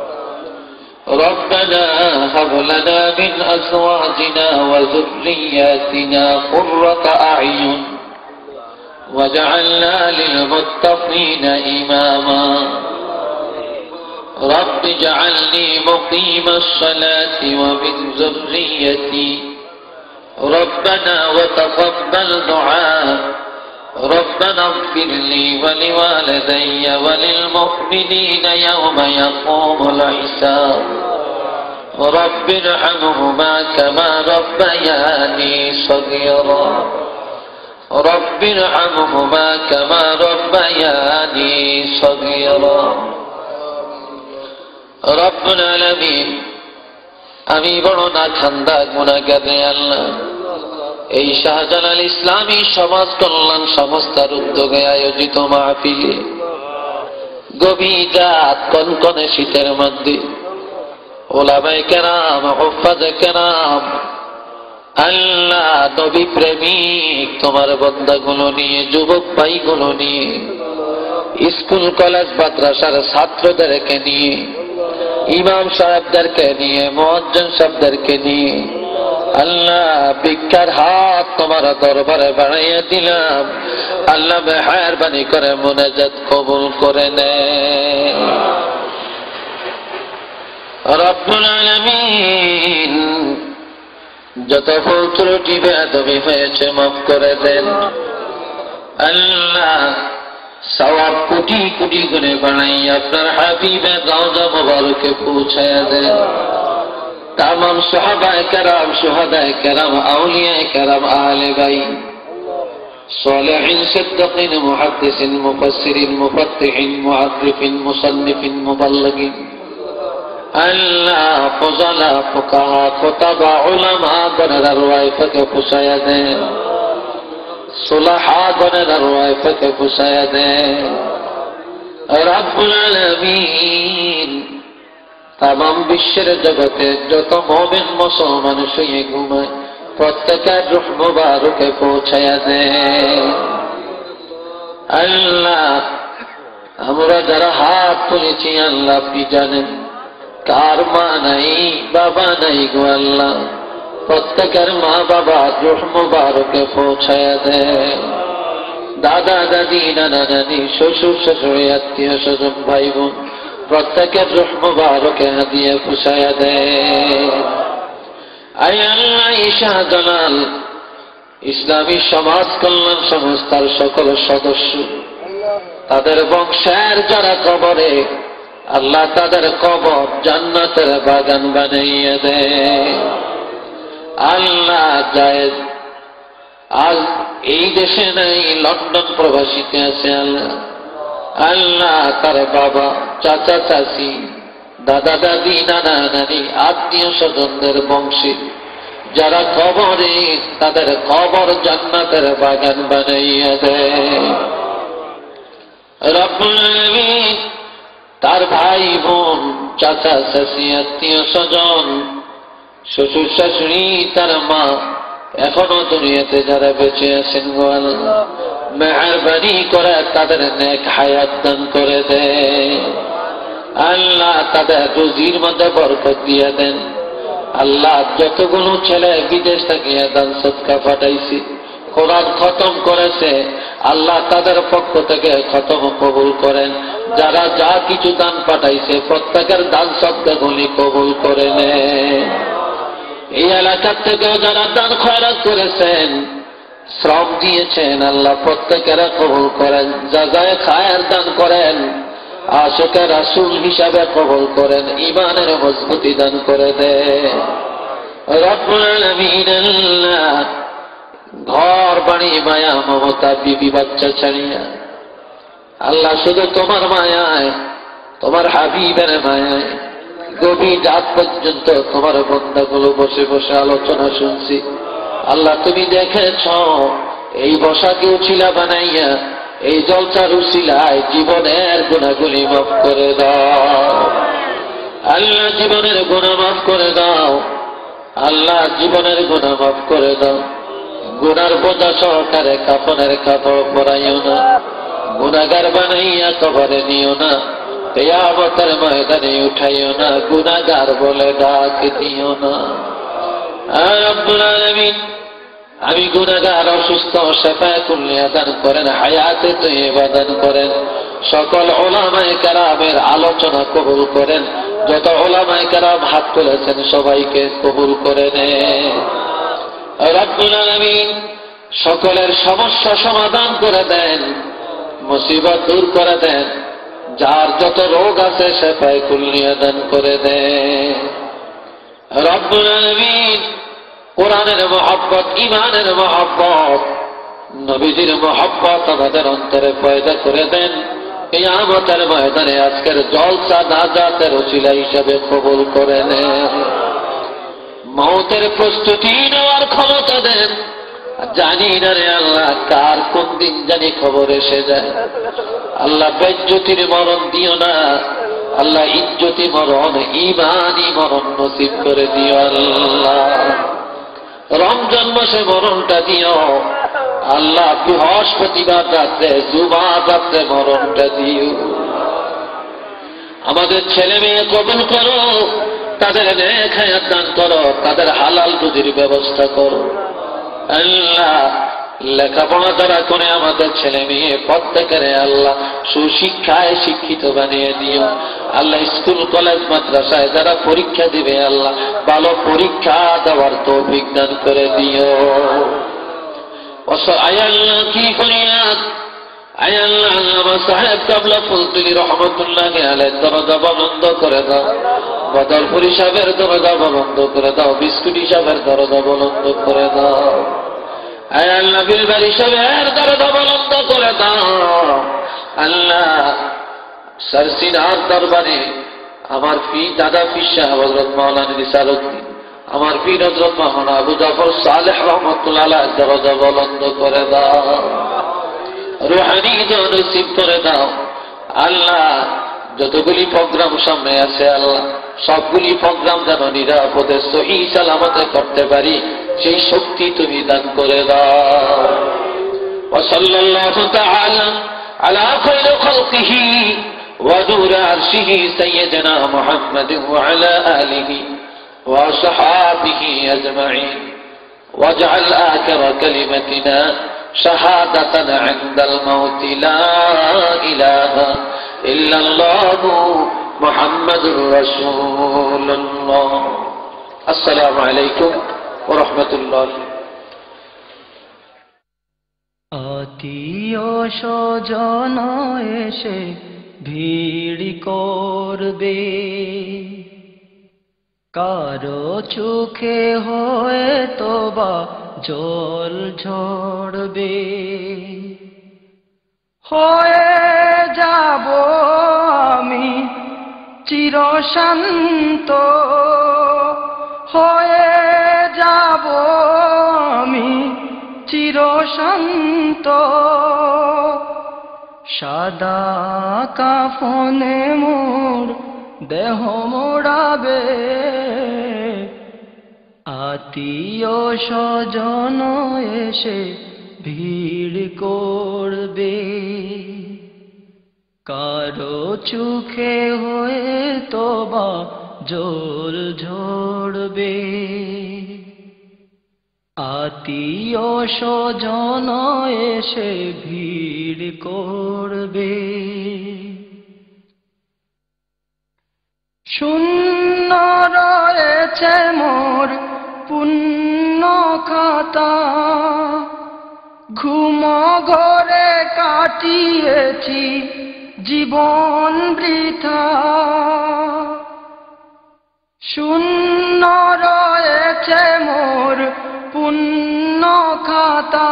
ربنا هب لنا من أزواجنا وذرياتنا قرة أعين واجعلنا للمتقين إماما. رب اجعلني مقيم الصلاة ومن ذريتي ربنا وتقبل دعاء. ربنا اغفر لي ولوالدي وللمؤمنين يوم يقوم الحساب. رب ارحمهما كما ربياني صغيرا. رب ارحمهما كما ربياني صغيرا. رب العالمين আমি বড় না খান্দা গুনাহগার আল্লাহ, এই শাহজালাল ইসলামী সমাজ কল্যাণ সংস্থার উদ্যোগে আয়োজিত মাহফিলে গভীর রাত কনকনে শীতের মধ্যে ওলামায়ে কেরাম হুফাজে কেরাম আল্লাহ নবী প্রেমিক তোমার বান্দাগুলো নিয়ে, যুবক ভাইগুলো নিয়ে, স্কুল কলেজ মাদ্রাসার ছাত্রদেরকে নিয়ে, ইমাম সাহেবদেরকে নিয়ে, মুয়াজ্জিন সাহেবদেরকে নিয়ে আল্লাহ ভিক্ষার হাত তোমার দরবারে বাড়াইয়া দিলাম। আল্লাহ মেহেরবানি করে মুনাজাত কবুল করে নেন। রব্বুল আলামিন যত ভুল ত্রুটি বেয়াদবি হয়েছে মাফ করে দেন। আল্লাহ সওয়াব কোটি কোটি গুণে বানাই আপনার হাবিবের রওজা মুবারকে পৌঁছায়া দেন। তামাম সাহাবায়ে কেরাম, শুহাদায়ে কেরাম, আউলিয়ায়ে কেরাম, আহলে বাইত, সালেহিন, সিদ্দিকিন, মুহাদ্দিসিন, মুফাসসিরিন, মুফাত্তিহিন, মুআররিফিন, মুসান্নিফিন, মুবাল্লিগিন, আল্লাহ ফুজালা, ফুকাহা, খুতাবা, উলামা গণের আরওয়ায়ে ফাকে পৌঁছায়া দেন। সুলাহা গণের আরওয়ায়ে ফাকে পৌঁছায়া দেন। রব্বুল আলামিন তামাম বিশ্বের জগতে যত মুমিন মুসলমান শুয়ে ঘুমায় প্রত্যেকের রূহ মুবারকে পৌঁছায়া দেন। আল্লাহ আমরা যারা হাত তুলেছি আল্লাহ আপনি জানেন, কার মা নাই বাবা নাই গো আল্লাহ, প্রত্যেকের মা বাবা রূহ মুবারকে পৌঁছায়া দেন। দাদা দাদি নানা নানি শ্বশুর শাশুড়ি আত্মীয় স্বজন ভাই বোন প্রত্যেকের রূহ মুবারকে হাদিয়া পৌঁছায়া দেন। আয় আল্লাহ শাহজালাল ইসলামী সমাজ কল্যাণ সংস্থার সকল সদস্য, তাদের বংশের যারা কবরে, আল্লাহ তাদের কবর জান্নাতের বাগান বানাইয়া দেয়। আল্লাহ জায়েদ আজ এই দেশে নাই, লন্ডন প্রবাসীতে আছে। আল্লাহ আল্লাহ তার বাবা, চাচা চাচি, দাদা দাদি, নানা নানি, আত্মীয় স্বজনদের বংশী যারা কবরে, তাদের কবর জান্নাতের বাগান বানাইয়া দেয়। রব্বুল আলামিন তার ভাই বোন, চাচা চাচি, আত্মীয় স্বজন, শ্বশুর শাশুড়ি, তার মা এখনো দুনিয়াতে যারা বেঁচে আছেন, গো আল্লাহ মেহেরবানি করে তাদের নেক হায়াত দান করে দেয়। আল্লাহ তাদের রুজির মধ্যে বরকত দিয়ে দেন। আল্লাহ যতগুলো ছেলে বিদেশ থেকে দান সদকা পাঠাইছি, কোরআন খতম করেছে, আল্লাহ তাদের পক্ষ থেকে খতম কবুল করেন। যারা যা কিছু দান পাঠাইছে প্রত্যেকের দান সদকাগুলি কবুল করে নেন। এই এলাকার থেকেও যারা দান খয়রাত করেছেন, শ্রম দিয়েছেন, আল্লাহ প্রত্যেকের কবুল করেন। যা যায় খায়ের দান করেন, আশিকে রাসূল হিসাবে কবুল করেন, ঈমানের মজবুতি দান করে দেন। রব্বুল আলামিন আল্লাহ ঘর বাড়ি মায়া মমতা বিবি বাচ্চা ছাড়িয়া আল্লাহ শুধু তোমার মায়ায়, তোমার হাবিবের মায়ায় গভীর রাত পর্যন্ত তোমার বন্দাগুলো বসে বসে আলোচনা শুনছি। আল্লাহ তুমি দেখেছ এই বসাকে উছিলা বানাইয়া এই জলসার উছিলায় জীবনের গুনাহগুলি মাফ করে দাও। আল্লাহ জীবনের গুনাহ মাফ করে দাও। আল্লাহ জীবনের গুনাহ মাফ করে দাও। গুনার বোঝা সহকারে কাফনের কাপড় পরাইও না, গুনাহগার বানাইয়া কবরে নিও না, কিয়ামতের ময়দানে উঠাইও না, গুনাহগার বলে ডাক দিও না। রব্বুল আলামিন আমি গুনাহগার, অসুস্থ, শাফায়াতুল দান করেন, হায়াতে তয়্যিবা দান করেন। সকল উলামায়ে কেরামের আলোচনা কবুল করেন। যত উলামায়ে কেরাম হাত তুলেছেন সবাইকে কবুল করে নেন। রব্বুল আলামিন সকলের সমস্যা সমাধান করে দেন, মুসিবত দূর করে দেন। যার যত রোগ আছে সেটাই কুল্লিয়া দান করে দেন। রব্বুল আলামিন কোরআনের মহব্বত, ঈমানের মহব্বত, নবীজির মহব্বত আমাদের অন্তরে পয়দা করে দেন। কিয়ামতের ময়দানে আজকের জলসা নাজাতের ওসিলা হিসাবে কবুল করে নেন। মৌতের প্রস্তুতি নেওয়ার ক্ষমতা দেন। জানি না রে আল্লাহ কার কোন দিন জানি খবর এসে যায়। আল্লাহ বেজ্জতির মরণ দিও না, আল্লাহ ইজ্জতি মরণ, ঈমানি মরণ নসিব করে দিও আল্লাহ। রমজান মাসে মরণটা দিও আল্লাহ, বৃহস্পতিবার রাত্রে, জুমার রাত্রে মরণটা দিও। আমাদের ছেলে মেয়ে কবুল করো, তাদের নেক হায়াত দান করো, তাদের হালাল রুজির ব্যবস্থা করো। আল্লাহ লেখাপড়া দ্বারা করে আমাদের ছেলে মেয়ে প্রত্যেকের আল্লাহ সুশিক্ষায় শিক্ষিত বানিয়ে দিও। আল্লাহ স্কুল কলেজ মাদ্রাসায় যারা পরীক্ষা দিবে আল্লাহ ভালো পরীক্ষা দেওয়ার তৌফিক দান করে দিও। আয়াল্লাহ কি ফরিয়াদ, আয়াল্লাহ আমার সাহেব কাবলা ফুলতুলি রহমতুল্লাহ আলাইহির দরজা বন্ধ করে দাও। বদরপুরি সাহেবের দরজা বন্ধ করে দাও। বিস্কুটি সাহেবের দরজা বন্ধ করে দাও। আয়াল্লাহ বিলবাড়ি সাহেবের দরজা বন্ধ করে দাও। আল্লাহ সরসিনার দরবারে আমার পি দাদা পীর সাহেব হযরত মাওলানা রিসালউদ্দিন, আমার পীর হযরত মাওলানা আবু জাফর সালেহ রহমাতুল্লাহ আলাইহির দরজা বন্ধ করে দাও। রুহানি নসিব করে দাও। আল্লাহ যতগুলি প্রোগ্রাম সামনে আছে আল্লাহ সবগুলি প্রোগ্রাম যেন নিরাপদে সহি সালামতে করতে পারি সেই শক্তি তুমি দান করে দাও। ওয়া সাল্লাল্লাহু তাআলা আলা খায়রি খালকিহি ওয়া নূর আরশিহি সাইয়্যিদিনা মুহাম্মাদিন ওয়া আলা আলিহি ওয়া সাহাবিহি আজমাইন ওয়াজআল আখিরা কালিমাতিনা শাহাদাতান ইনদাল মাউত লা ইলাহা ইল্লাল্লাহু মুহাম্মাদুর রাসূলুল্লাহ। আসসালামু আলাইকুম ওয়া রাহমাতুল্লাহ। আত্মীয় স্বজন এসে ভিড় করবে, কারো চোখে হয়তো বা জল ঝরবে। হয়ে যাব আমি চিরশান্ত, হয়ে যাব আমি চিরশান্ত। সাদা কাফনে মোর দেহ মোড়াবে, আত্মীয় স্বজন এসে ভিড় করবে, কারো চোখে হয়তো বা জল ঝরবে। আত্মীয় স্বজন এসে ভিড় করবে। শূন্য রয়েছে মোর পুণ্য খাতা, ঘুম ঘরে কাটিয়েছি জীবন বৃথা। শূন্য রয়েছে মোর পুণ্য খাতা,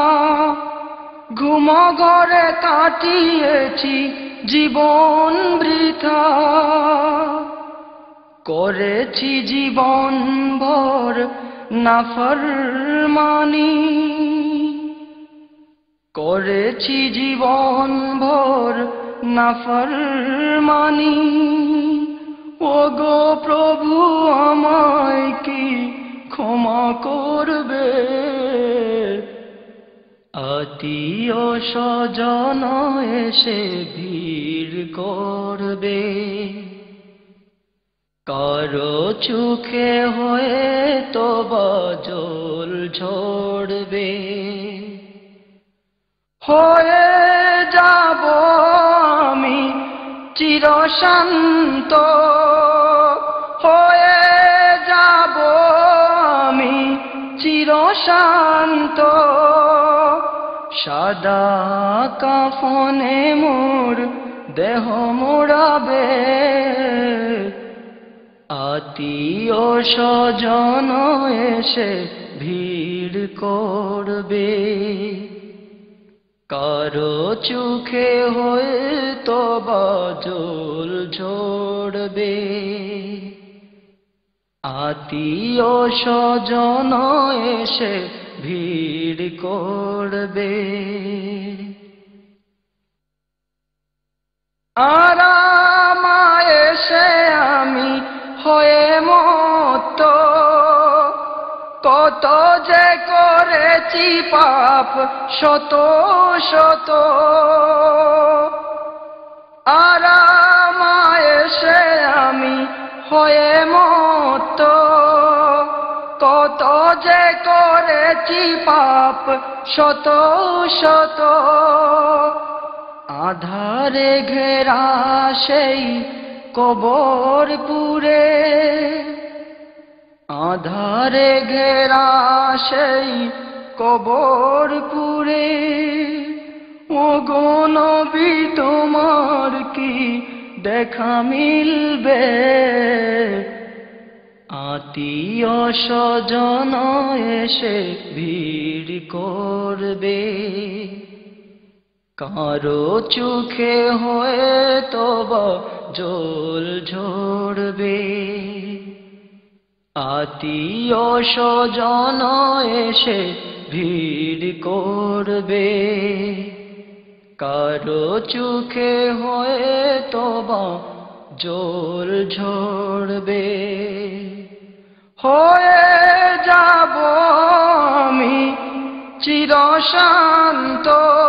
ঘুম ঘরে কাটিয়েছি জীবন বৃথা। করেছি জীবন ভর নাফরমানি, করেছি জীবন ভর নাফরমানি। ওগো প্রভু আমায় কি ক্ষমা করবে, আত্মীয় স্বজন এসে ভিড় করবে, কারো চোখে হয়তো বা জল ঝরবে। হয়ে যাব আমি চিরশান্ত, হয়ে যাব আমি চিরশান্ত। সাদা কাফনে মোর দেহ মোড়াবে, আত্মীয় স্বজন এসে ভিড় করবে, কারো চোখে হয়তো বা জল ঝরবে। আত্মীয় স্বজন এসে ভিড় করবে। আরামায় এসে আমি হয়ে মত, কত যে করেছি পাপ শত শত। আরামায় এসে আমি হয়ে মত, কত যে করেছি পাপ শত শত। আধারে ঘেরা সেই কবরপুরে, আধারে ঘেরা সেই কবরপুরে। ওগো নবী তোমার কি দেখা মিলবে, আত্মীয় স্বজন এসে ভিড় করবে, কারো চোখে হয়তো বা জল ঝরবে। আত্মীয় স্বজন এসে ভিড় করবে, কারো চোখে হয়তো বা জল ঝরবে। হয়ে যাব আমি চিরশান্ত,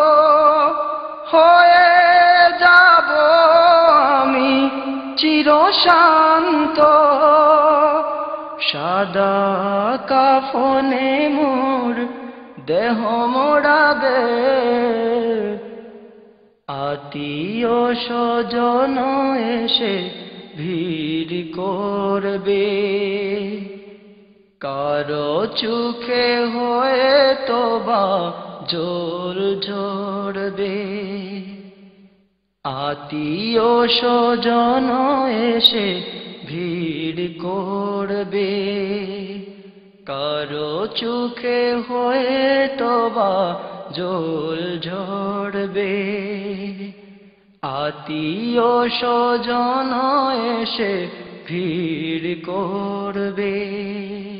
হয়ে যাব আমি চিরশান্ত। সাদা কাফনে মোর দেহ মোড়াবে, আত্মীয় স্বজন এসে ভিড় করবে, কারো চোখে হয়তো বা জোর ঝরবে। আত্মীয় স্বজন এসে ভিড় করবে, কারো চোখে হয়ে তোবা জল ঝরবে। আত্মীয় স্বজন এসে ভিড় করবে।